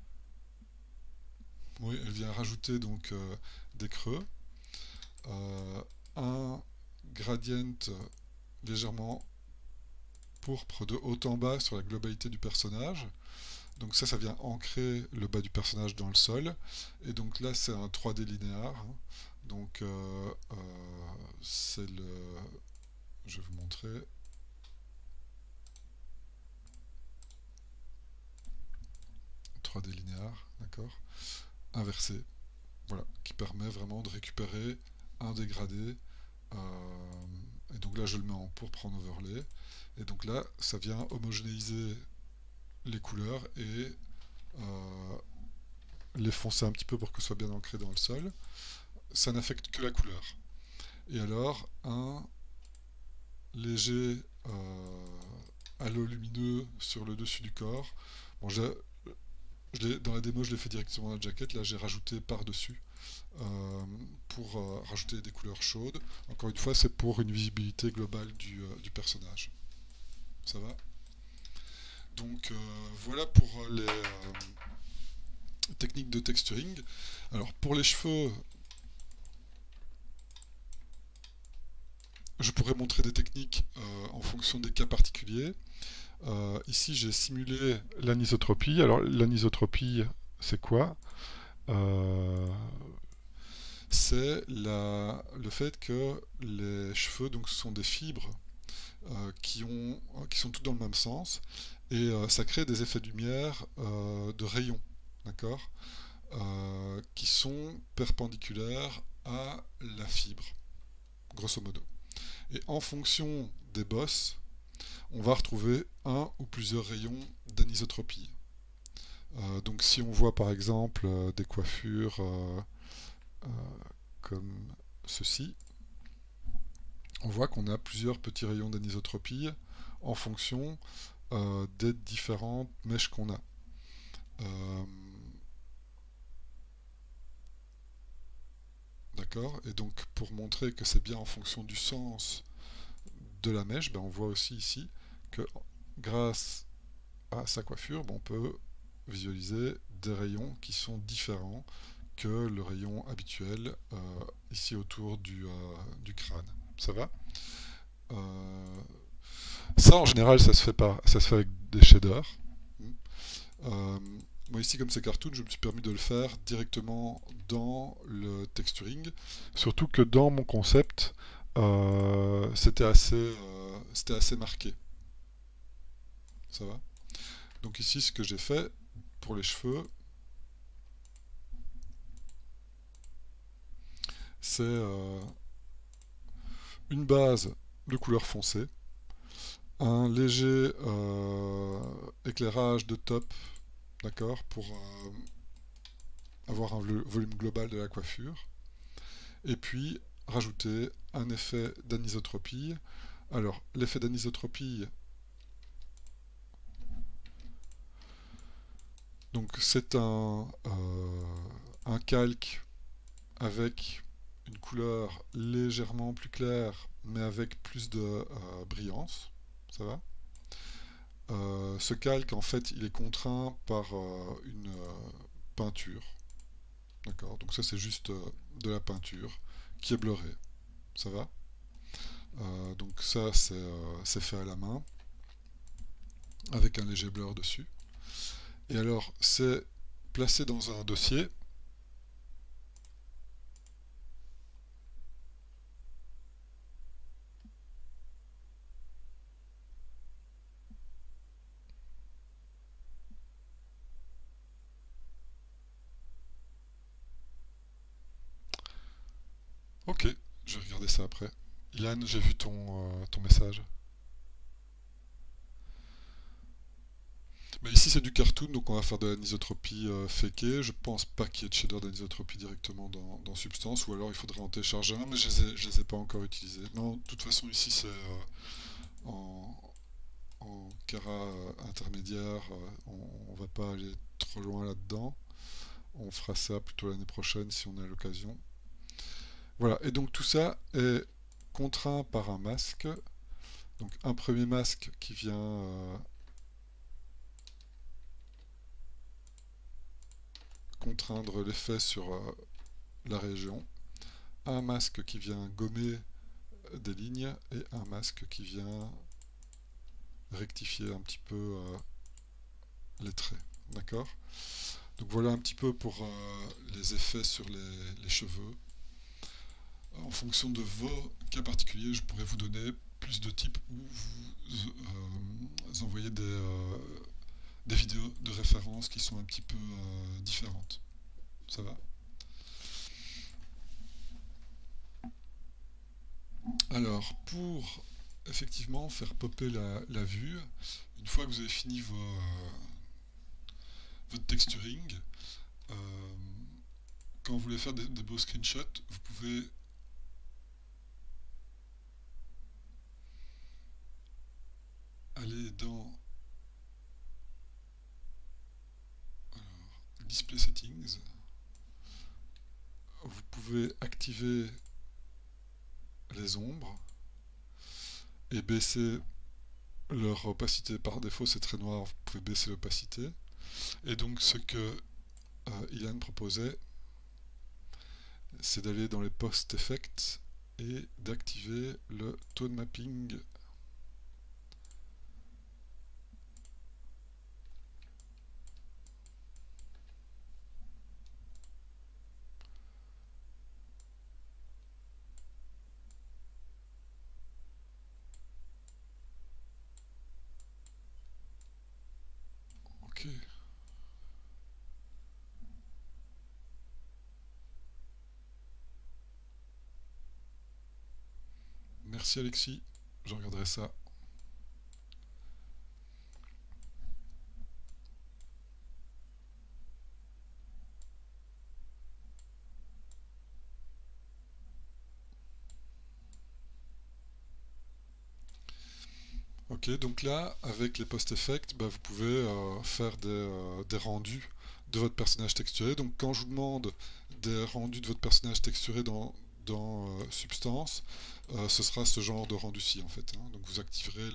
oui, elle vient rajouter donc des creux, un gradient légèrement pourpre de haut en bas sur la globalité du personnage. Donc ça vient ancrer le bas du personnage dans le sol. Et donc là, c'est un 3D linéaire. Donc c'est le... Je vais vous montrer. « 3D linéaire, d'accord, inversé. Voilà, qui permet vraiment de récupérer un dégradé, et donc là je le mets en pourpre en overlay, et donc là ça vient homogénéiser les couleurs et les foncer un petit peu pour que ce soit bien ancré dans le sol. Ça n'affecte que la couleur. Et alors un léger halo lumineux sur le dessus du corps. Bon, dans la démo je l'ai fait directement dans la jaquette, là j'ai rajouté par-dessus pour rajouter des couleurs chaudes. Encore une fois, c'est pour une visibilité globale du personnage. Ça va? Donc voilà pour les techniques de texturing. Alors pour les cheveux, je pourrais montrer des techniques en fonction des cas particuliers. Ici j'ai simulé l'anisotropie. Alors l'anisotropie, c'est quoi? C'est le fait que les cheveux donc, sont des fibres qui sont toutes dans le même sens, et ça crée des effets de lumière de rayons, d'accord, qui sont perpendiculaires à la fibre, grosso modo. Et en fonction des bosses, on va retrouver un ou plusieurs rayons d'anisotropie. Donc si on voit par exemple des coiffures comme ceci, on voit qu'on a plusieurs petits rayons d'anisotropie en fonction des différentes mèches qu'on a. D'accord? Et donc pour montrer que c'est bien en fonction du sens de la mèche, ben on voit aussi ici que grâce à sa coiffure, ben on peut visualiser des rayons qui sont différents que le rayon habituel ici autour du crâne. Ça va? Ça en général ça se fait pas, ça se fait avec des shaders. Moi ici comme c'est cartoon, je me suis permis de le faire directement dans le texturing, surtout que dans mon concept c'était assez marqué. Ça va? Donc ici ce que j'ai fait pour les cheveux, c'est une base de couleur foncée, un léger éclairage de top, d'accord, pour avoir un volume global de la coiffure, et puis rajouter un effet d'anisotropie. Alors l'effet d'anisotropie, donc c'est un calque avec une couleur légèrement plus claire mais avec plus de brillance. Ça va? Ce calque en fait il est contraint par une peinture. D'accord? Donc ça c'est juste de la peinture qui est bleurée. Ça va? Donc ça c'est fait à la main avec un léger blur dessus. Et alors c'est placé dans un dossier. Ok, je vais regarder ça après. Ilan, j'ai vu ton message. Mais ici c'est du cartoon, donc on va faire de l'anisotropie fakée. Je pense pas qu'il y ait de shader d'anisotropie directement dans Substance, ou alors il faudrait en télécharger un, mais je les ai pas encore utilisés. Non, de toute façon ici c'est en, en Cara intermédiaire, on va pas aller trop loin là-dedans. On fera ça plutôt l'année prochaine si on a l'occasion. Voilà, et donc tout ça est contraint par un masque. Donc un premier masque qui vient contraindre l'effet sur la région, un masque qui vient gommer des lignes et un masque qui vient rectifier un petit peu les traits. D'accord? Donc voilà un petit peu pour les effets sur les cheveux. En fonction de vos cas particuliers, je pourrais vous donner plus de types où vous envoyez des vidéos de référence qui sont un petit peu différentes. Ça va? Alors, pour effectivement faire popper la vue, une fois que vous avez fini votre texturing, euh, quand vous voulez faire des beaux screenshots, vous pouvez aller dans Display Settings, vous pouvez activer les ombres et baisser leur opacité. Par défaut c'est très noir, vous pouvez baisser l'opacité. Et donc ce que Ilan proposait, c'est d'aller dans les Post Effects et d'activer le Tone Mapping. Ok. Merci Alexis, je regarderai ça. Ok, donc là, avec les post-effects, bah, vous pouvez faire des rendus de votre personnage texturé. Donc quand je vous demande des rendus de votre personnage texturé dans Substance, ce sera ce genre de rendu-ci en fait, hein. Donc vous activerez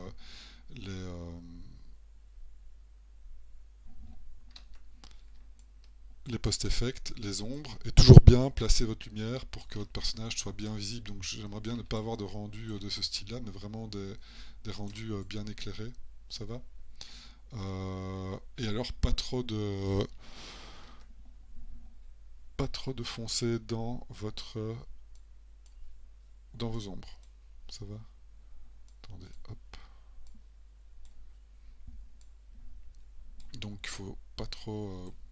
les post-effects, les ombres, et toujours bien placer votre lumière pour que votre personnage soit bien visible. Donc j'aimerais bien ne pas avoir de rendu de ce style-là, mais vraiment des rendus bien éclairés. Ça va? Et alors pas trop de foncé dans vos ombres. Ça va? Attendez, hop. Donc il faut pas trop.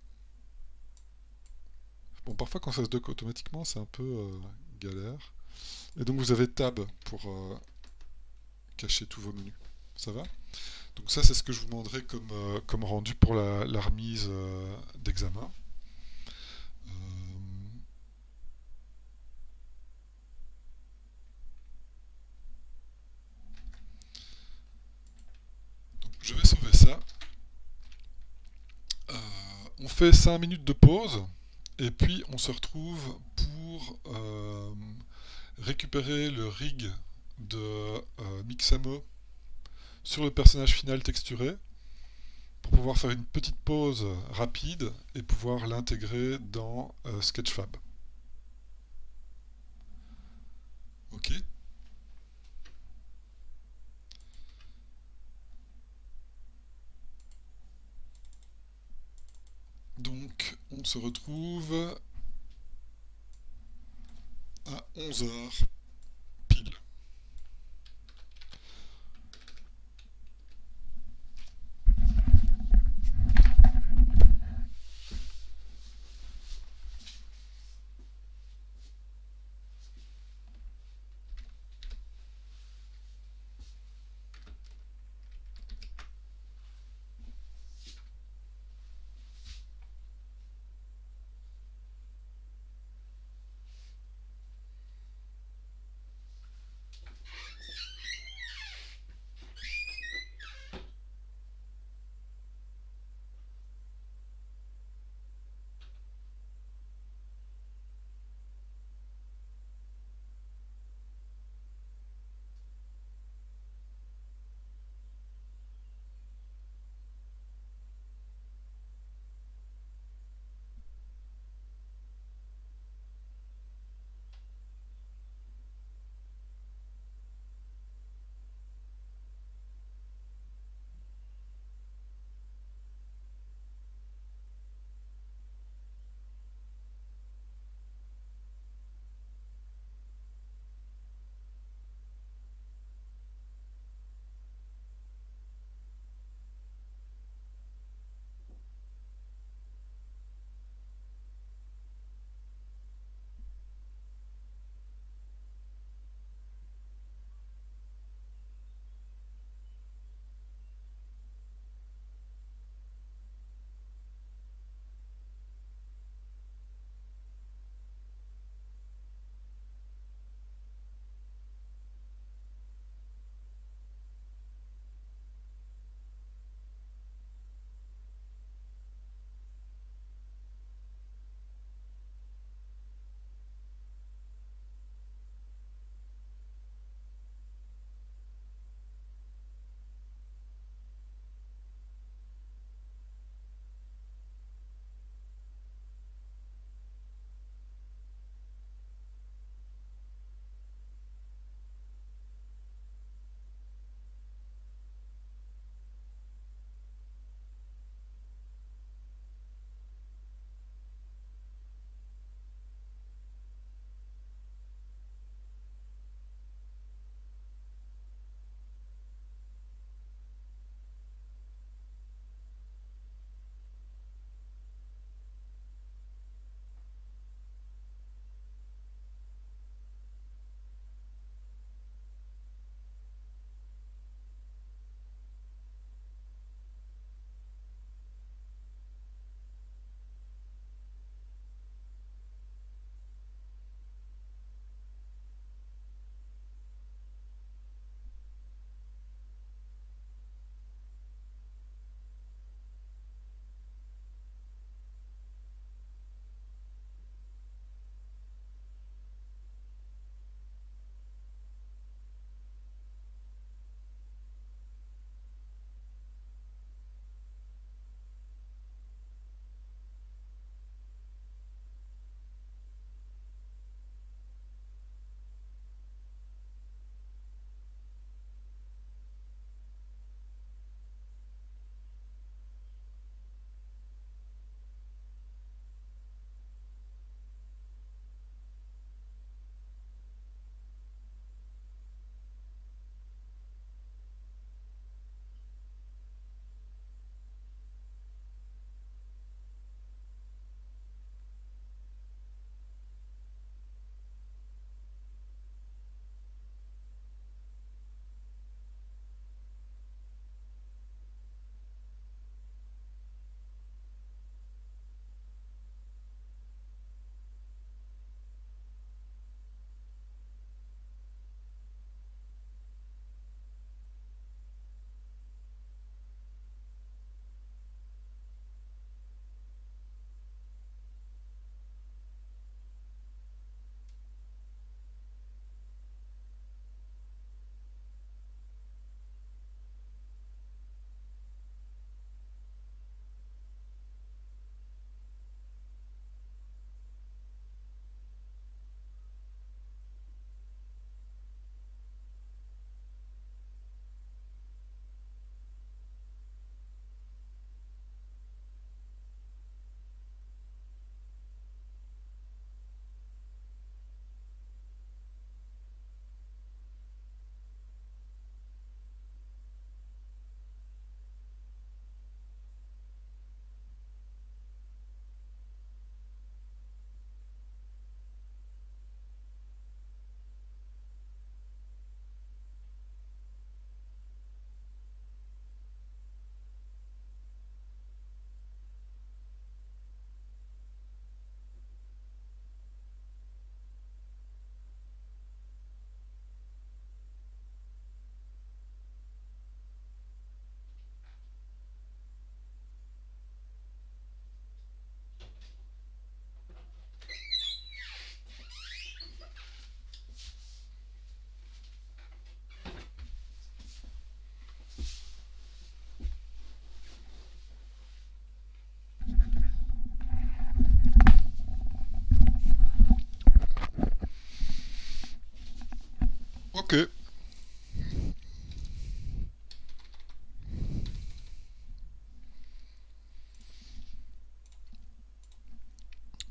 Bon, parfois quand ça se dock automatiquement, c'est un peu galère. Et donc vous avez Tab pour cacher tous vos menus. Ça va? Donc ça, c'est ce que je vous demanderai comme rendu pour la remise d'examen. Euh, donc je vais sauver ça. On fait 5 minutes de pause et puis on se retrouve pour récupérer le rig de Mixamo sur le personnage final texturé pour pouvoir faire une petite pause rapide et pouvoir l'intégrer dans Sketchfab. Ok. Donc on se retrouve à 11h pile.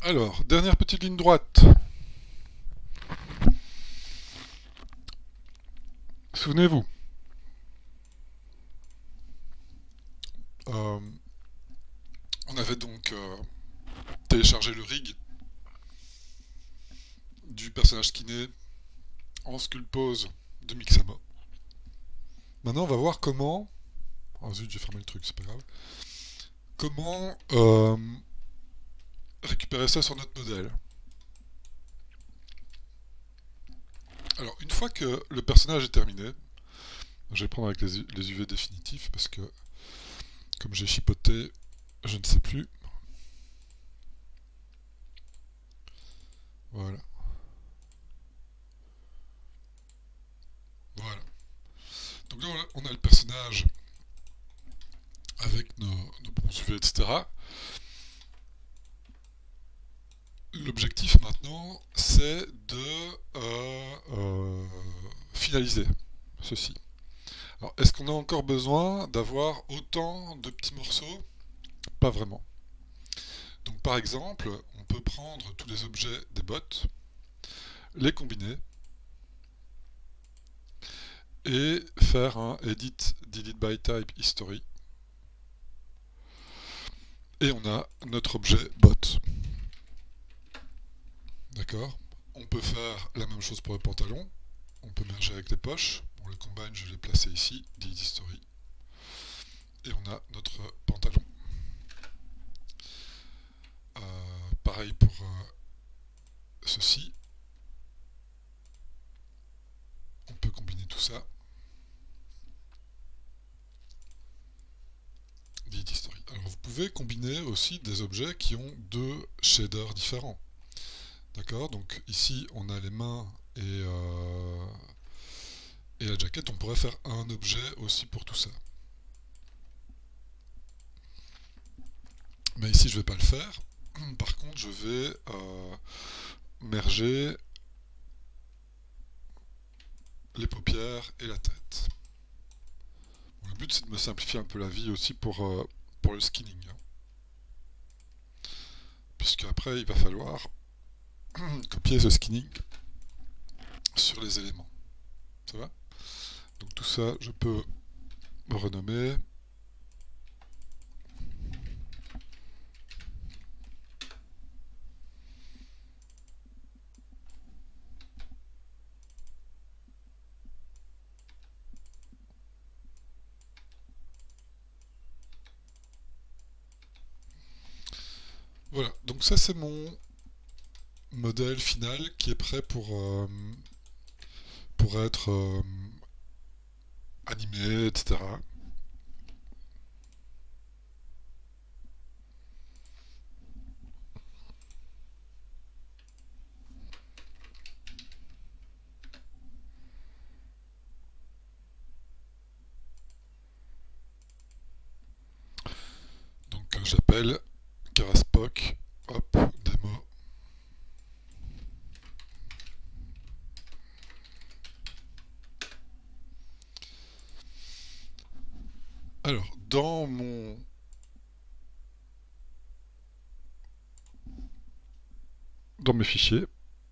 Alors, dernière petite ligne droite. Souvenez-vous. Euh, on avait donc téléchargé le rig du personnage skinné en Skullpose de Mixama. Maintenant, on va voir comment... Oh zut, j'ai fermé le truc, c'est pas grave. Comment récupérer ça sur notre modèle. Alors, une fois que le personnage est terminé, je vais prendre avec les UV définitifs parce que, comme j'ai chipoté, je ne sais plus. Voilà. Voilà. Donc là, on a le personnage avec nos bons UV, etc. L'objectif maintenant, c'est de finaliser ceci. Alors, est-ce qu'on a encore besoin d'avoir autant de petits morceaux? Pas vraiment. Donc, par exemple, on peut prendre tous les objets des bots, les combiner, et faire un edit delete by type history. Et on a notre objet bot. D'accord? On peut faire la même chose pour le pantalon. On peut merger avec les poches. On le combine, je l'ai placé ici, delete history. Et on a notre pantalon. Pareil pour ceci. On peut combiner tout ça. Delete history. Alors vous pouvez combiner aussi des objets qui ont deux shaders différents. D'accord? Donc ici on a les mains et la jaquette. On pourrait faire un objet aussi pour tout ça. Mais ici je ne vais pas le faire. Par contre je vais merger les paupières et la tête. Bon, le but c'est de me simplifier un peu la vie aussi pour le skinning. Hein. Puisque après il va falloir copier ce skinning sur les éléments. Ça va? Donc tout ça je peux me renommer. Voilà, donc ça c'est mon modèle final qui est prêt pour être animé, etc. Donc j'appelle Karaspoc, hop, démo. Alors, dans mes fichiers,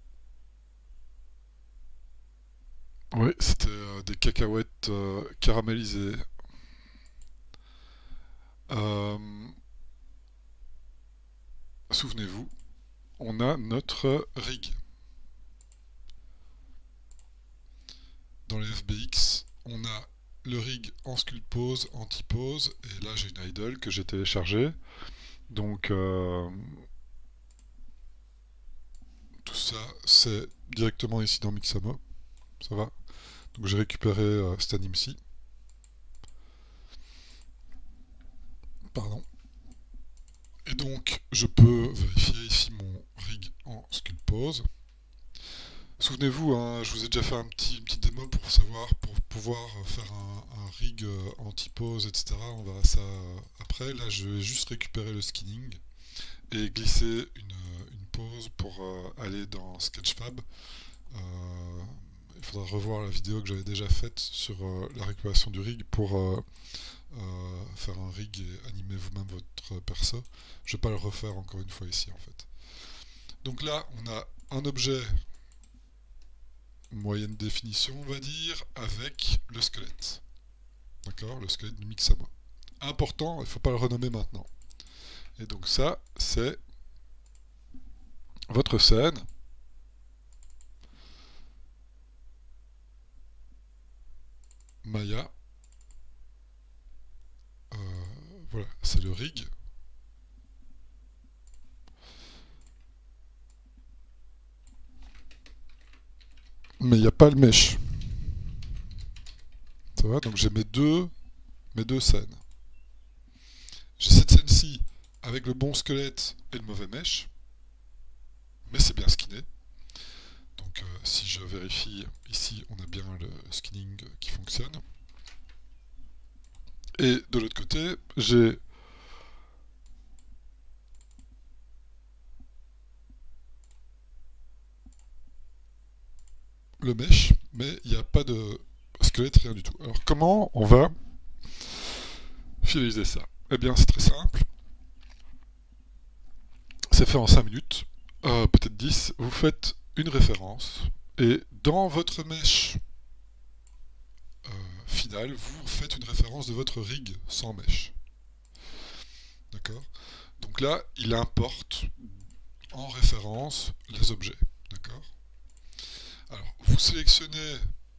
oui, c'était des cacahuètes caramélisées. Souvenez-vous, on a notre rig. Dans les FBX, on a le rig en Skullpose, en T-pose, et là j'ai une idle que j'ai téléchargée. Donc tout ça c'est directement ici dans Mixamo, ça va. Donc j'ai récupéré cet anime-ci. Pardon. Et donc je peux vérifier ici mon rig en Skullpose. Souvenez-vous, hein, je vous ai déjà fait une petite démo pour savoir, pour pouvoir faire un rig anti-pose, etc. On verra ça après. Là, je vais juste récupérer le skinning et glisser une pose pour aller dans Sketchfab. Il faudra revoir la vidéo que j'avais déjà faite sur la récupération du rig pour faire un rig et animer vous-même votre perso. Je ne vais pas le refaire encore une fois ici en fait. Donc là, on a un objet moyenne définition, on va dire, avec le squelette. D'accord? Le squelette du Mixamo. Important, il ne faut pas le renommer maintenant. Et donc ça, c'est votre scène. Maya. Voilà, c'est le rig. Mais il n'y a pas le mesh. Ça va? Donc j'ai mes deux scènes. J'ai cette scène-ci avec le bon squelette et le mauvais mesh. Mais c'est bien skinné. Donc si je vérifie ici, on a bien le skinning qui fonctionne. Et de l'autre côté, j'ai le mesh, mais il n'y a pas de squelette, rien du tout. Alors comment on va finaliser ça? Eh bien c'est très simple. C'est fait en 5 minutes, peut-être 10. Vous faites une référence, et dans votre mesh final, vous faites une référence de votre rig sans mesh. D'accord? Donc là, il importe en référence les objets. D'accord? Alors, vous sélectionnez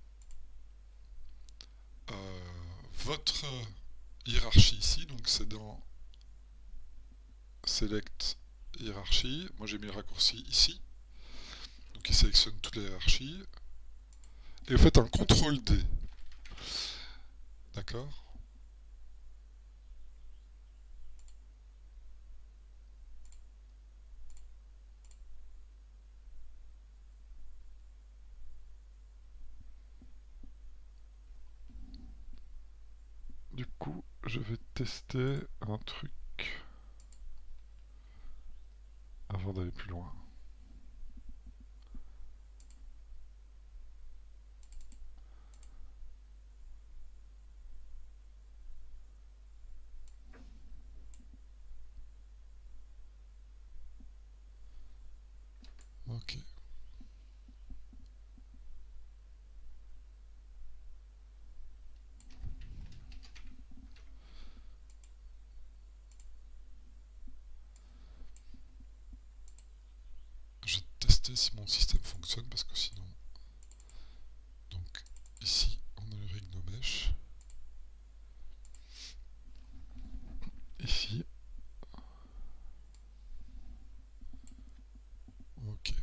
votre hiérarchie ici, donc c'est dans Select hiérarchie. Moi j'ai mis le raccourci ici, donc il sélectionne toutes les hiérarchies. Et vous faites un CTRL D. D'accord? Du coup, je vais tester un truc avant d'aller plus loin. Ok. Je vais tester si mon système fonctionne parce que sinon. Donc ici, on a le rig no mesh. Ici. Ok.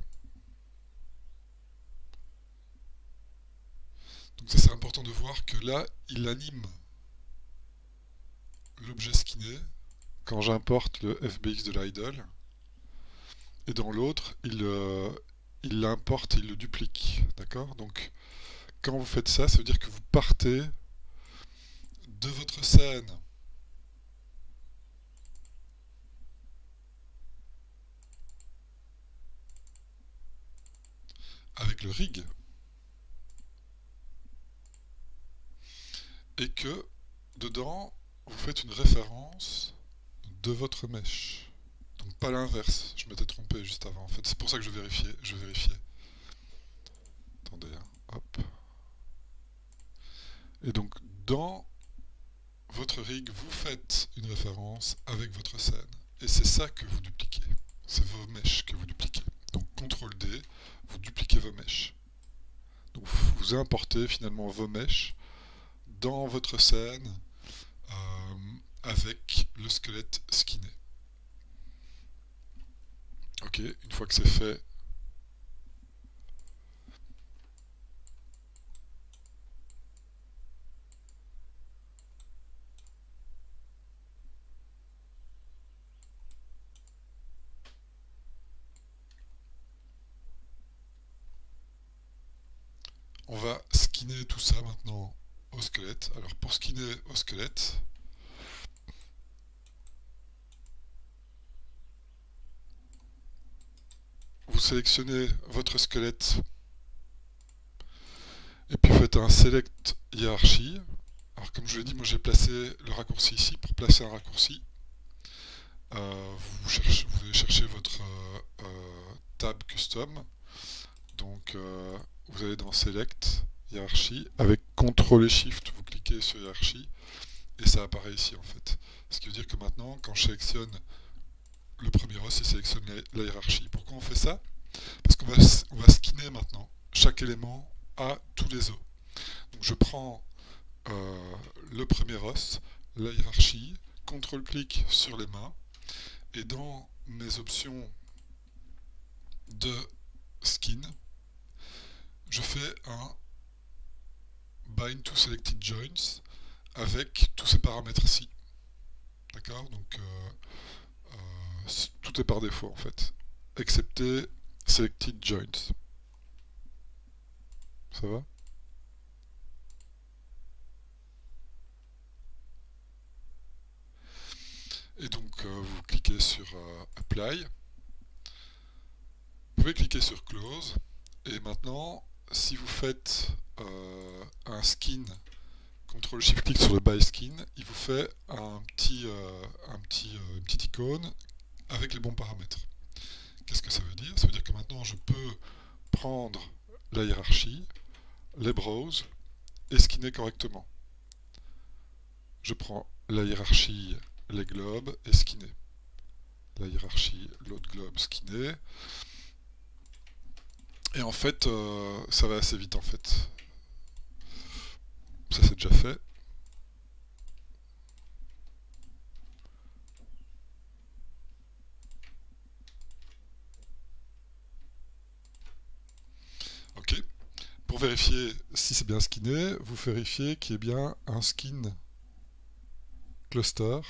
Donc ça c'est important de voir que là, il anime l'objet skinné quand j'importe le FBX de l'idle. Et dans l'autre, il l'importe et il le duplique. D'accord? Donc quand vous faites ça, ça veut dire que vous partez de votre scène avec le rig et que dedans, vous faites une référence de votre mesh. Donc pas l'inverse, je m'étais trompé juste avant. En fait, c'est pour ça que je vérifiais. Attendez, hein. Hop. Et donc dans votre rig, vous faites une référence avec votre scène. Et c'est ça que vous dupliquez. C'est vos meshs que vous dupliquez. Donc CTRL D, vous dupliquez vos meshs. Donc vous importez finalement vos meshs dans votre scène avec le squelette skinné. Ok, une fois que c'est fait, on va skinner tout ça maintenant au squelette. Alors pour skinner au squelette, vous sélectionnez votre squelette et puis faites un select hiérarchie. Alors comme je l'ai dit, moi j'ai placé le raccourci ici pour placer un raccourci. vous allez chercher votre tab custom. Donc vous allez dans Select, hiérarchie, avec CTRL et SHIFT, vous cliquez sur hiérarchie, et ça apparaît ici en fait. Ce qui veut dire que maintenant, quand je sélectionne le premier os, il sélectionne la hiérarchie. Pourquoi on fait ça? Parce on va skinner maintenant. Chaque élément a tous les os. Donc je prends le premier os, la hiérarchie, CTRL-clic sur les mains, et dans mes options de skin, je fais un bind to selected joints avec tous ces paramètres-ci. D'accord? Donc tout est par défaut en fait, excepté selected joints. Ça va? Et donc vous cliquez sur Apply. Vous pouvez cliquer sur Close. Et maintenant, si vous faites un skin, CTRL-SHIFT-clic sur le By Skin, il vous fait une petite icône avec les bons paramètres. Qu'est-ce que ça veut dire? Ça veut dire que maintenant je peux prendre la hiérarchie, les browse et skinner correctement. Je prends la hiérarchie, les globes et skinner. La hiérarchie, l'autre globe, skinner. Et en fait, ça va assez vite en fait. Ça c'est déjà fait. Ok. Pour vérifier si c'est bien skinné, vous vérifiez qu'il y ait bien un skin cluster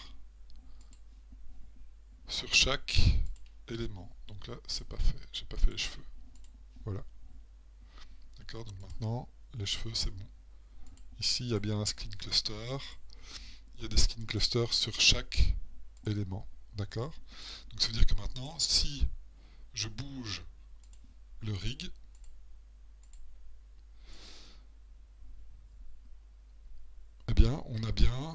sur chaque élément. Donc là, c'est pas fait. J'ai pas fait les cheveux. Voilà. D'accord, donc maintenant, les cheveux, c'est bon. Ici, il y a bien un skin cluster. Il y a des skin clusters sur chaque élément. D'accord? Donc ça veut dire que maintenant, si je bouge le rig, eh bien, on a bien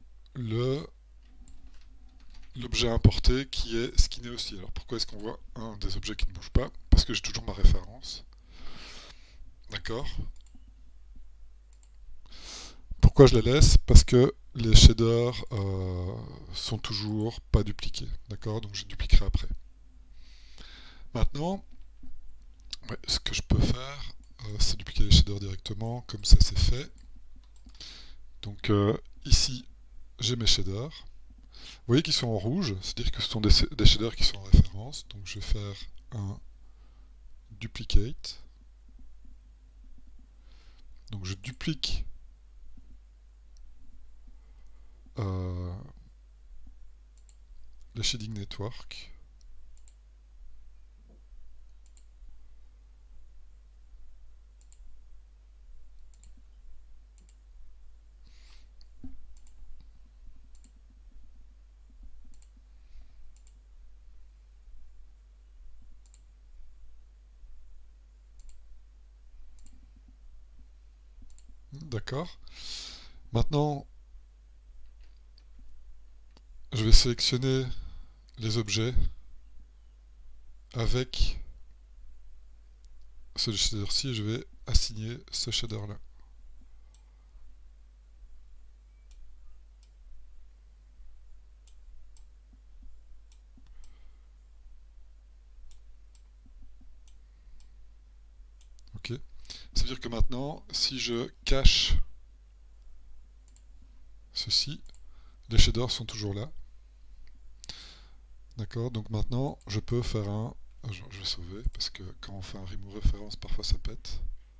l'objet importé qui est skinné aussi. Alors pourquoi est-ce qu'on voit un des objets qui ne bouge pas? Parce que j'ai toujours ma référence. D'accord? Pourquoi je la laisse? Parce que les shaders sont toujours pas dupliqués. D'accord? Donc je dupliquerai après. Maintenant, ce que je peux faire, c'est dupliquer les shaders directement, comme ça c'est fait. Donc ici, j'ai mes shaders. Vous voyez qu'ils sont en rouge, c'est-à-dire que ce sont des shaders qui sont en référence. Donc je vais faire un duplicate. Donc je duplique le shading network. D'accord. Maintenant, je vais sélectionner les objets avec ce shader-ci et je vais assigner ce shader-là. Ok. Ça veut dire que maintenant, si je cache ceci, les shaders sont toujours là. D'accord, donc maintenant je peux faire un... Je vais sauver parce que quand on fait un remove référence, parfois ça pète.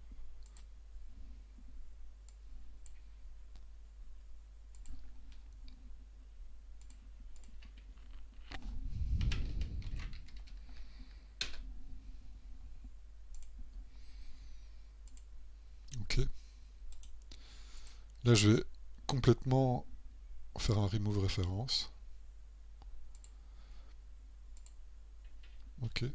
Ok. Là je vais complètement faire un remove référence. Ok.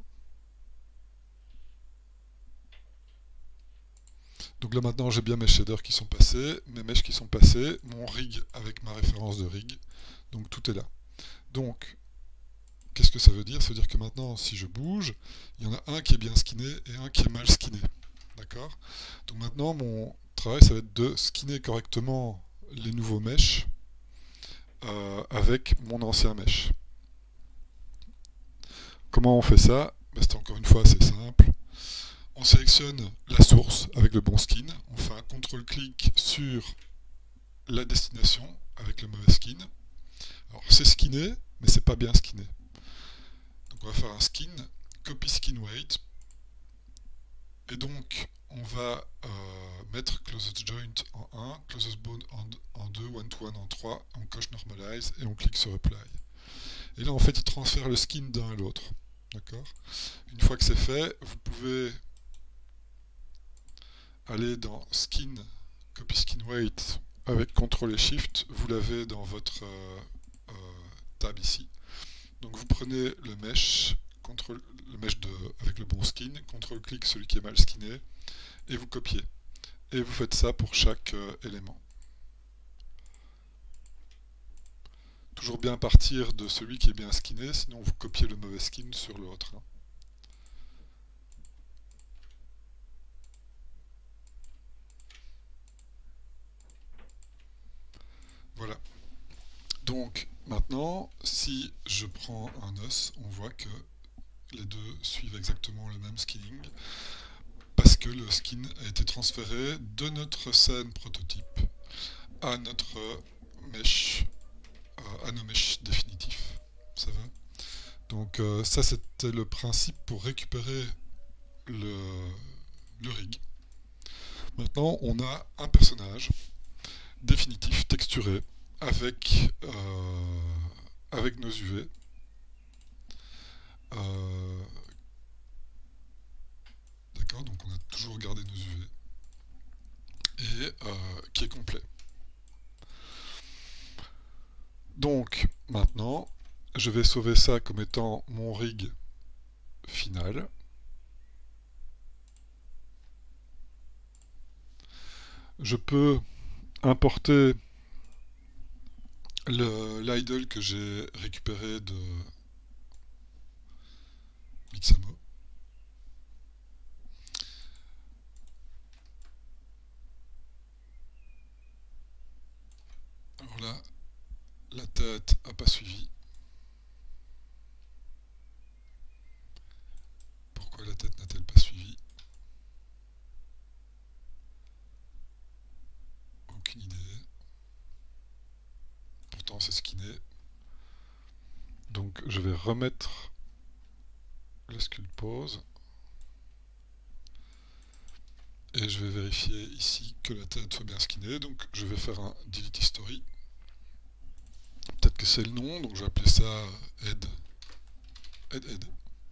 Donc là maintenant j'ai bien mes shaders qui sont passés, mes mèches qui sont passées, mon rig avec ma référence de rig. Donc tout est là. Donc qu'est-ce que ça veut dire? Ça veut dire que maintenant, si je bouge, il y en a un qui est bien skinné et un qui est mal skinné. D'accord? Donc maintenant, mon travail, ça va être de skinner correctement les nouveaux meshs avec mon ancien mesh. Comment on fait ça? Ben, c'est encore une fois assez simple. On sélectionne la source avec le bon skin, on fait un contrôle-clic sur la destination avec le mauvais skin. Alors c'est skinné, mais c'est pas bien skinné. Donc on va faire un skin, copy skin weight, et donc on va mettre closest joint en 1, closest bone en 2, one to one en 3, on coche normalize et on clique sur apply. Et là en fait il transfère le skin d'un à l'autre. D'accord? Une fois que c'est fait, vous pouvez aller dans Skin, Copy Skin Weight avec CTRL et Shift, vous l'avez dans votre tab ici. Donc vous prenez le mesh, avec le bon skin, CTRL-clic celui qui est mal skinné, et vous copiez. Et vous faites ça pour chaque élément. Toujours bien partir de celui qui est bien skinné, sinon vous copiez le mauvais skin sur l'autre. Voilà. Donc maintenant, si je prends un os, on voit que les deux suivent exactement le même skinning parce que le skin a été transféré de notre scène prototype à notre mesh, à nos meshs définitifs. Ça va? Donc ça c'était le principe pour récupérer le rig. Maintenant on a un personnage définitif, texturé, avec nos UV. D'accord, donc on a toujours gardé nos UV. Et qui est complet. Donc maintenant, je vais sauver ça comme étant mon rig final. Je peux importer l'idle que j'ai récupéré de Mixamo. Alors là, la tête n'a pas suivi. Pourquoi la tête n'a-t-elle pas suivi? Aucune idée. Pourtant c'est skinné. Donc je vais remettre le sculpt pose. Et je vais vérifier ici que la tête soit bien skinnée. Donc je vais faire un delete history. Peut-être que c'est le nom, donc je vais appeler ça head. Head.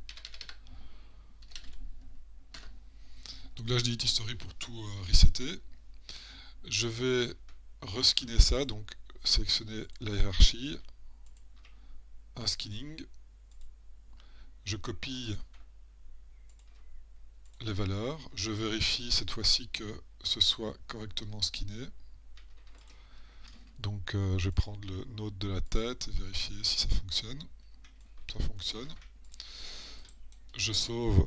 Donc là je delete history pour tout resetter. Je vais reskinner ça, donc sélectionner la hiérarchie, un skinning. Je copie les valeurs, je vérifie cette fois-ci que ce soit correctement skinné. Donc je vais prendre le node de la tête et vérifier si ça fonctionne. Ça fonctionne. Je sauve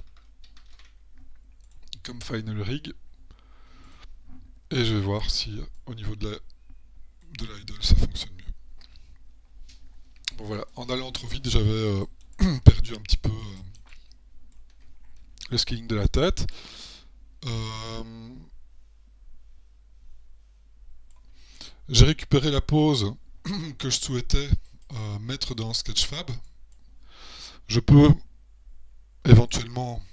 comme final rig et je vais voir si au niveau de l'idle ça fonctionne mieux. Bon voilà, en allant trop vite j'avais perdu un petit peu le scaling de la tête. J'ai récupéré la pose que je souhaitais mettre dans Sketchfab. Je peux éventuellement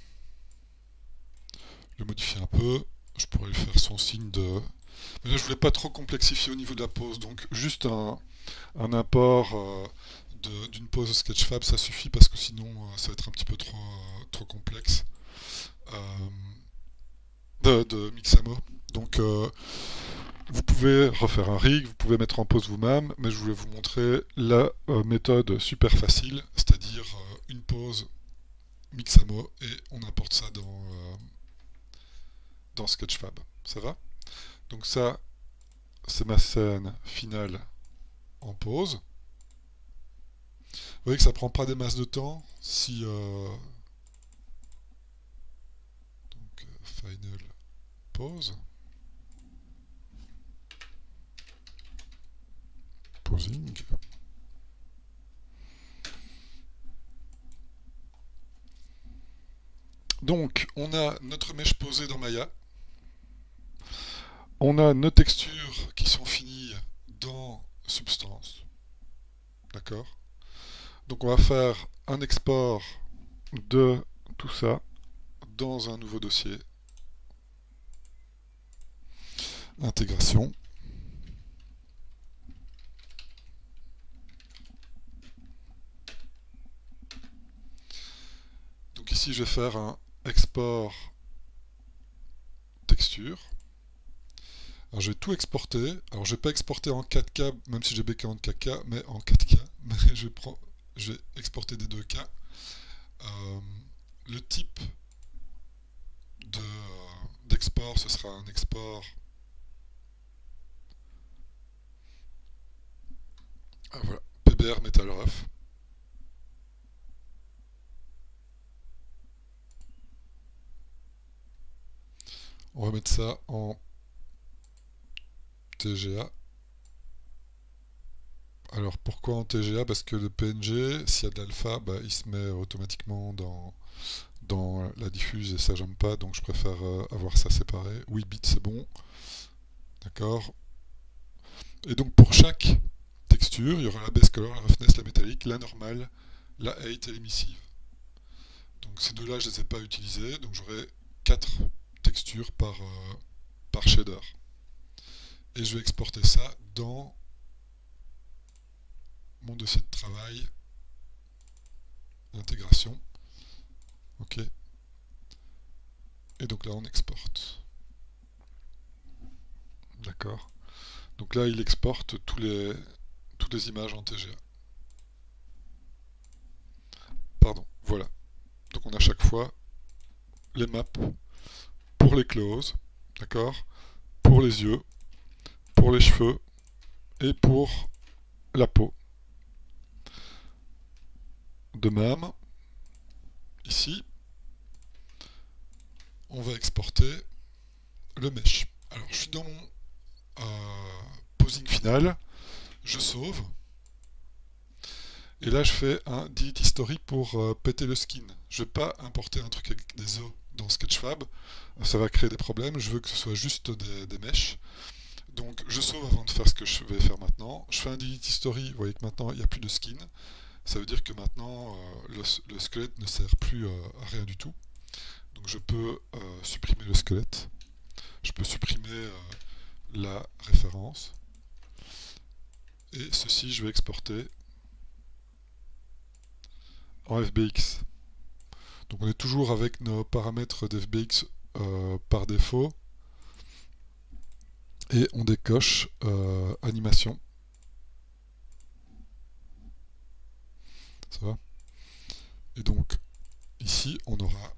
le modifier un peu. Je pourrais lui faire son signe de... Mais là je voulais pas trop complexifier au niveau de la pose, donc juste un import d'une pose Sketchfab ça suffit parce que sinon ça va être un petit peu trop complexe de Mixamo. Donc vous pouvez refaire un rig, vous pouvez mettre en pause vous-même, mais je voulais vous montrer la méthode super facile, c'est-à-dire une pause Mixamo et on importe ça dans Sketchfab. Ça va? Donc ça, c'est ma scène finale en pause. voyez que ça prend pas des masses de temps. Si donc final pause, posing. Donc on a notre mèche posée dans Maya. On a nos textures qui sont finies dans Substance. D'accord? Donc on va faire un export de tout ça dans un nouveau dossier. Intégration. Donc ici je vais faire un export texture. Alors je vais tout exporter. Alors je ne vais pas exporter en 4K, même si j'ai B44K, mais en 4K. Mais je vais exporter des 2K. Le type d'export, ce sera un export. Ah, voilà, PBR Metal Rough. On va mettre ça en TGA. Alors pourquoi en TGA? Parce que le PNG, s'il y a de l'alpha, bah, il se met automatiquement dans la diffuse et ça j'aime pas, donc je préfère avoir ça séparé. 8 bits c'est bon. D'accord. Et donc pour chaque texture, il y aura la base color, la roughness, la métallique, la normale, la height et l'émissive. Donc ces deux-là, je ne les ai pas utilisés, donc j'aurai 4 textures par shader. Et je vais exporter ça dans mon dossier de travail, intégration. Ok. Et donc là, on exporte. D'accord. Donc là, il exporte toutes les images en TGA. Pardon, voilà. Donc on a chaque fois les maps pour les closes, d'accord, pour les yeux, pour les cheveux et pour la peau. De même, ici, on va exporter le mesh. Alors je suis dans mon posing final, je sauve, et là je fais un delete history pour péter le skin. Je ne vais pas importer un truc avec des os dans Sketchfab, ça va créer des problèmes, je veux que ce soit juste des meshs. Donc je sauve avant de faire ce que je vais faire maintenant. Je fais un delete history, vous voyez que maintenant il n'y a plus de skin. Ça veut dire que maintenant le squelette ne sert plus à rien du tout. Donc je peux supprimer le squelette. Je peux supprimer la référence. Et ceci, je vais exporter en FBX. Donc on est toujours avec nos paramètres d'FBX par défaut. Et on décoche animation. Ça va? Et donc, ici, on aura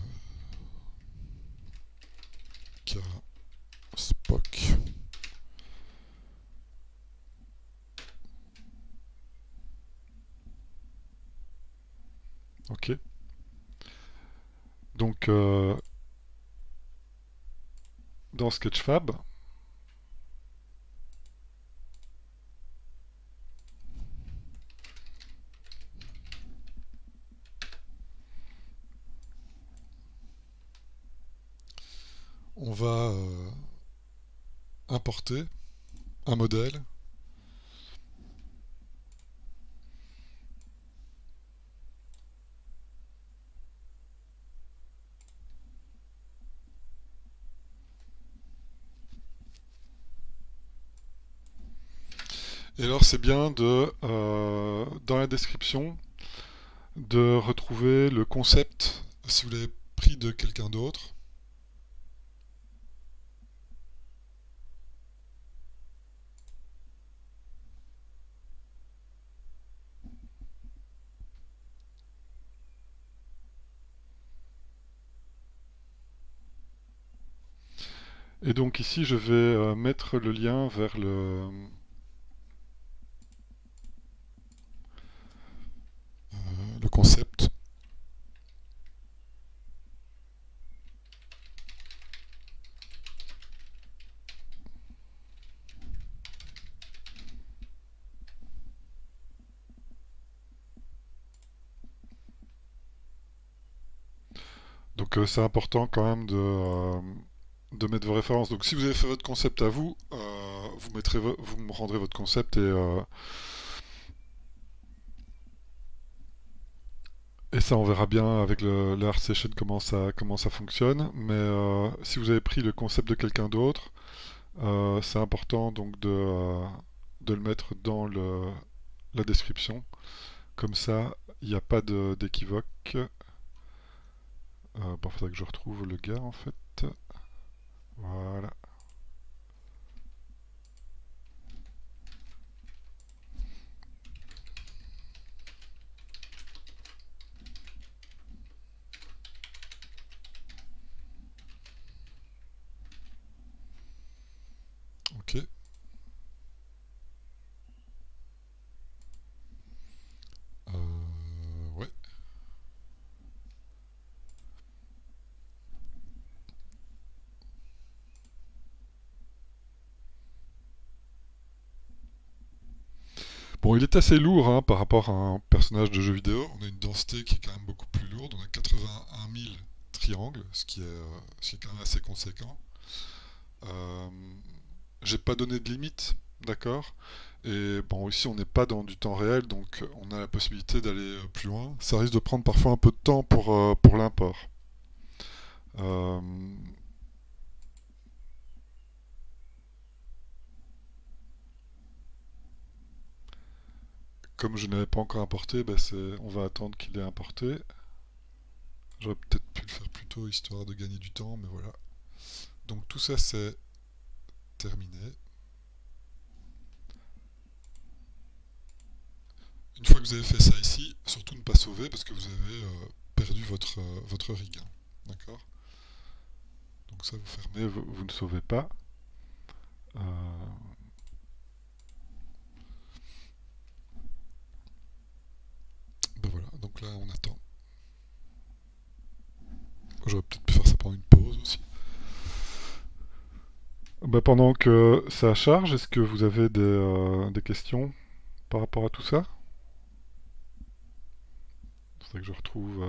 Spock. Ok. Donc, dans Sketchfab, on va importer un modèle et alors c'est bien de dans la description de retrouver le concept si vous l'avez pris de quelqu'un d'autre. Et donc ici je vais mettre le lien vers concept. Donc c'est important quand même de mettre vos références. Donc si vous avez fait votre concept à vous, vous me rendrez votre concept et ça on verra bien avec le art session comment ça fonctionne. Mais si vous avez pris le concept de quelqu'un d'autre, c'est important donc de le mettre dans la description. Comme ça, il n'y a pas d'équivoque. Bon, faudrait que je retrouve le gars en fait. Voilà. Ok. Ouais. Bon, il est assez lourd hein, par rapport à un personnage de jeu vidéo. On a une densité qui est quand même beaucoup plus lourde. On a 81 000 triangles, ce qui est quand même assez conséquent. Euh, j'ai pas donné de limite, d'accord? Et bon, ici on n'est pas dans du temps réel, donc on a la possibilité d'aller plus loin. Ça risque de prendre parfois un peu de temps pour l'import. Euh, Comme je n'avais pas encore importé, ben on va attendre qu'il ait importé. J'aurais peut-être pu le faire plus tôt, histoire de gagner du temps, mais voilà. Donc tout ça c'est terminé. Une fois que vous avez fait ça ici, surtout ne pas sauver parce que vous avez perdu votre rig. Hein. D'accord? Donc ça vous fermez, vous ne sauvez pas. Euh, ben voilà, donc là on attend. J'aurais peut-être pu faire ça pendant une pause aussi. Ben pendant que ça charge, est-ce que vous avez des questions par rapport à tout ça? C'est vrai que je retrouve.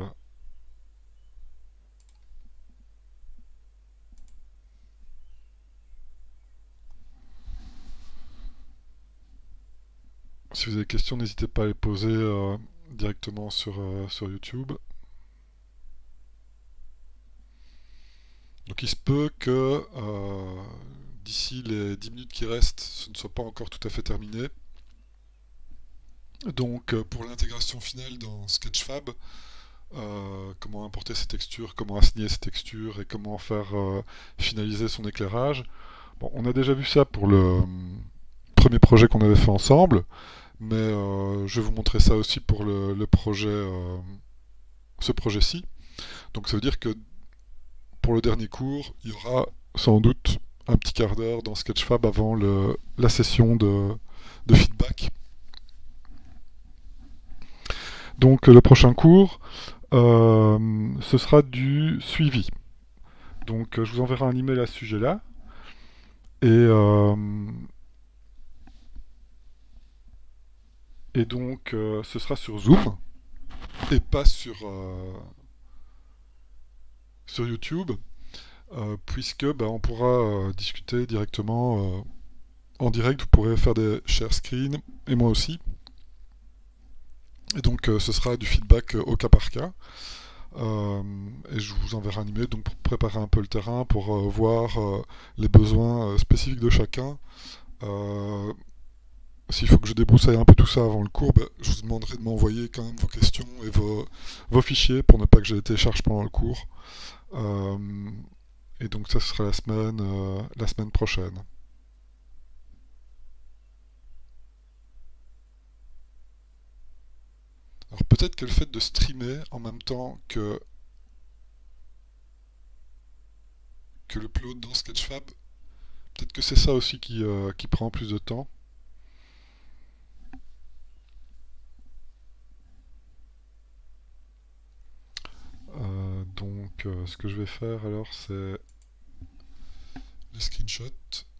Si vous avez des questions, n'hésitez pas à les poser directement sur YouTube. Donc il se peut que d'ici les 10 minutes qui restent, ce ne soit pas encore tout à fait terminé. Donc pour l'intégration finale dans Sketchfab, comment importer ces textures, comment assigner ces textures et comment faire finaliser son éclairage. Bon, on a déjà vu ça pour le premier projet qu'on avait fait ensemble, mais je vais vous montrer ça aussi pour le projet, ce projet-ci. Donc ça veut dire que pour le dernier cours, il y aura sans doute un petit quart d'heure dans Sketchfab avant la session de feedback. Donc le prochain cours, ce sera du suivi. Donc je vous enverrai un email à ce sujet-là. Et donc ce sera sur Zoom et pas sur YouTube, puisque bah, on pourra discuter directement en direct. Vous pourrez faire des share screen et moi aussi. Et donc ce sera du feedback au cas par cas. Et je vous enverrai un email donc pour préparer un peu le terrain, pour voir les besoins spécifiques de chacun. S'il faut que je débroussaille un peu tout ça avant le cours, bah, je vous demanderai de m'envoyer quand même vos questions et vos fichiers pour ne pas que je les télécharge pendant le cours. Et donc ça ce sera la semaine prochaine. Alors peut-être que le fait de streamer en même temps que l'upload dans Sketchfab, peut-être que c'est ça aussi qui prend plus de temps. Donc ce que je vais faire alors c'est les screenshots.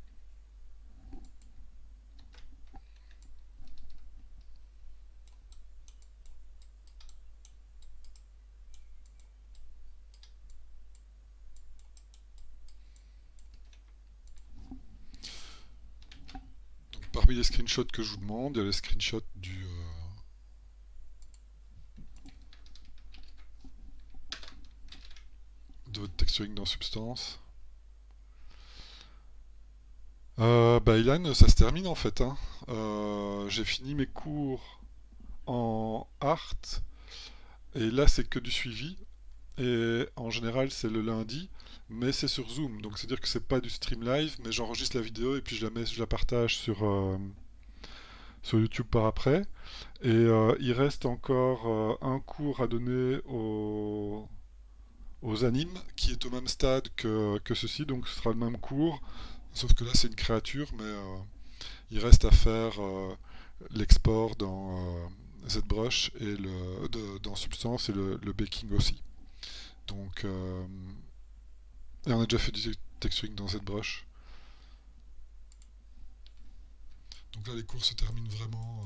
Donc, parmi les screenshots que je vous demande, il y a les screenshots de votre texturing dans Substance. Ilan, ça se termine en fait, hein. J'ai fini mes cours en art et là c'est que du suivi. Et en général c'est le lundi, mais c'est sur Zoom, donc c'est à dire que c'est pas du stream live, mais j'enregistre la vidéo et puis je la partage sur YouTube par après. Et il reste encore un cours à donner aux animes qui est au même stade que ceci, donc ce sera le même cours, sauf que là c'est une créature, mais il reste à faire l'export dans ZBrush et dans Substance et le baking aussi. Donc, et on a déjà fait du texturing dans ZBrush. Donc là, les cours se terminent vraiment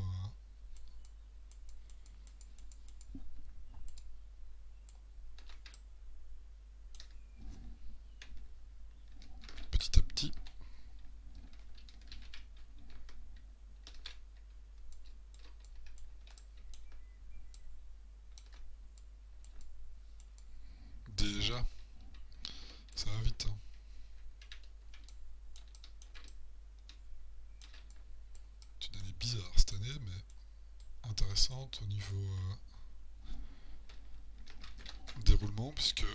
petit à petit. Déjà, ça va vite, hein. C'est une année bizarre cette année, mais intéressante au niveau déroulement, puisque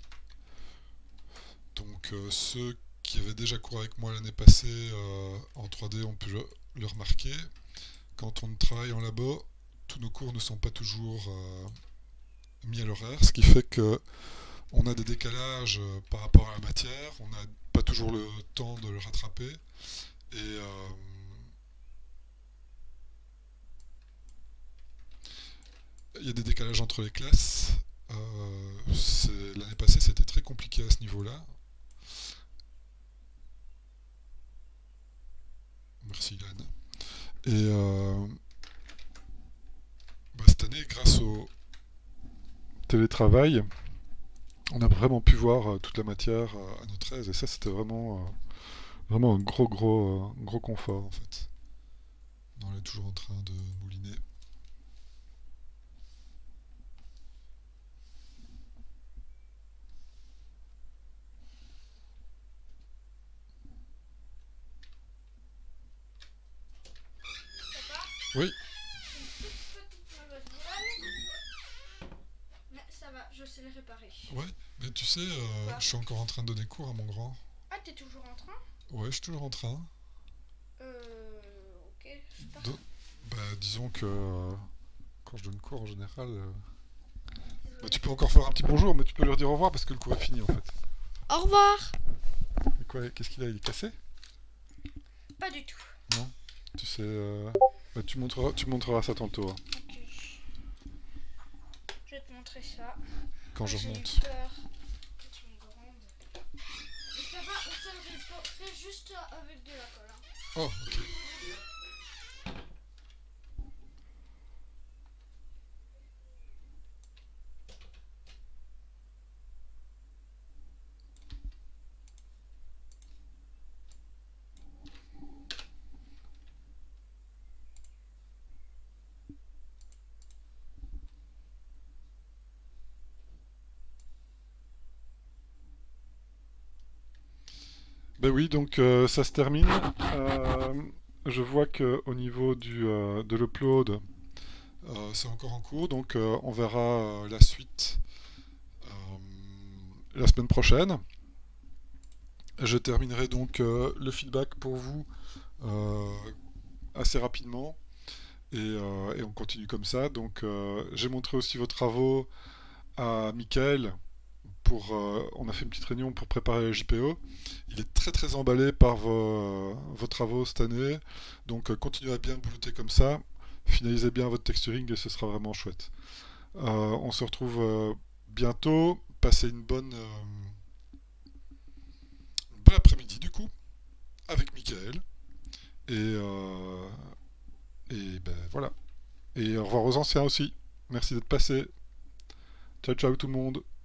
donc ceux qui avaient déjà cours avec moi l'année passée en 3D ont pu le remarquer. Quand on travaille en labo, tous nos cours ne sont pas toujours mis à l'horaire, ce qui fait que on a des décalages par rapport à la matière, on n'a pas toujours le temps de le rattraper, et il y a des décalages entre les classes. L'année passée, c'était très compliqué à ce niveau-là. Merci Ilan. Et cette année, grâce au télétravail, on a vraiment pu voir toute la matière à notre aise, et ça c'était vraiment un gros confort en fait. On est toujours en train de mouliner. Papa, Oui, une toute petite mauvaise voile. Mais ça va, je sais les réparer. ouais, mais tu sais, Quoi? je suis encore en train de donner cours à mon grand. Ah, t'es toujours en train? Ouais, je suis toujours en train. Ok, je pars. Disons que quand je donne cours en général, tu peux encore faire un petit bonjour, mais tu peux leur dire au revoir parce que le cours est fini en fait. Au revoir. Et quoi, qu'est-ce qu'il a? Il est cassé? Pas du tout. Non? Tu sais, tu montreras ça tantôt, hein, Ok. Je vais te montrer ça. quand je J'ai eu remonte. peur que tu me grondes. Mais ça va, on s'est réparé juste avec de la colle. Hein. Oh, ok. Ben oui, donc ça se termine. Euh, je vois que au niveau de l'upload, c'est encore en cours, donc on verra la suite euh, la semaine prochaine. Je terminerai donc le feedback pour vous euh, assez rapidement et on continue comme ça. Donc j'ai montré aussi vos travaux à Michael. On a fait une petite réunion pour préparer la JPO. Il est très emballé par vos travaux cette année. Donc continuez à bien boulotter comme ça. Finalisez bien votre texturing et ce sera vraiment chouette. On se retrouve bientôt passez une bonne après-midi du coup, avec Michael. Et, ben voilà. Et au revoir aux anciens aussi. Merci d'être passé. Ciao ciao tout le monde.